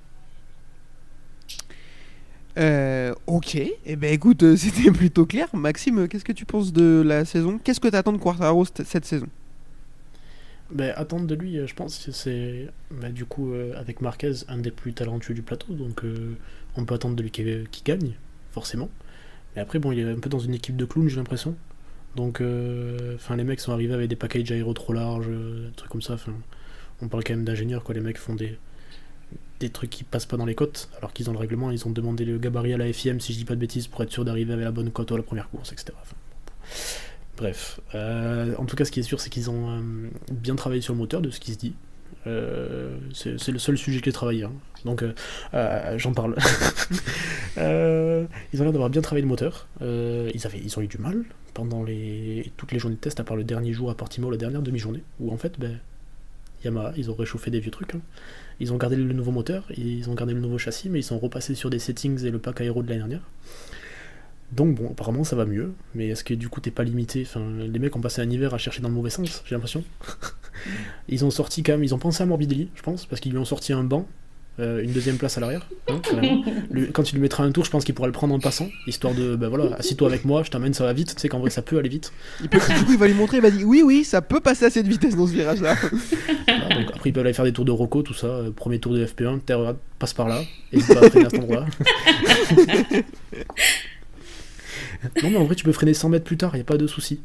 Ok, et ben écoute, c'était plutôt clair. Maxime, qu'est-ce que tu penses de la saison? Qu'est-ce que t'attends de Quartararo cette saison? Attendre de lui, je pense que c'est du coup avec Marquez un des plus talentueux du plateau, donc on peut attendre de lui qu'il gagne, forcément. Mais après, bon, il est un peu dans une équipe de clowns, j'ai l'impression. Donc, les mecs sont arrivés avec des packages aéro trop larges, des trucs comme ça. On parle quand même d'ingénieurs, quoi. Les mecs font des trucs qui passent pas dans les cotes, alors qu'ils ont le règlement, ils ont demandé le gabarit à la FIM, si je dis pas de bêtises, pour être sûr d'arriver avec la bonne cote à la première course, etc. Bref, en tout cas, ce qui est sûr, c'est qu'ils ont bien travaillé sur le moteur, de ce qui se dit. C'est le seul sujet que j'ai travaillé, hein. Donc j'en parle. Ils ont l'air d'avoir bien travaillé le moteur. Ils ont eu du mal pendant toutes les journées de test, à part le dernier jour à Portimao, la dernière demi-journée, où en fait, Yamaha, ils ont réchauffé des vieux trucs, hein. Ils ont gardé le nouveau moteur, ils ont gardé le nouveau châssis, mais ils sont repassés sur des settings et le pack aéro de l'année dernière. Donc bon, apparemment ça va mieux, mais est-ce que du coup t'es pas limité? Enfin, les mecs ont passé un hiver à chercher dans le mauvais sens, j'ai l'impression. Ils ont sorti quand même, ils ont pensé à Morbidelli, je pense, parce qu'ils lui ont sorti un banc, une deuxième place à l'arrière, hein, quand tu lui mettras un tour, je pense qu'il pourra le prendre en passant, histoire de, voilà, assis-toi avec moi, je t'amène, ça va vite, tu sais qu'en vrai ça peut aller vite. Du coup, il va lui montrer, il va dire oui, ça peut passer à cette vitesse dans ce virage-là. Voilà, donc après ils peuvent aller faire des tours de Rocco, tout ça, premier tour de FP1, passe par là, et pas à freiner à cet endroit. Non, mais en vrai, tu peux freiner 100 mètres plus tard, il n'y a pas de souci.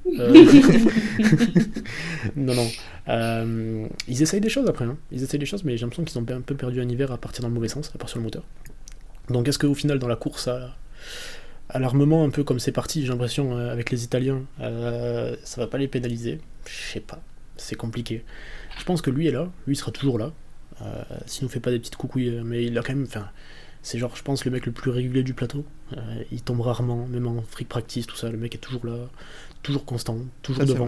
Non. Ils essayent des choses après, hein. Ils essayent des choses, mais j'ai l'impression qu'ils ont un peu perdu un hiver à partir dans le mauvais sens, à part sur le moteur. Donc, est-ce qu'au final, dans la course à l'armement, un peu comme c'est parti, j'ai l'impression, avec les Italiens, ça va pas les pénaliser? Je sais pas, c'est compliqué. Je pense que lui est là, lui il sera toujours là, s'il nous fait pas des petites coucouilles, mais il a quand même. C'est genre, je pense, le mec le plus régulier du plateau. Il tombe rarement, même en free practice, tout ça. Le mec est toujours là, toujours constant, toujours devant.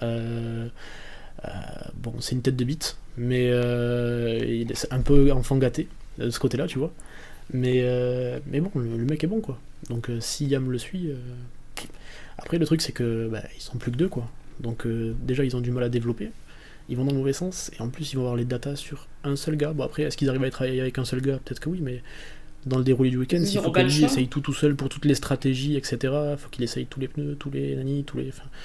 Bon, c'est une tête de bite, mais il est un peu enfant gâté de ce côté-là, tu vois. Mais bon, le mec est bon, quoi. Donc si Yam le suit. Après, le truc, c'est que ils sont plus que deux, quoi. Donc déjà, ils ont du mal à développer. Ils vont dans le mauvais sens, et en plus, ils vont avoir les datas sur un seul gars. Bon, après, est-ce qu'ils arrivent à travailler avec un seul gars? Peut-être que oui, mais dans le déroulé du week-end, s'il faut que lui essaye tout seul pour toutes les stratégies, etc., il faut qu'il essaye tous les pneus, tous les nanis, tous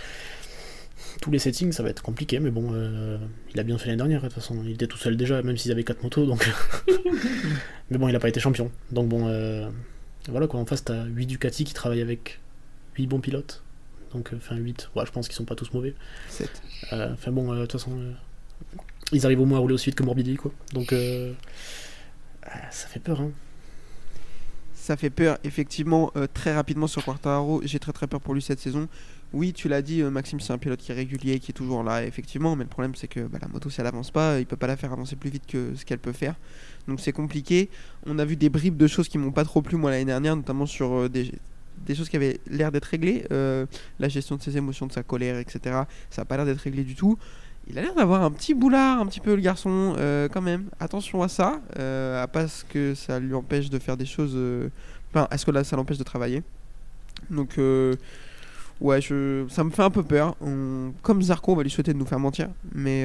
les settings, ça va être compliqué, mais bon, il a bien fait l'année dernière, de toute façon, il était tout seul déjà, même s'ils avaient 4 motos, donc... Mais bon, il a pas été champion, donc bon, voilà quoi, en face, t'as 8 Ducati qui travaillent avec 8 bons pilotes, donc, 8, ouais, je pense qu'ils sont pas tous mauvais. 7. Bon, de toute façon, ils arrivent au moins à rouler aussi vite que Morbidelli, quoi, donc, ça fait peur, hein. Ça fait peur, effectivement, très rapidement sur Quartararo, j'ai très peur pour lui cette saison. Oui, tu l'as dit, Maxime, c'est un pilote qui est régulier, qui est toujours là, effectivement, mais le problème c'est que la moto, si elle avance pas, il peut pas la faire avancer plus vite que ce qu'elle peut faire. Donc c'est compliqué. On a vu des bribes de choses qui m'ont pas trop plu, moi, l'année dernière, notamment sur des choses qui avaient l'air d'être réglées, la gestion de ses émotions, de sa colère, etc. Ça a pas l'air d'être réglé du tout. Il a l'air d'avoir un petit boulard, un petit peu, le garçon, quand même. Attention à ça, à pas ce que ça lui empêche de faire des choses... Enfin, à ce que là, ça l'empêche de travailler. Donc, ouais, ça me fait un peu peur. Comme Zarco, on va lui souhaiter de nous faire mentir. Mais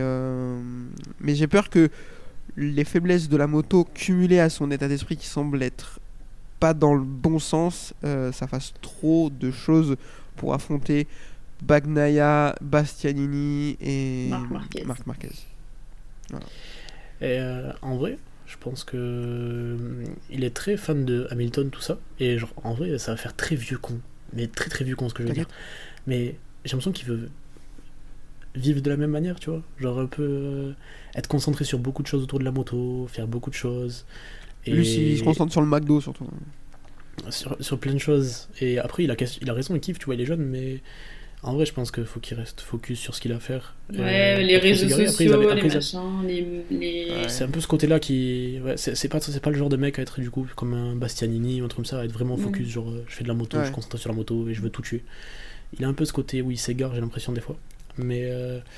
j'ai peur que les faiblesses de la moto, cumulées à son état d'esprit qui semble être pas dans le bon sens, ça fasse trop de choses pour affronter Bagnaia, Bastianini et Marc Marquez. Voilà. Et en vrai, je pense que il est très fan de Hamilton, tout ça. Et genre, en vrai, ça va faire très vieux con. Mais très vieux con, ce que je veux dire. Mais j'ai l'impression qu'il veut vivre de la même manière, tu vois. Genre un peu être concentré sur beaucoup de choses autour de la moto, faire beaucoup de choses. Et lui, il se concentre sur le McDo, surtout. Sur plein de choses. Et après, il a raison, il kiffe, tu vois, il est jeune, mais... En vrai, je pense qu'il faut qu'il reste focus sur ce qu'il a à faire. Ouais, les réseaux sociaux, les machins, les... C'est un peu ce côté-là qui... Ouais, c'est pas le genre de mec à être, du coup, comme un Bastianini ou un truc comme ça, à être vraiment focus, genre, je fais de la moto, je suis concentré sur la moto et je veux tout tuer. Il a un peu ce côté où il s'égare, j'ai l'impression, des fois. Mais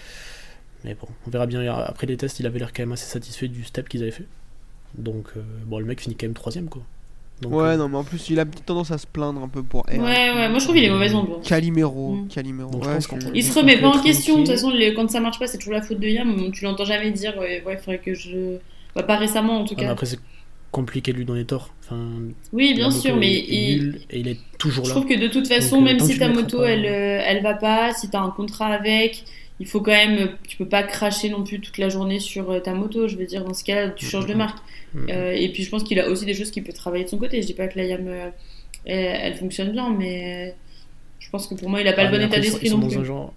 bon, on verra bien. Après les tests, il avait l'air quand même assez satisfait du step qu'ils avaient fait. Donc, bon, le mec finit quand même 3ème, quoi. Donc, ouais, non, mais en plus, il a une petite tendance à se plaindre un peu pour R. Ouais, moi je trouve qu'il est mauvaise ambiance. Calimero. Donc, je pense il se remet pas en question. De toute façon, quand ça marche pas, c'est toujours la faute de Yam. Tu l'entends jamais dire, ouais, il faudrait que je. Bah, pas récemment en tout cas. Après, c'est compliqué de lui donner tort. Enfin, oui, bien sûr, mais et il est toujours là. Je trouve que de toute façon, donc, même si ta moto elle va pas, si t'as un contrat avec, il faut quand même. Tu peux pas cracher non plus toute la journée sur ta moto. Je veux dire, dans ce cas, tu changes de marque. Et puis je pense qu'il a aussi des choses qu'il peut travailler de son côté. Je dis pas que la Yam elle fonctionne bien, mais je pense que pour moi il a pas le bon état d'esprit non plus.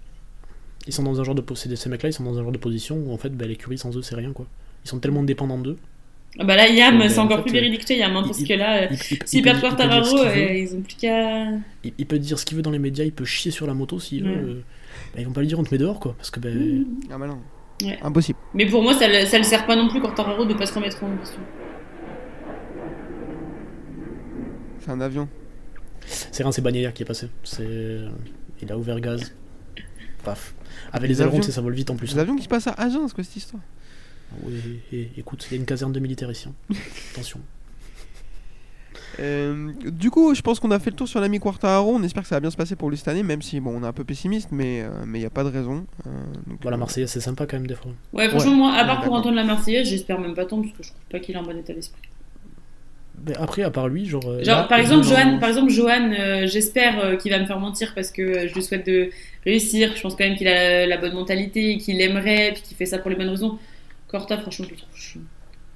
Ils sont dans un genre de ces mecs là, ils sont dans un genre de position où en fait l'écurie sans eux c'est rien, quoi. Ils sont tellement dépendants d'eux. Ah bah là Yam c'est encore plus véridique que Yam, parce que là s'ils perdent Quartararo, ils ont plus qu'à... Il peut dire ce qu'il veut dans les médias, il peut chier sur la moto s'il veut. Ils vont pas lui dire on te met dehors, quoi, parce que Ah bah non. Ouais. Impossible. Mais pour moi, ça le sert pas non plus Quartararo de pas se remettre en question. C'est un avion. C'est Bagnaia qui est passé. Il a ouvert gaz. Paf. Avec les Les ailerons, avions. ça vole vite en plus. Les avions qui se passent à Agen, c'est quoi cette histoire? Oui, écoute, il y a une caserne de militaires ici. Attention. Du coup, je pense qu'on a fait le tour sur l'ami Quartararo. On espère que ça va bien se passer pour lui cette année, même si bon, on est un peu pessimiste, mais il n'y a pas de raison. Voilà, Marseillaise, c'est sympa quand même des fois. Ouais, franchement, Ouais, moi, à on part est pour d'accord. entendre la Marseillaise, j'espère même pas tant, parce que je trouve pas qu'il est en bon état d'esprit. Mais après, à part lui, genre. Genre, par exemple, Johan, j'espère qu'il va me faire mentir parce que je lui souhaite de réussir. Je pense quand même qu'il a la bonne mentalité, qu'il aimerait, puis qu'il fait ça pour les bonnes raisons. Corta, franchement, je le trouve chiant.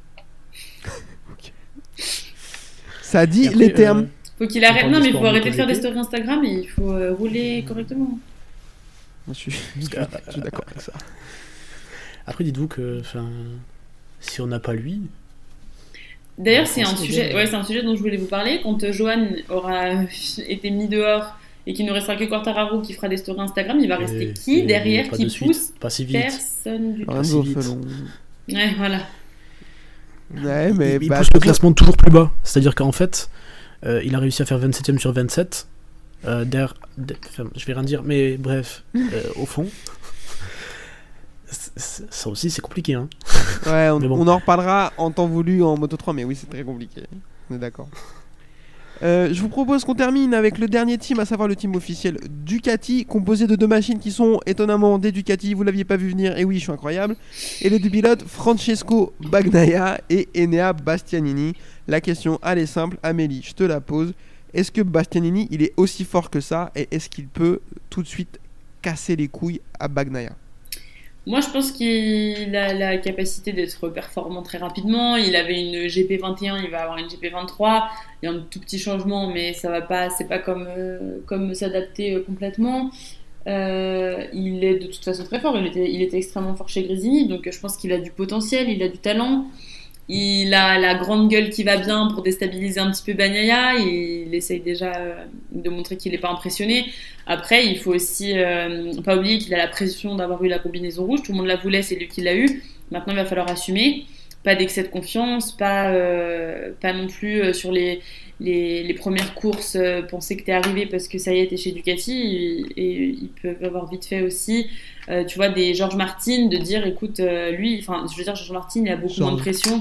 Ça dit Et après, les termes. Faut qu'il On arrête. parle Non, de mais il sport faut en arrêter de faire des autorité. stories Instagram et il faut rouler correctement. Je suis d'accord avec ça. Après, dites-vous que. Si on n'a pas lui. D'ailleurs, Ouais, c'est un c'est sujet, bien. ouais, c'est un sujet dont je voulais vous parler. Quand Johan aura été mis dehors et qu'il ne restera que Quartararo qui fera des stories Instagram, il va rester qui derrière, pas qui de suite, pousse pas si vite. personne du tout. Lorenzo si vite. Felon. Ouais, voilà. Ouais, mais il bah, pousse le classement toujours plus bas. C'est-à-dire qu'en fait, il a réussi à faire 27ème sur 27. Je vais rien dire, mais bref, au fond, ça aussi c'est compliqué. Hein. Ouais, Mais bon. on en reparlera en temps voulu en Moto 3, mais oui, c'est très compliqué. On est d'accord. Je vous propose qu'on termine avec le dernier team, à savoir le team officiel Ducati, composé de deux machines qui sont étonnamment des Ducati. Vous l'aviez pas vu venir, et oui, je suis incroyable. Et les deux pilotes, Francesco Bagnaia et Enea Bastianini. La question, elle est simple, Amélie, je te la pose. Est-ce que Bastianini, il est aussi fort que ça, et est-ce qu'il peut tout de suite casser les couilles à Bagnaia? Moi, je pense qu'il a la capacité d'être performant très rapidement. Il avait une GP21, il va avoir une GP23. Il y a un tout petit changement, mais ça va pas, c'est pas comme s'adapter complètement. Il est de toute façon très fort. Il était extrêmement fort chez Gresini, donc je pense qu'il a du potentiel, il a du talent. Il a la grande gueule qui va bien pour déstabiliser un petit peu Bagnaia. Il essaye déjà de montrer qu'il n'est pas impressionné. Après, il faut aussi pas oublier qu'il a la pression d'avoir eu la combinaison rouge. Tout le monde la voulait, c'est lui qui l'a eu. Maintenant, il va falloir assumer. Pas d'excès de confiance, pas non plus sur les premières courses penser que t'es arrivé parce que ça y est, t'es chez Ducati. Et ils peuvent avoir vite fait aussi, tu vois, des George Martin, de dire, écoute, lui, enfin, je veux dire, George Martin, il a beaucoup moins de pression.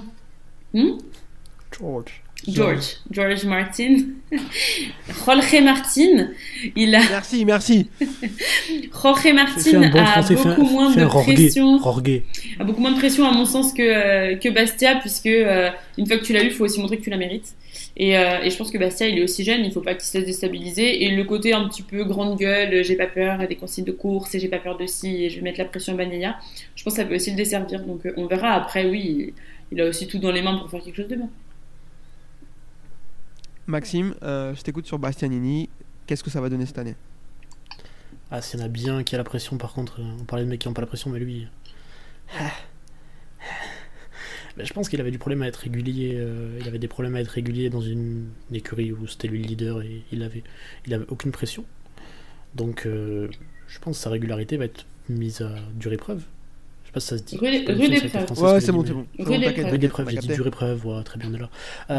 George Martin. Jorge Martin, il a. Merci. Jorge Martin Fais un bon a français, beaucoup moins fais de un pression. Rorgué. A beaucoup moins de pression à mon sens que Bastia, puisque une fois que tu l'as eu, il faut aussi montrer que tu la mérites. Et je pense que Bastia, il est aussi jeune, il faut pas qu'il se laisse déstabiliser. Et le côté un petit peu grande gueule, j'ai pas peur des consignes de course et j'ai pas peur de ci et je vais mettre la pression à Bagnaia, je pense que ça peut aussi le desservir. Donc on verra. Après, oui, il a aussi tout dans les mains pour faire quelque chose de bien. Maxime, je t'écoute sur Bastianini. Qu'est-ce que ça va donner cette année? Ah, s'il y en a bien qui a la pression, par contre, on parlait de mecs qui n'ont pas la pression, mais lui. Ben, je pense qu'il avait du problème à être régulier. Il avait des problèmes à être régulier dans une écurie où c'était lui le leader et il avait aucune pression. Donc, je pense que sa régularité va être mise à dure épreuve. Je sais pas si ça se dit. Rude Je sais pas si épreuve. c'est français, Ouais, ce c'est que bon, je c'est dis, bon. Rude T'inquiète, épreuve. Rude épreuve, on j'ai a dit capté. dure épreuve, ouais, très bien de là.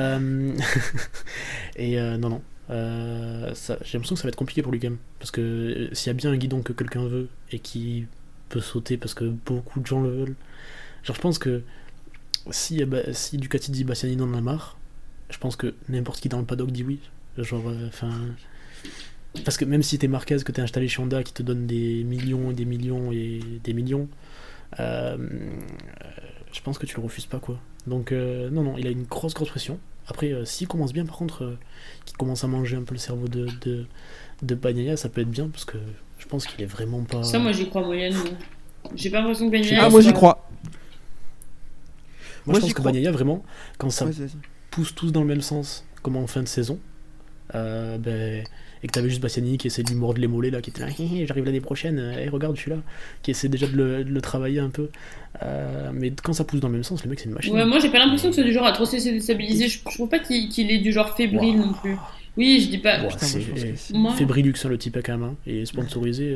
Et non. J'ai l'impression que ça va être compliqué pour lui quand même. Parce que s'il y a bien un guidon que quelqu'un veut et qui peut sauter parce que beaucoup de gens le veulent, genre je pense que si Ducati dit Bastianini en a marre, je pense que n'importe qui dans le paddock dit oui. Genre, parce que même si t'es Marquez, que t'es installé chez Honda qui te donne des millions et des millions et des millions, je pense que tu le refuses pas quoi. Donc non, il a une grosse pression. Après, s'il commence bien, par contre, qu'il commence à manger un peu le cerveau de Bagnaia, ça peut être bien, parce que je pense qu'il est vraiment pas... Ça, moi, j'y crois moyennement. J'ai pas l'impression que Bagnaia... Ah, moi j'y crois. Moi, je pense que Bagnaia, vraiment, quand ça Ouais, c'est- pousse tous dans le même sens, comme en fin de saison, et que t'avais juste Bastianini qui essaie de lui mordre les mollets, là, qui était là, j'arrive l'année prochaine, regarde, je suis là, qui essaie déjà de le travailler un peu. Mais quand ça pousse dans le même sens, le mec, c'est une machine. Ouais, moi, j'ai pas l'impression que c'est du genre à trop se déstabiliser. Je trouve pas qu'il est du genre fébrile Wow. non plus. Oui, je dis pas. Bon, Putain, moi, je pense que si. Moi, Fébrilux, hein, le type quand même, hein, et sponsorisé.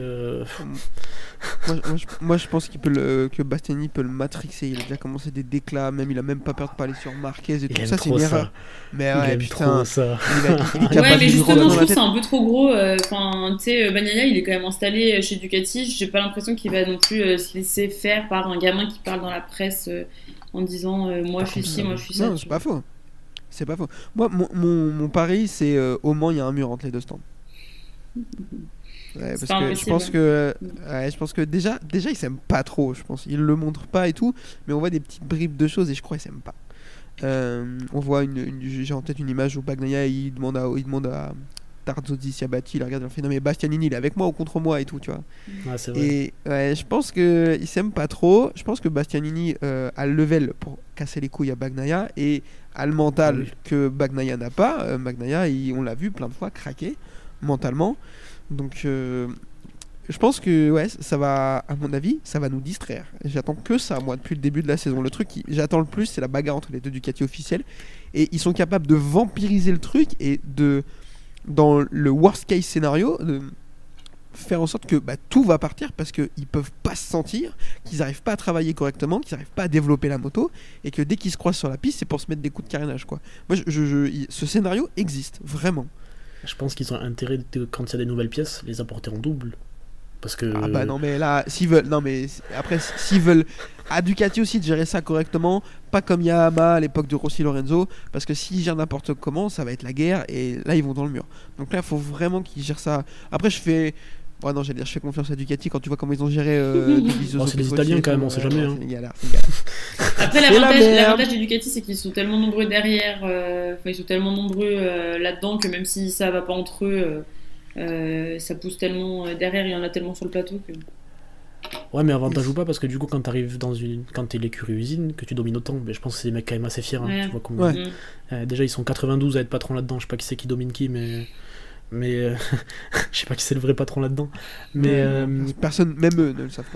Moi, je pense que Bastianini peut le matrixer. Il a déjà commencé des déclats, même il a même pas peur de parler sur Marquez et Il tout. aime Ça, c'est trop une ça. erreur. Mais Il ouais, aime putain, trop ça. il est capable ouais, mais de lui rentrer justement, je dans la trouve que tête. c'est un peu trop gros. Enfin, tu sais, Bagnaia, il est quand même installé chez Ducati. J'ai pas l'impression qu'il va non plus se laisser faire par un gamin qui parle dans la presse en disant moi Par je suis contre, ci, moi je suis ça. Non, c'est pas faux. C'est pas faux. Moi, mon pari, c'est au Mans, il y a un mur entre les deux stands. Ouais, C'est parce pas que je impossible. pense que, ouais, je pense que déjà ils s'aiment pas trop. Je pense, ils le montrent pas et tout, mais on voit des petites bribes de choses et je crois qu'ils s'aiment pas. On voit j'ai en tête une image où Bagnaia il demande à Tarzozzi Ciabatti, il regarde, il fait non mais Bastianini il est avec moi ou contre moi et tout, tu vois. Ouais, c'est vrai. Et ouais, je pense que ils s'aiment pas trop. Je pense que Bastianini a le level pour casser les couilles à Bagnaia et a le mental Ah oui. que Bagnaia n'a pas. Bagnaia, on l'a vu plein de fois craquer mentalement. Donc je pense que ouais, ça va, à mon avis, ça va nous distraire. J'attends que ça, moi, depuis le début de la saison. Le truc que j'attends le plus, c'est la bagarre entre les deux Ducati officiels. Et ils sont capables de vampiriser le truc et de, dans le worst case scénario, de faire en sorte que tout va partir parce qu'ils peuvent pas se sentir, qu'ils n'arrivent pas à travailler correctement, qu'ils n'arrivent pas à développer la moto et que dès qu'ils se croisent sur la piste, c'est pour se mettre des coups de carénage, quoi. Moi, ce scénario existe, vraiment. Je pense qu'ils ont intérêt, quand il y a des nouvelles pièces, les apporter en double. Parce que. Ah bah non mais là s'ils veulent, non mais après s'ils veulent à Ducati aussi de gérer ça correctement, pas comme Yamaha à l'époque de Rossi Lorenzo, parce que s'ils gèrent n'importe comment ça va être la guerre et là ils vont dans le mur. Donc là il faut vraiment qu'ils gèrent ça. Après je fais confiance à Ducati quand tu vois comment ils ont géré Oh, c'est des Italiens quand même, on sait jamais, hein. C'est une galère, c'est une galère. Après, C'est la merde. l'avantage de Ducati, c'est qu'ils sont tellement nombreux derrière, enfin, ils sont tellement nombreux là-dedans que même si ça va pas entre eux, ça pousse tellement derrière, il y en a tellement sur le plateau que. Ouais, mais avantage ou pas, parce que du coup, quand t'arrives quand t'es l'écurie usine, que tu domines autant, je pense que c'est des mecs quand même assez fiers. Hein, Ouais. tu vois, comment... Ouais. Déjà, ils sont 92 à être patron là-dedans. Je sais pas qui c'est qui domine qui, mais je sais pas qui c'est le vrai patron là-dedans. Mais Personne, même eux ne le savent pas.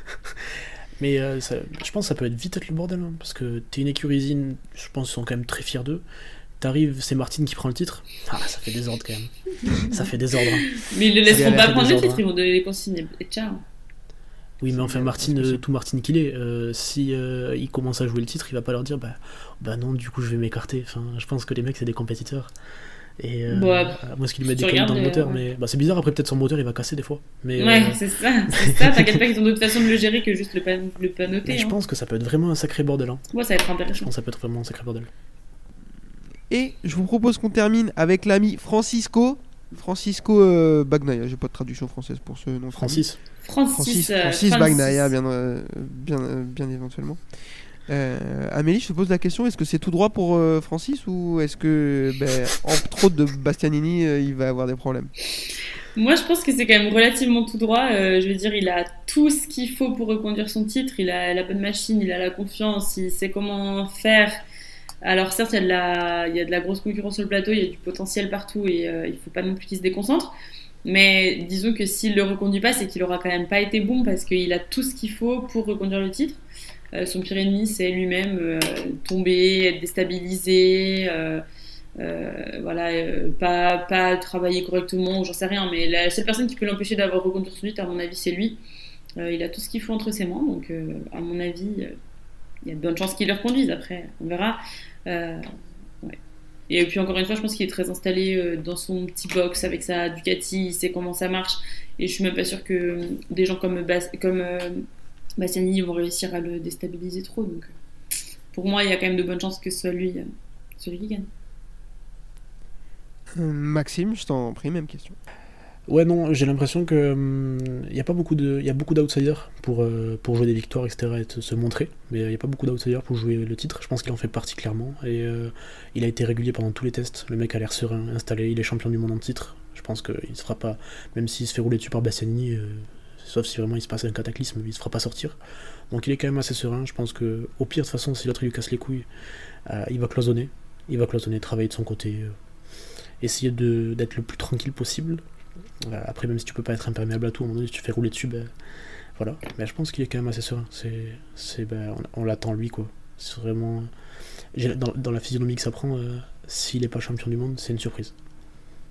je pense que ça peut être vite être le bordel, hein, parce que t'es une écurie usine, je pense qu'ils sont quand même très fiers d'eux. T'arrives, c'est Martin qui prend le titre. Ah, ça fait désordre quand même. Ça fait désordre. Hein. Mais ils le laisseront galère, pas prendre le désordre, titre, ils vont donner les consignes et ciao. Oui, mais enfin, Martin, parce que tout Martin qu'il est, si il commence à jouer le titre, il va pas leur dire bah non, du coup je vais m'écarter. Enfin, je pense que les mecs c'est des compétiteurs. Et à moins qu'ils lui mettent des cailloux dans le moteur, mais c'est bizarre. Après, peut-être son moteur il va casser des fois. Mais, Ouais, c'est ça. T'inquiète pas qu'ils ont d'autres façons de le gérer que juste le panoter. mais je hein. pense que ça peut être vraiment un sacré bordel. Hein. Ouais, ça va être Je intéressant. pense que ça peut être vraiment un sacré bordel. Et je vous propose qu'on termine avec l'ami Francisco Bagnaia. J'ai pas de traduction française pour ce nom. Francis. Francis Bagnaia, bien éventuellement. Amélie, je te pose la question, est-ce que c'est tout droit pour Francis ou est-ce que, entre autres de Bastianini, il va avoir des problèmes? Moi, je pense que c'est quand même relativement tout droit. Je veux dire, il a tout ce qu'il faut pour reconduire son titre. Il a la bonne machine, il a la confiance, il sait comment faire. Alors certes, il y a de la grosse concurrence sur le plateau, il y a du potentiel partout et il faut pas non plus qu'il se déconcentre. Mais disons que s'il le reconduit pas, c'est qu'il aura quand même pas été bon parce qu'il a tout ce qu'il faut pour reconduire le titre. Son pire ennemi, c'est lui-même tomber, être déstabilisé, voilà, pas travailler correctement, ou j'en sais rien. Mais la seule personne qui peut l'empêcher d'avoir reconduit son titre, à mon avis, c'est lui. Il a tout ce qu'il faut entre ses mains, donc à mon avis, il y a de bonnes chances qu'il le reconduise. Après, on verra. Ouais. Et puis encore une fois, je pense qu'il est très installé dans son petit box avec sa Ducati, il sait comment ça marche. Et je suis même pas sûre que des gens comme Bastianini vont réussir à le déstabiliser trop. Donc, pour moi, il y a quand même de bonnes chances que ce soit lui qui gagne. Maxime, je t'en prie, même question. Ouais, non, j'ai l'impression que il y a beaucoup d'outsiders pour jouer des victoires, etc. et se montrer, mais il n'y a pas beaucoup d'outsiders pour jouer le titre. Je pense qu'il en fait partie clairement, et il a été régulier pendant tous les tests. Le mec a l'air serein, installé, il est champion du monde en titre. Je pense qu'il ne se fera pas, même s'il se fait rouler dessus par Bastianini, sauf si vraiment il se passe un cataclysme, il ne se fera pas sortir. Donc il est quand même assez serein. Je pense que au pire, de toute façon, si l'autre lui casse les couilles, il va cloisonner, travailler de son côté, essayer d'être le plus tranquille possible. Après, même si tu peux pas être imperméable à tout, à un moment donné, si tu fais rouler dessus, voilà. Mais je pense qu'il est quand même assez serein. On l'attend lui, quoi. C'est vraiment. Dans la physionomie que ça prend, s'il est pas champion du monde, c'est une surprise.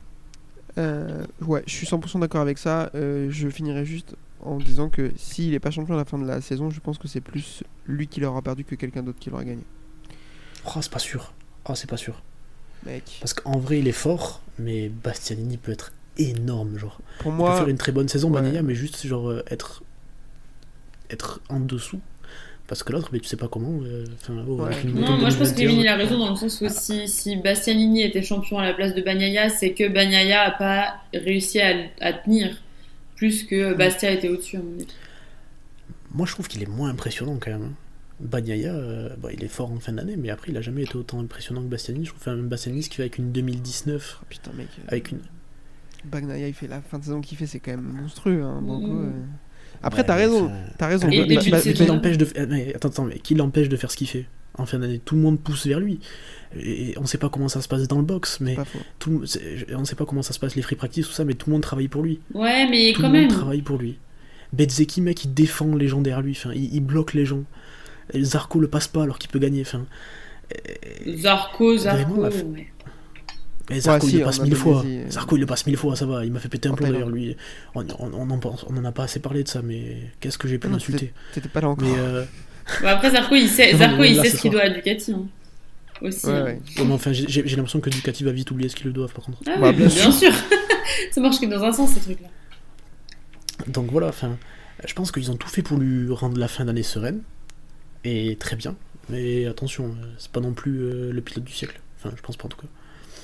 Ouais, je suis 100% d'accord avec ça. Je finirai juste en disant que s'il n'est pas champion à la fin de la saison, je pense que c'est plus lui qui l'aura perdu que quelqu'un d'autre qui l'aura gagné. Oh, c'est pas sûr. Oh, c'est pas sûr. Mec. Parce qu'en vrai, il est fort, mais Bastianini peut être énorme, genre. Pour Il peut moi, faire une très bonne saison, ouais. Bagnaia, mais juste genre être en dessous. Parce que l'autre, mais tu sais pas comment. Ouais. avec une Non, moto moi je pense que Kevin 2021, il a raison dans le sens où si Bastianini était champion à la place de Bagnaia, c'est que Bagnaia a pas réussi à tenir plus que Bastia était au-dessus à mon avis. Moi, je trouve qu'il est moins impressionnant quand même. Bagnaia, il est fort en fin d'année, mais après, il a jamais été autant impressionnant que Bastianini. Je trouve même Bastianini, ce qu'il fait avec une 2019, oh, putain, mec. avec une. Bagnaia, il fait la fin de saison qu'il fait, c'est quand même monstrueux. Hein, Banco, Mm. Après, Ouais, t'as mais raison. enfin, T'as raison. Et le début de Bah, saison. qui l'empêche de mais attends, mais qui l'empêche de faire ce qu'il fait en fin d'année? Tout le monde pousse vers lui. Et on sait pas comment ça se passe dans le box, mais pas faux. on sait pas comment ça se passe les free practice, tout ça, mais tout le monde travaille pour lui. Ouais, mais Tout quand le monde même. travaille pour lui. Bezzeki, mec, il défend les gens derrière lui. Enfin, il bloque les gens. Et Zarco le passe pas alors qu'il peut gagner. Enfin, Zarco, Vraiment, la fin- ouais. et Zarco, Ouais, si, il le passe en 1000 fois. Indonésie, Zarco, il le passe 1000 fois, ça va. Il m'a fait péter un En plomb d'ailleurs, Thaïlande. lui. On en a pas assez parlé de ça, mais qu'est-ce que j'ai pu Non, l'insulter. T'étais pas là encore. Mais Bon, après Zarco il sait, Non, Zarco, mais il là, sait ce ce qu'il soir. doit à Ducati hein. Aussi. Ouais, hein. ouais. ouais, mais enfin, j'ai l'impression que Ducati va vite oublier ce qu'ils le doivent par contre. Ah Bah, oui, bien bien sûr. Ça marche que dans un sens ces trucs-là. Donc voilà, enfin, je pense qu'ils ont tout fait pour lui rendre la fin d'année sereine. Et très bien. Mais attention, c'est pas non plus le pilote du siècle. Enfin, je pense pas en tout cas.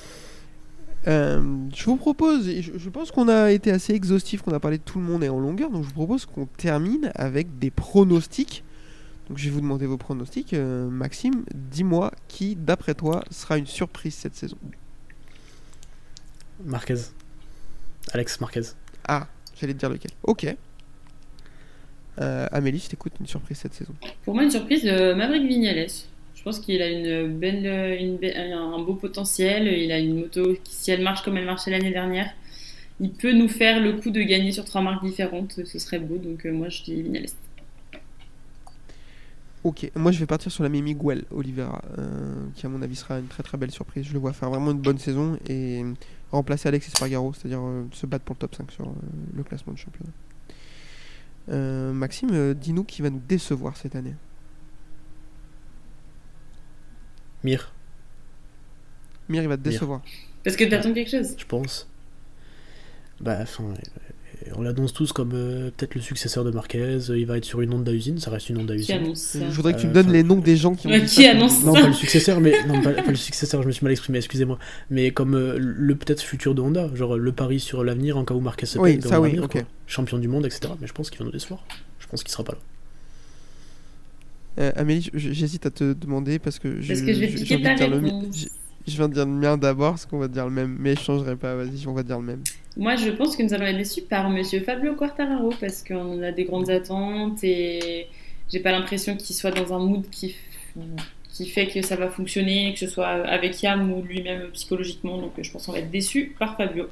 Je vous propose, et je pense qu'on a été assez exhaustif, qu'on a parlé de tout le monde et en longueur, donc je vous propose qu'on termine avec des pronostics. Donc je vais vous demander vos pronostics. Maxime, dis-moi qui, d'après toi, sera une surprise cette saison. Marquez. Alex Marquez. Ah, j'allais te dire lequel. Ok. Amélie, je t'écoute, une surprise cette saison. Pour moi, une surprise, Maverick Viñales. Je pense qu'il a un beau potentiel. Il a une moto qui, si elle marche comme elle marchait l'année dernière, il peut nous faire le coup de gagner sur 3 marques différentes. Ce serait beau. Donc moi, je dis Viñales. Ok, moi je vais partir sur l'ami Miguel Oliveira, qui à mon avis sera une très très belle surprise. Je le vois faire vraiment une bonne saison et remplacer Alex Espargaro, c'est-à-dire se battre pour le top 5 sur le classement de championnat. Maxime, dis-nous qui va nous décevoir cette année. Mir, Mir, il va te Mir. décevoir. Parce que t'attends quelque chose. je pense. Bah, enfin, on l'annonce tous comme peut-être le successeur de Marquez. Il va être sur une Honda usine, ça reste une Honda Qui usine. annonce ça? Je voudrais que tu me Euh, donnes enfin- les noms des gens qui ont Ouais, dit qui ça. annonce Non, ça pas le successeur, mais non, pas le successeur. Je me suis mal exprimé, excusez-moi. Mais comme le peut-être futur de Honda, genre le pari sur l'avenir en cas où Marquez se Oui, pète, ça dans oui, l'avenir, ok. quoi. Champion du monde, etc. Mais je pense qu'il va nous décevoir. Je pense qu'il sera pas là. Amélie, j'hésite à te demander parce que Parce que je vais j'ai piquer envie ta de dire le mien. réponse. Je viens de dire le mien d'abord parce qu'on va dire le même, mais je changerai pas. Vas-y, on va dire le même. Moi, je pense que nous allons être déçus par Monsieur Fabio Quartararo parce qu'on a des grandes attentes et j'ai pas l'impression qu'il soit dans un mood qui fait que ça va fonctionner, que ce soit avec Yam ou lui-même psychologiquement. Donc, je pense qu'on va être déçus par Fabio.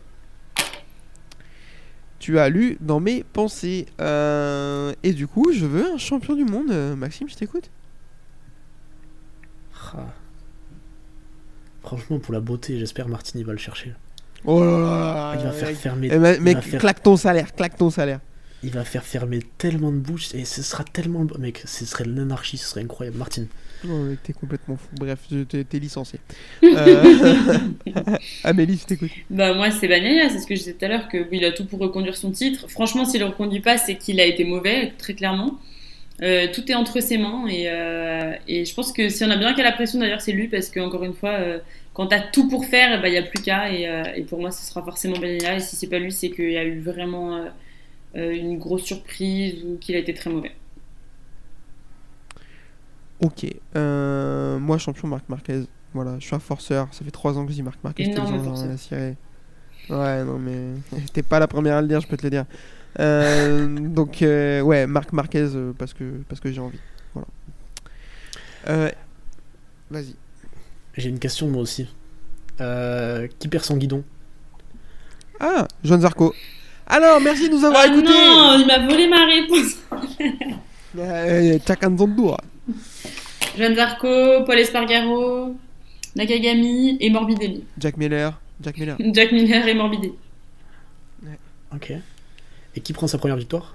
Tu as lu dans mes pensées. Et du coup, je veux un champion du monde. Maxime, je t'écoute. Ah. Franchement, pour la beauté, j'espère Martin il va le chercher. Oh là là. Il va faire fermer. Mec, va faire- claque ton salaire, claque ton salaire. Il va faire fermer tellement de bouches et ce sera tellement. Mec, ce serait l'anarchie, ce serait incroyable. Martin. Oh, mec, t'es complètement fou. Bref, t'es licencié. Amélie, je t'écoute. Bah, moi, c'est Bagnaia, c'est ce que je disais tout à l'heure, que oui, il a tout pour reconduire son titre. Franchement, s'il le reconduit pas, c'est qu'il a été mauvais, très clairement. Tout est entre ses mains et je pense que si on a bien qu'à la pression d'ailleurs c'est lui parce que encore une fois quand t'as tout pour faire il y a plus qu'à et pour moi ce sera forcément Bagnaia et si c'est pas lui c'est qu'il y a eu vraiment une grosse surprise ou qu'il a été très mauvais. Ok. Moi, champion Marc Marquez. Voilà, je suis un forceur. Ça fait 3 ans que je dis Marc Marquez. Énorme tous les ans, forceur. j'en ai ciré. Ouais, non, mais t'es pas la première à le dire, je peux te le dire. Donc, ouais, Marc Marquez parce que j'ai envie. Voilà. Vas-y. J'ai une question moi aussi. Qui perd son guidon? Ah, Joan Zarco. Alors, merci de nous avoir Oh écoutés. non, il m'a volé ma réponse. Chacun de son tour. Joan Zarco, Paul Espargaro, Nakagami et Morbidelli. Jack Miller. Jack Miller et Morbidelli. Ok. Et qui prend sa première victoire?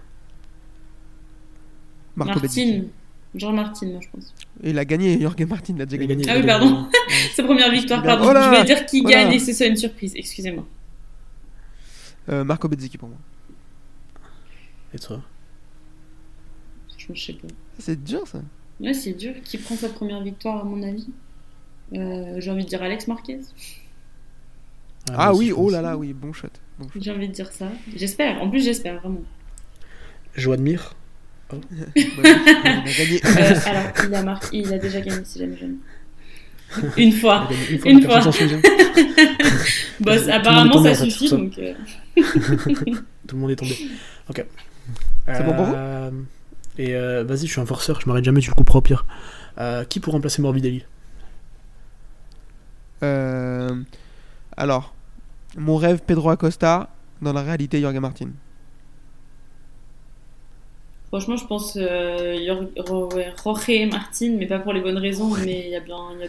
Marco Bezzecchi. Martin. Jean Martin, moi je pense. Et il a gagné, Jorge Martin l'a déjà Il a gagné. gagné. Ah oui, pardon. Sa première victoire, pardon. Oh là, Je voulais dire qui voilà. gagne et c'est ça une surprise. Excusez-moi. Marco Bezzecchi pour moi. Et toi? Franchement, je sais pas. C'est dur ça. Ouais, c'est dur. Qui prend sa première victoire, à mon avis? J'ai envie de dire Alex Marquez. Ah moi aussi, oui, je oh pense. là là, oui, bon shot. Bon shot. J'ai envie de dire ça. J'espère. En plus, j'espère, vraiment. Joan Mir. Bah oui, il a gagné. Alors, il a déjà gagné, si jamais jamais. Une fois. Une fois. Personne s'en souvient. Bah, Tout le apparemment, monde est ça tombé, en fait, suffit, sur ça. donc... Tout le monde est tombé. Ok. C'est bon pour vous Et vas-y, je suis un forceur, je m'arrête jamais, tu le couperas au pire. Qui pour remplacer Morbidelli? Alors, mon rêve Pedro Acosta, dans la réalité Jorge Martin. Franchement, je pense Jorge Martin, mais pas pour les bonnes raisons, mais il y a bien moyen.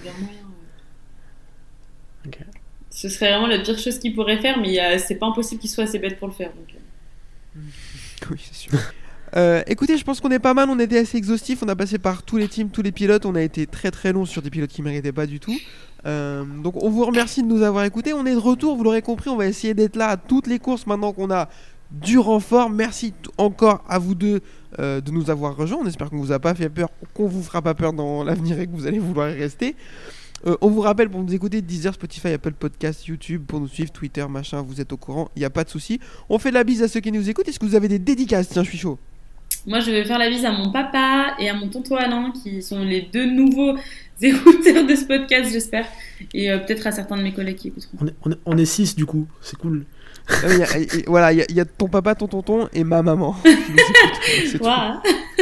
Ouais. Ok. Ce serait vraiment la pire chose qu'il pourrait faire, mais c'est pas impossible qu'il soit assez bête pour le faire. Donc... Oui, c'est sûr. Écoutez, je pense qu'on est pas mal, on était assez exhaustif, on a passé par tous les teams, tous les pilotes, on a été très très long sur des pilotes qui méritaient pas du tout. Donc on vous remercie de nous avoir écoutés, on est de retour, vous l'aurez compris, on va essayer d'être là à toutes les courses maintenant qu'on a du renfort. Merci encore à vous deux de nous avoir rejoints, on espère qu'on vous a pas fait peur, qu'on vous fera pas peur dans l'avenir et que vous allez vouloir y rester. On vous rappelle pour nous écouter Deezer, Spotify, Apple Podcasts, YouTube, pour nous suivre, Twitter, machin, vous êtes au courant, il n'y a pas de souci. On fait la bise à ceux qui nous écoutent, est-ce que vous avez des dédicaces? Tiens, je suis chaud. Moi, je vais faire la bise à mon papa et à mon tonton Alain, qui sont les deux nouveaux écouteurs de ce podcast, j'espère. Et peut-être à certains de mes collègues qui écouteront. On est 6 du coup, c'est cool. Voilà, il y a ton papa, ton tonton et ma maman. qui nous écoutent, c'est tout. Voilà.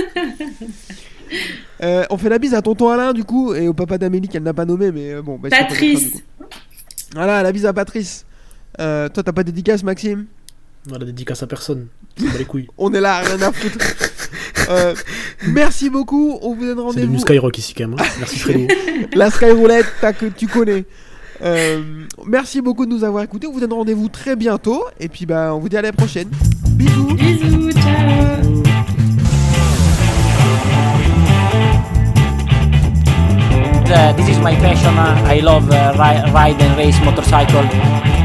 On fait la bise à tonton Alain du coup et au papa d'Amélie qu'elle n'a pas nommé, mais bon. Bah, Patrice. Voilà, la bise à Patrice. Toi, t'as pas de dédicace, Maxime? Voilà, dédicace à personne. Je m'en bats les couilles. On est là, rien à foutre. Merci beaucoup, on vous donne C'est rendez-vous. devenu Skyrock ici quand même. Hein. Merci Fredo. La Skyroulette, que tu connais. Merci beaucoup de nous avoir écoutés. On vous donne rendez-vous très bientôt. Et puis bah, on vous dit à la prochaine. Bisous. Bisous, ciao. This is my passion. I love ride and race motorcycle.